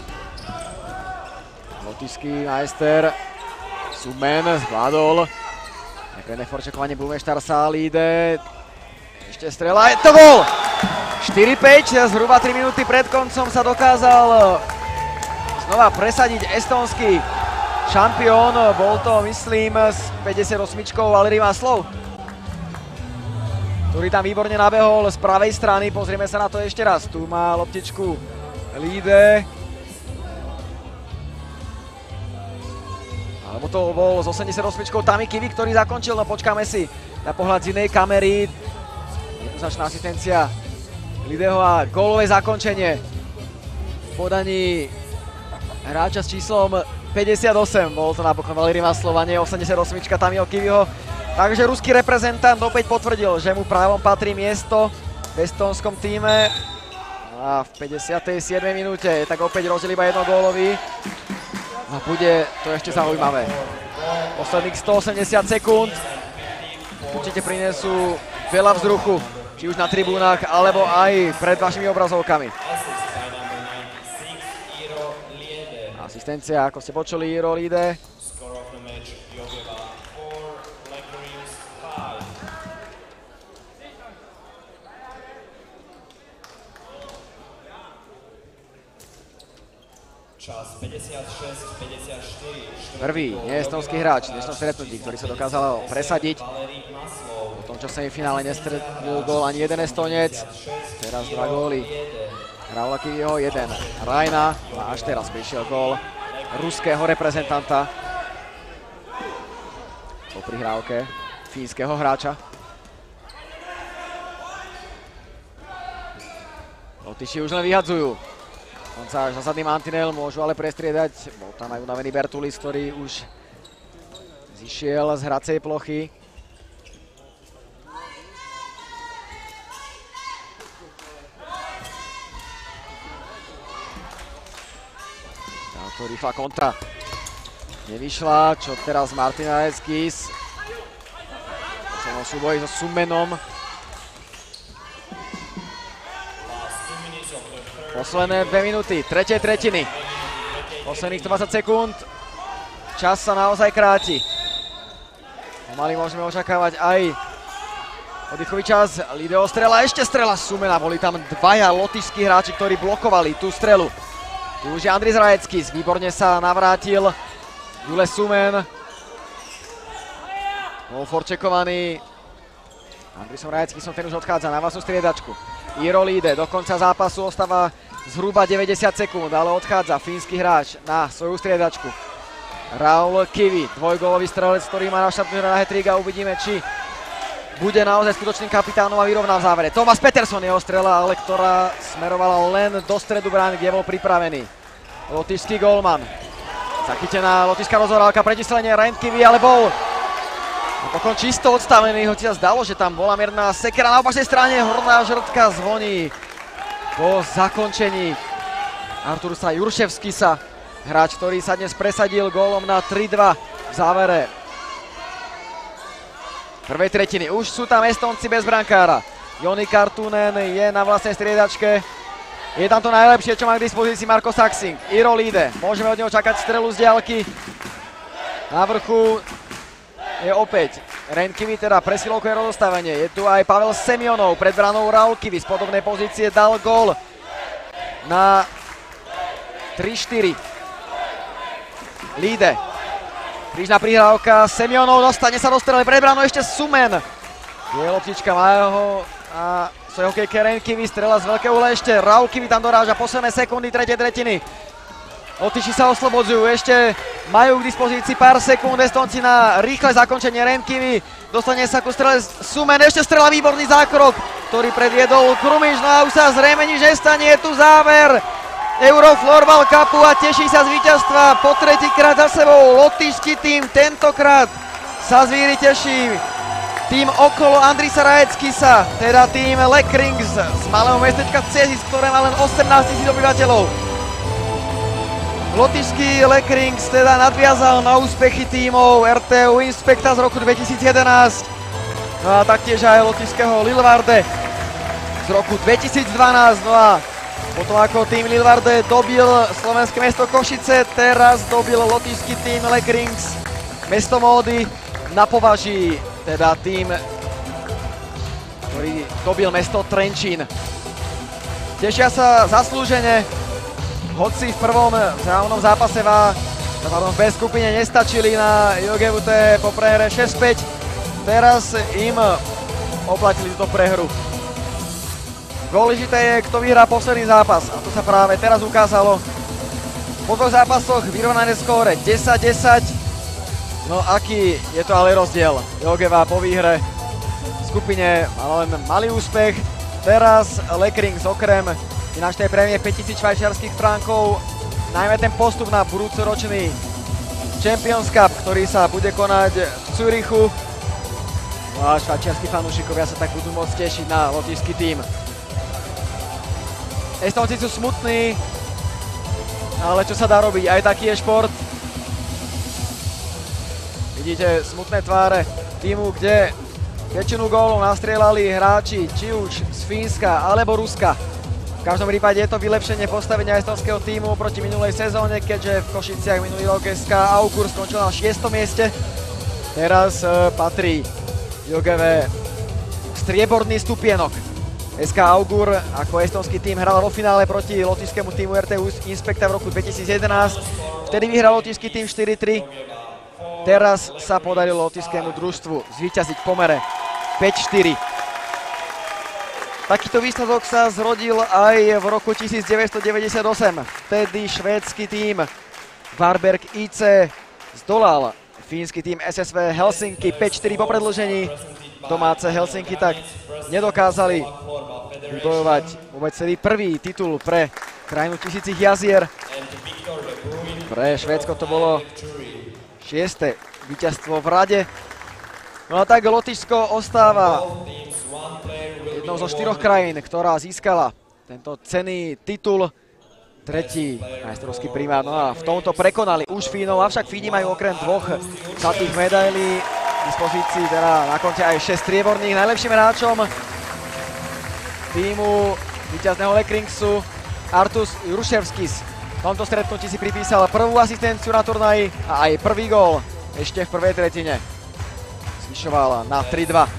Lotyšský majster Sumen zvládol nepríjemné forčekovanie Bulmeistarsa, líde. Ešte strela, je to gól! 4-5, zhruba 3 minúty pred koncom sa dokázal znova presadiť estonský šampión. Bol to, myslím, s 58-čkou Valerij Maslov, ktorý tam výborne nabehol z pravej strany. Pozrieme sa na to ešte raz. Tu má loptičku Líde. Alebo to bol s 88-čkou Tami Kivi, ktorý zakončil. No počkáme si na pohľad z inej kamery. Jednoznačná asistencia Lídeho a gólové zakončenie v podaní hráča s číslom 58. Bol to napokon Valerij Maslov a nie 88-čka Tamiho Kiviho. Takže ruský reprezentant opäť potvrdil, že mu právom patrí miesto v estonskom týme. A v 57. minúte je tak opäť rozdiel iba jednogólový. A bude to ešte zaujímavé. Posledných 180 sekúnd určite prinesú veľa vzruchu, či už na tribúnach, alebo aj pred vašimi obrazovkami. Asistencia, ako ste počuli, EuroFloorball. Jögeva 4, Lekrings 5. Čas 56-54. Prvý neestonský hráč v dnešnom stretnutí, ktorý sa dokázal presadiť. Po tom, čo v semifinále nestretnul gól ani jeden Estonec. Teraz 2 góly. Hral Kiviho 1. Rajna. A až teraz prišiel gól ruského reprezentanta. Po prihrávke fínskeho hráča. Lotyši už len vyhadzujú. Konca až zásadný mantinel, môžu ale prestriedať. Bol tam aj unavený Bertulis, ktorý už zišiel z hracej plochy. Táto rýchla kontra nevyšla, čo teraz Martinez-Kis. V súboji so Sumenom. Posledné 2 minúty, tretie tretiny. Posledných 20 sekúnd. Čas sa naozaj kráti. Pomaly môžeme očakávať aj oddychový čas. Lideo strela, ešte strela Sumena. Boli tam dvaja lotyšskí hráči, ktorí blokovali tú strelu. Tu už je Andris Rajeckis. Výborne sa navrátil Jule Sumen. Bol forčekovaný Andrisom Rajeckisom, ten už odchádza na vlastnú striedačku. EuroFloorball, do konca zápasu ostáva zhruba 90 sekúnd, ale odchádza fínsky hráč na svoju striedačku. Raul Kivi, dvojgólový strelec, ktorý má naštartnúť na hat-trick a uvidíme, či bude naozaj skutočným kapitánom a vyrovná v závere. Thomas Peterson, jeho strela, ale ktorá smerovala len do stredu brány, kde bol pripravený lotyšský gólman. Zachytená lotyšská rozhrávka, pretislenie Kivi, ale bol napokon čisto odstavený, hoci sa zdalo, že tam bola mierna sekera na opačnej strane. Horná žrtka zvoní po zakončení Arturusa Jurševskisa, hráč, ktorý sa dnes presadil gólom na 3-2 v závere prvej tretiny. Už sú tam Estonci bez brankára. Joni Kartunen je na vlastnej striedačke. Je tam to najlepšie, čo má k dispozícii Marko Saxing. EuroFloorball, môžeme od neho čakať strelu z diaľky. Na vrchu je opäť Kivi, teda presilovkové rozostavenie. Je tu aj Pavel Semionov, pred branou Raul Kivi z podobnej pozície dal gól na 3-4. Líde. Krížna prihrávka, Semionov dostane sa do strely, pred branou ešte Sumen. Je loptička, má ho a svojho hokejke Kivi, strela z veľkého ule ešte. Raul Kivi tam doráža posledné sekundy tretej tretiny. Lotyši sa oslobodzujú, ešte majú k dispozícii pár sekúnd Estonci na rýchle zakončenie Kivi. Dostane sa ku strele Sumen, ešte strela, výborný zákrok, ktorý predviedol Krumiš, no a už sa zrejme nič nestane, je tu záver EuroFloorball Cupu a teší sa z víťazstva po tretíkrát za sebou. Lotyšský tým tentokrát sa z výhry teší. Tým okolo Andrisa Rajeckisa, teda tým Lekrings z malého mestečka Cesis, ktoré má len 18 000 obyvateľov. Lotyšský Lekrings teda nadviazal na úspechy tímov RTU Inspekta z roku 2011. No a taktiež aj lotyšského Lilvarde z roku 2012. No a potom ako tým Lilvarde dobil slovenské mesto Košice, teraz dobil lotyšský tým Lekrings mesto módy na považí, teda tým, ktorý dobil mesto Trencin. Tešia sa zaslúžene, hoci v prvom závnom zápase v B skupine nestačili na Jögevu po prehre 6-5. Teraz im oplatili túto prehru. Dôležité je, kto vyhrá posledný zápas. A to sa práve teraz ukázalo. Po dvoch zápasoch vyrovnané skóre 10-10. No aký je to ale rozdiel. Jögeva po výhre v skupine mal len malý úspech. Teraz Lekrings okrem finančnej prémie 5000 švajčiarskych frankov, najmä ten postup na budúcoročný Champions Cup, ktorý sa bude konať v Zürichu. No a švajčiarski fanúšikovia sa tak budú môcť tešiť na lotyšský tím. Estonci sú smutní, ale čo sa dá robiť, aj taký je šport. Vidíte smutné tváre týmu, kde väčšinu gólov nastrieľali hráči či už z Fínska alebo Ruska. V každom prípade je to vylepšenie postavenia estonského týmu proti minulej sezóne, keďže v Košiciach minulý rok SK Augur skončil na 6. mieste. Teraz patrí Jögeve strieborný stupienok. SK Augur ako estonský tým hral vo finále proti lotyšskému týmu RTU Inspekta v roku 2011. Vtedy vyhral lotyšský tým 4-3. Teraz sa podarilo lotyšskému družstvu zvíťaziť v pomere 5-4. Takýto výsledok sa zrodil aj v roku 1998. Vtedy švédsky tým Varberg IC zdolal fínsky tým SSV Helsinki 5-4 po predĺžení. Domáce Helsinki tak nedokázali vybojovať vôbec celý prvý titul pre krajinu tisícich jazier. Pre Švédsko to bolo 6. víťazstvo v rade. No a tak Lotyšsko ostáva jednou zo 4 krajín, ktorá získala tento cenný titul. Tretí majstrovský primár. No a v tomto prekonali už Fínov, avšak Fíni majú okrem 2 zlatých medailí k dispozícii, teda na konte aj 6 strieborných. Najlepším hráčom týmu víťazného Lekringsu Artus Jurševskis v tomto stretnutí si pripísal prvú asistenciu na turnaji a aj prvý gól ešte v prvej tretine. Zvyšoval na 3-2.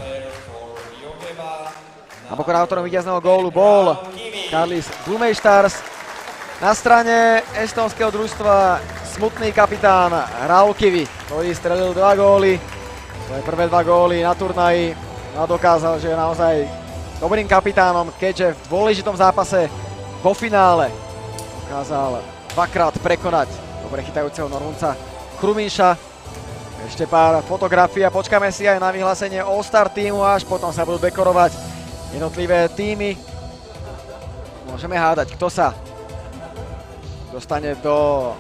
Napokon autorom víťazného gólu bol Karlis Blumejstars. Na strane estonského družstva smutný kapitán Raul Kivi, ktorý strelil 2 góly. Svoje prvé 2 góly na turnaji a dokázal, že je naozaj dobrým kapitánom, keďže v dôležitom zápase vo finále dokázal 2-krát prekonať dobre chytajúceho Normunca Chrumíša. Ešte pár fotografií a počkáme si aj na vyhlásenie All-Star týmu, až potom sa budú dekorovať jednotlivé týmy. Môžeme hádať, kto sa dostane do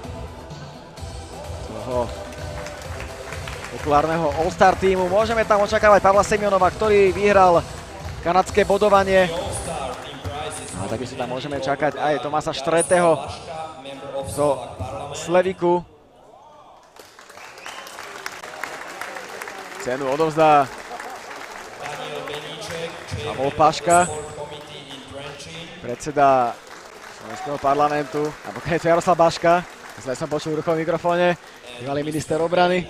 toho populárneho All-Star týmu. Môžeme tam očakávať Pavla Semionova, ktorý vyhral kanadské bodovanie. A takisto tam môžeme čakať aj Tomasa Štretého zo Sleviku. Cenu odovzdá Pavol Paška, predseda Slovenského parlamentu, a pokoniec Jaroslav Baška, zle som počul v ruchom mikrofóne, bývalý minister obrany.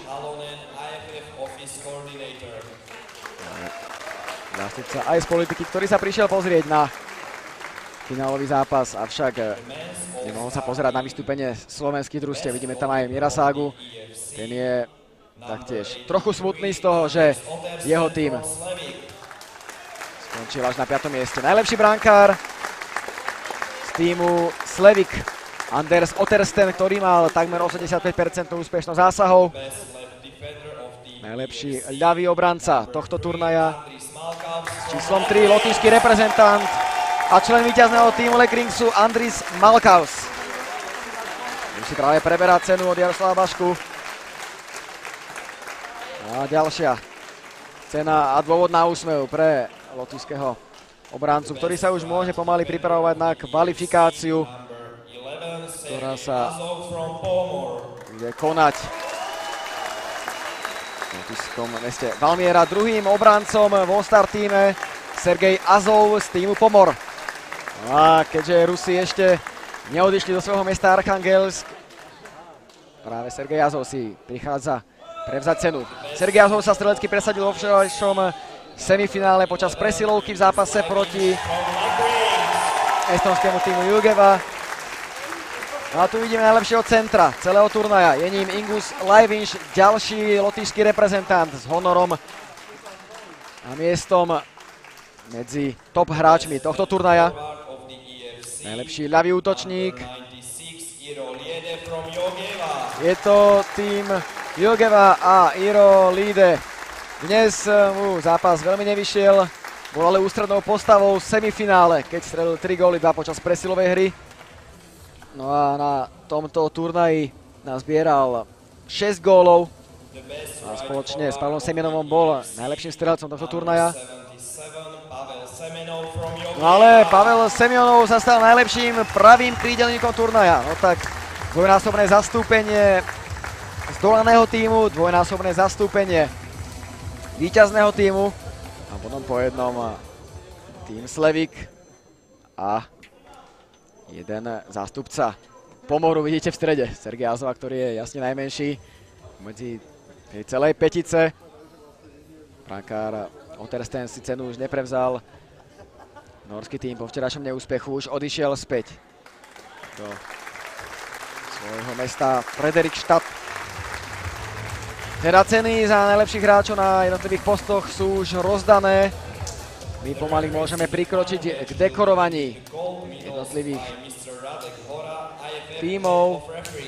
Zástupca aj z politiky, ktorý sa prišiel pozrieť na finálový zápas, avšak nemohol sa pozerať na vystúpenie slovenských družstiev. Vidíme tam aj Miraságu, ten je taktiež trochu smutný z toho, že jeho tým skončil až na 5. mieste. Najlepší brankár z týmu Slevik, Anders Ottersten, ktorý mal takmer 85% úspešnosť zásahov. Najlepší ľavý obranca tohto turnaja s číslom 3, lotyšský reprezentant a člen víťazného týmu Lekringsu Andris Malkaus. Musí práve preberať cenu od Jaroslava Bašku. A ďalšia cena a dôvod na úsmev pre lotyšského obrancu, ktorý sa už môže pomaly pripravovať na kvalifikáciu, ktorá sa bude konať v lotyšskom meste Valmiera. Druhým obrancom vo All-Star týme Sergej Azov z týmu Pomor. A keďže Rusi ešte neodišli do svojho mesta Archangelsk, práve Sergej Azov si prichádza prevzať cenu. Sergej Azov sa strelecky presadil vo včerajšom semifinále počas presilovky v zápase proti estonskému týmu Jögeva. No a tu vidíme najlepšieho centra celého turnaja. Je ním Ingus Laivinš, ďalší lotyšský reprezentant s honorom a miestom medzi top hráčmi tohto turnaja. Najlepší ľavý útočník. Je to tým Jögeva a Euro Lide. Dnes mu zápas veľmi nevyšiel, bol ale ústrednou postavou v semifinále, keď strelil 3 góly, 2 počas presilovej hry. No a na tomto turnaji nazbieral 6 gólov, A spoločne s Pavlom Semenovom bol najlepším strelcom tohto turnaja. No ale Pavel Semionov sa stal najlepším pravým krídelníkom turnaja. No tak dvojnásobné zastúpenie zdolaného tímu, dvojnásobné zastúpenie víťazného tímu. A potom po jednom tým Slevik a jeden zástupca Pomoru vidíte v strede. Sergej Azova, ktorý je jasne najmenší medzi tej celej petice. Brankár Ottersten si cenu už neprevzal. Norský tým po včerajšom neúspechu už odišiel späť do svojho mesta Fredrikstad. Teda ceny za najlepších hráčov na jednotlivých postoch sú už rozdané. My pomaly môžeme prikročiť k dekorovaní jednotlivých tímov.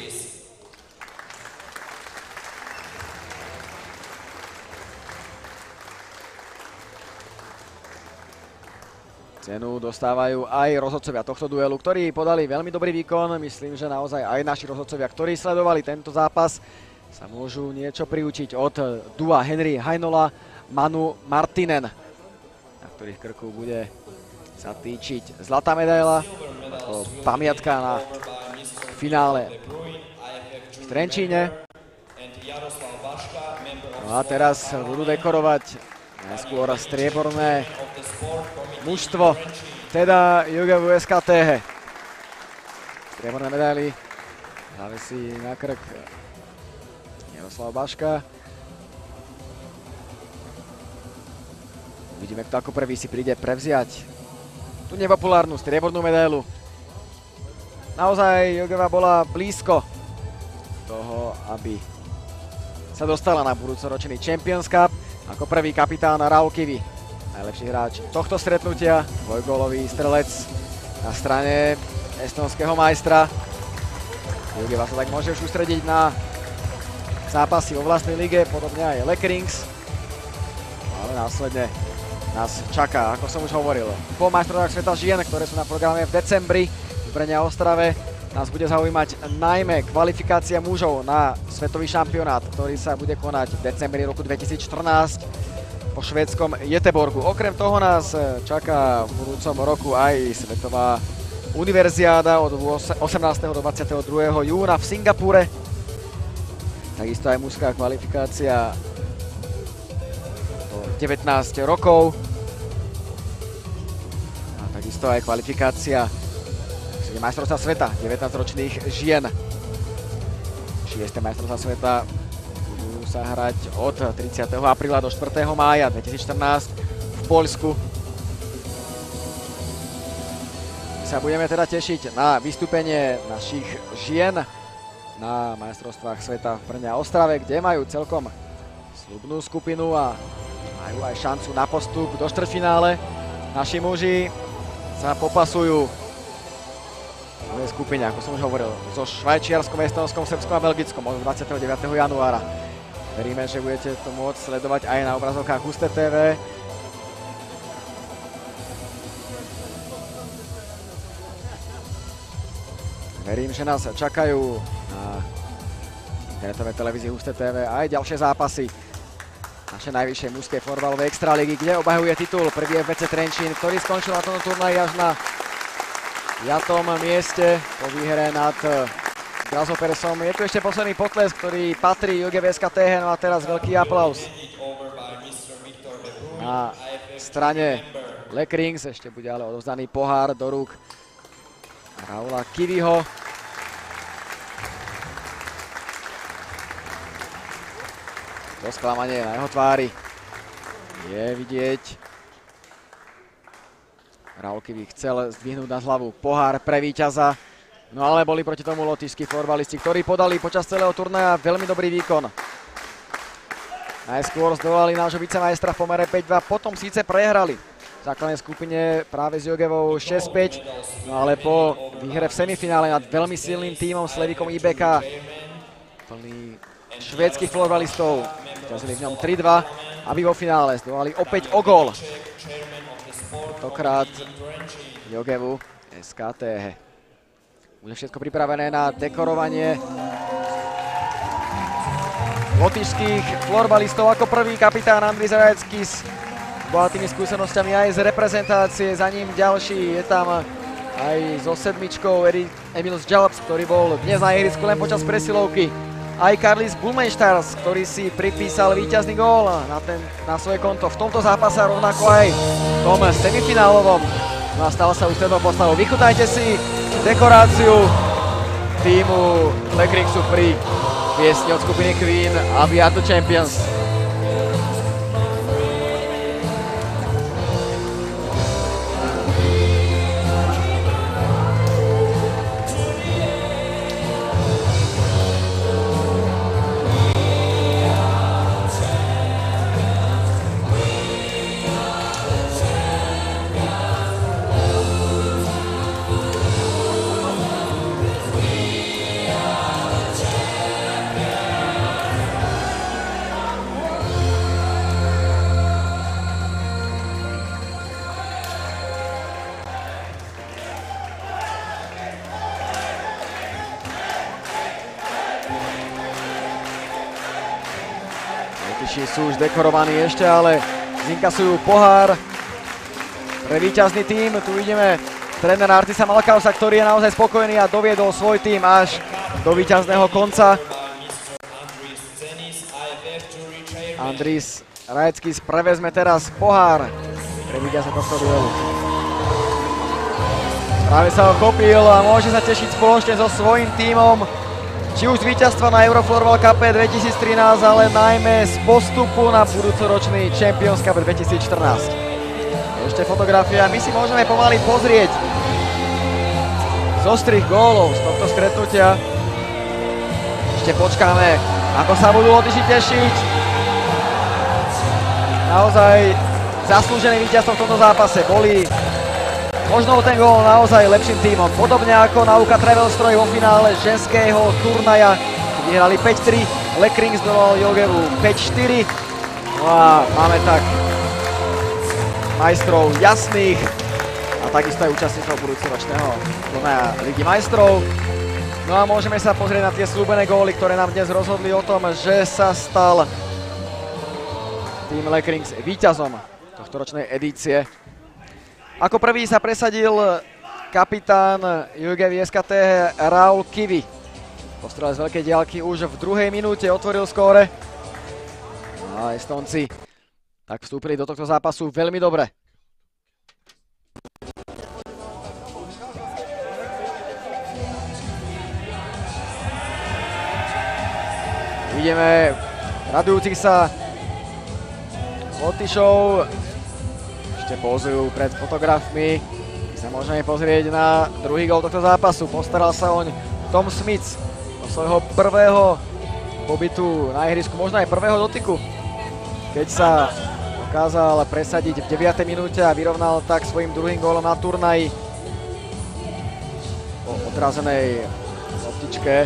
Cenu dostávajú aj rozhodcovia tohto duelu, ktorí podali veľmi dobrý výkon. Myslím, že naozaj aj naši rozhodcovia, ktorí sledovali tento zápas, sa môžu niečo priučiť od dua Henry Heinola, Manu Martinen, na ktorých krku bude sa týčiť zlatá medaila ako pamiatka na finále v Trencine. No a teraz budú dekorovať najskôr strieborné mužstvo, teda Jögevu SK Tähe. Strieborné medaily závesí na krk Jaroslav Baška. Uvidíme, kto ako prvý si príde prevziať tú nepopulárnu striebornú medailu. Naozaj Jögeva bola blízko toho, aby sa dostala na budúcoročný Champions Cup. Ako prvý kapitán Raul Kivi, najlepší hráč tohto stretnutia, dvojgólový strelec na strane estonského majstra. Jögeva sa tak môže už sústrediť na zápasy vo vlastnej lige, podobne aj Lekrings. Ale následne nás čaká, ako som už hovoril, po majstrovstvách sveta žien, ktoré sú na programe v decembri v Brne a Ostrave. Nás bude zaujímať najmä kvalifikácia mužov na svetový šampionát, ktorý sa bude konať v decembri roku 2014 po švédskom Göteborgu. Okrem toho nás čaká v budúcom roku aj svetová univerziáda od 18. do 22. júna v Singapúre. Takisto aj mužská kvalifikácia do 19 rokov. A takisto aj kvalifikácia majstrovstvá sveta 19-ročných žien. 6. majstrovstvá sveta budú sa hrať od 30. apríla do 4. mája 2014 v Poľsku. My sa budeme teda tešiť na vystúpenie našich žien na majstrovstvách sveta v Brne a Ostrave, kde majú celkom sľubnú skupinu a majú aj šancu na postup do štvrťfinále. Naši muži sa popasujú v skupine, ako som už hovoril, so Švajčiarskom, Estonskom, Srbskom a Belgickom od 29. januára. Veríme, že budete to môcť sledovať aj na obrazovkách Husté TV. Verím, že nás čakajú na internetovej televízii Husté TV aj ďalšie zápasy našej najvyššej mužskej florbalovej extraligy, kde obhajuje titul prvý EFC Trencin, ktorý skončil na tomto turnaji až na 5. mieste po výhre nad Grazopersom. Je tu ešte posledný potlesk, ktorý patrí Jögeve SK Tähe, no a teraz veľký aplaus na strane Lekrings. Ešte bude ale odovzdaný pohár do rúk Raula Kiviho. To sklamanie na jeho tvári je vidieť. Raul Kivi chcel zdvihnúť na hlavu pohár pre víťaza, no ale boli proti tomu lotyšskí florbalisti, ktorí podali počas celého turnaja veľmi dobrý výkon. Najskôr zdolali nášho vicemajstra v pomere 5-2, potom síce prehrali v základnej skupine práve s Jögevou 6-5, no ale po výhre v semifinále nad veľmi silným tímom Slevikom IBK, plný švédskych florbalistov, ťazili v ňom 3-2, aby vo finále zdolali opäť o gól. Tentokrát Jögevu SK Tähe. Bude všetko pripravené na dekorovanie lotyšských florbalistov. Ako prvý kapitán Andris Rajecký s bohatými skúsenosťami aj z reprezentácie. Za ním ďalší je tam aj so sedmičkou Emil Jalps, ktorý bol dnes na ihrisku len počas presilovky. Aj Karlis Bulmenstars, ktorý si pripísal víťazný gól na svoje konto v tomto zápase, rovnako aj v tom semifinálovom. No a stala sa už strednou postavou. Vychutnajte si dekoráciu týmu Lekringsu pri piesni od skupiny Queen a We Are The Champions. Sú už dekorovaní ešte, ale zinkasujú pohár pre víťazný tím. Tu vidíme trénera Artisa Malkausa, ktorý je naozaj spokojný a doviedol svoj tím až do víťazného konca. Andris Rajecký prevezme teraz pohár pre víťazné tohto duelu. Práve sa ho chopil a môže sa tešiť spoločne so svojím tímom. Či už z víťazstva na EuroFloorball Cup 2013, ale najmä z postupu na budúcoročný Champions Cup 2014. Ešte fotografia, my si môžeme pomaly pozrieť zostrých gólov z tohto stretnutia. Ešte počkáme, ako sa budú Lotyši tešiť. Naozaj zaslúžený víťazstvo v tomto zápase. Boli možno ten gól naozaj lepším tímom. Podobne ako na UK Travel Stroj vo finále ženského turnaja. Vyhrali 5-3, Lekrings dolal Jögevu 5-4. No a máme tak majstrov jasných a takisto aj účastníkov budúcoročného turnaja Ligy majstrov. No a môžeme sa pozrieť na tie slúbené góly, ktoré nám dnes rozhodli o tom, že sa stal tým Lekrings víťazom tohtoročnej edície. Ako prvý sa presadil kapitán Jögevy Tähe Raul Kivi. Postrelal z veľkej diaľky už v druhej minúte, otvoril skóre. A Estonci tak vstúpili do tohto zápasu veľmi dobre. Vidíme radujúcich sa Lotyšov. Pózujú pred fotografmi. My sa môžeme pozrieť na druhý gól tohto zápasu. Postaral sa oň Tom Smith do svojho prvého pobytu na ihrisku, možno aj prvého dotyku, keď sa dokázal presadiť v 9. minúte a vyrovnal tak svojím druhým gólom na turnaji po odrazenej loptičke.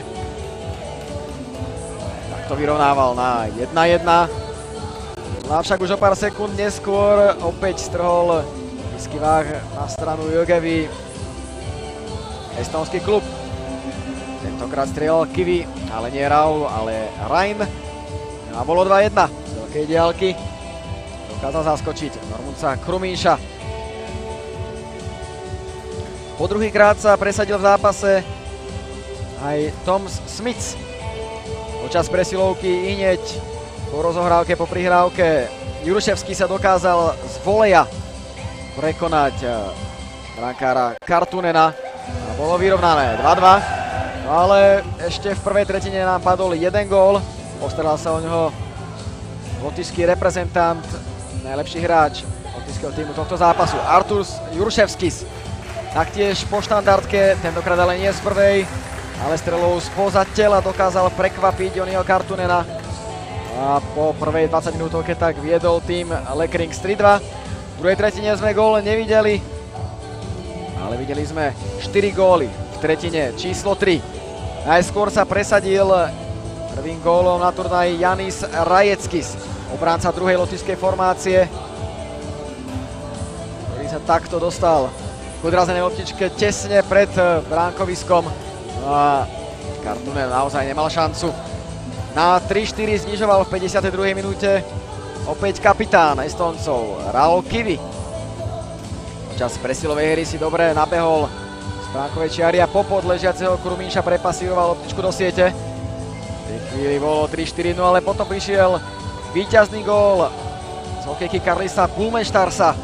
Tak to vyrovnával na 1-1. No však už o pár sekúnd neskôr opäť strhol nízky váh na stranu Jögevy estonský klub. Tentokrát strieľal Kivi, ale nie Raul, ale Rain. A bolo 2-1 z veľkej diaľky. Dokázal zaskočiť Normunca Krumíša. Po druhýkrát sa presadil v zápase aj Tom Smith. Počas presilovky hneď po rozohrávke, po prihrávke Juruševský sa dokázal z voleja prekonať brankára Kartunena a bolo vyrovnané 2-2, ale ešte v prvej tretine nám padol jeden gól. Postaral sa o ňoho lotyšský reprezentant, najlepší hráč lotyšského týmu tohto zápasu Arturs Juruševskis. Taktiež po štandardke, tentokrát ale nie z prvej, ale strelou spoza tela dokázal prekvapiť Joniho Kartunena. A po prvej 20 minútovke tak viedol tým Lekrings 3-2. V druhej tretine sme gól nevideli, ale videli sme 4 góly v tretine číslo 3. Najskôr sa presadil prvým gólom na turnaji Janis Rajeckis, obránca druhej lotyšskej formácie, ktorý sa takto dostal k odrazenej loptičke tesne pred bránkoviskom. No a Kartunen naozaj nemal šancu. Na 3-4 znižoval v 52. minúte opäť kapitán Estoncov Raul Kivi. Počas presilovej hry si dobre nabehol z bránkovej čiary a popod ležiaceho Krumínša prepasíroval loptičku do siete. V tej chvíli bolo 3-4, no ale potom prišiel víťazný gól z hokejky Karlisa Pulmenštarsa.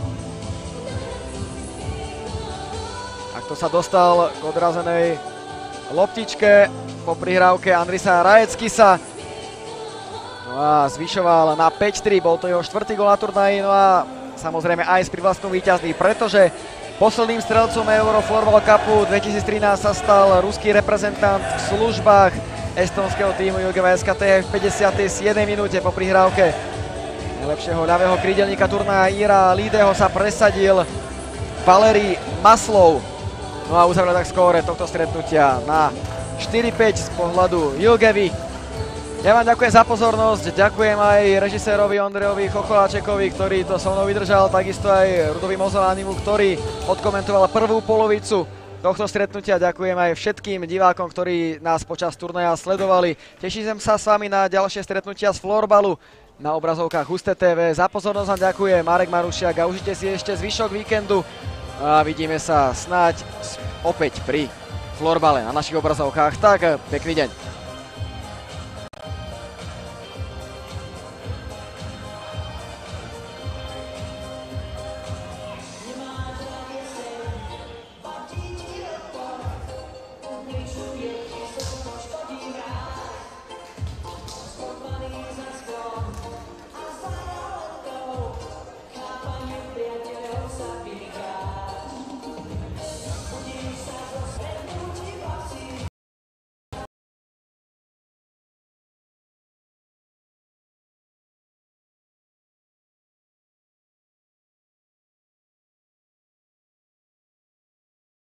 Takto sa dostal k odrazenej loptičke po prihrávke Andrisa Rajeckisa. No a zvyšoval na 5-4, bol to jeho 4. gól na turnaji, no a samozrejme aj s privlastnou víťazný, pretože posledným strelcom EuroFloorball Cupu 2013 sa stal ruský reprezentant v službách estonského týmu Jögeva Tähe v 57. minúte po prihrávke najlepšieho ľavého krídelníka turnaja Ira Lídeho sa presadil Valerij Maslov. No a uzavrel tak skóre tohto stretnutia na 4-5 z pohľadu Jögevy. Ja vám ďakujem za pozornosť, ďakujem aj režisérovi Ondrejovi Chocholáčekovi, ktorý to so mnou vydržal, takisto aj Rudovi Mozolánimu, ktorý odkomentoval prvú polovicu tohto stretnutia. Ďakujem aj všetkým divákom, ktorí nás počas turnaja sledovali. Teším sa s vami na ďalšie stretnutia z Floorballu na obrazovkách Husté TV. Za pozornosť vám ďakujem, Marek Marušiak, a užite si ešte zvyšok víkendu a vidíme sa snáď opäť pri Floorballe na našich obrazovkách. Tak pekný deň.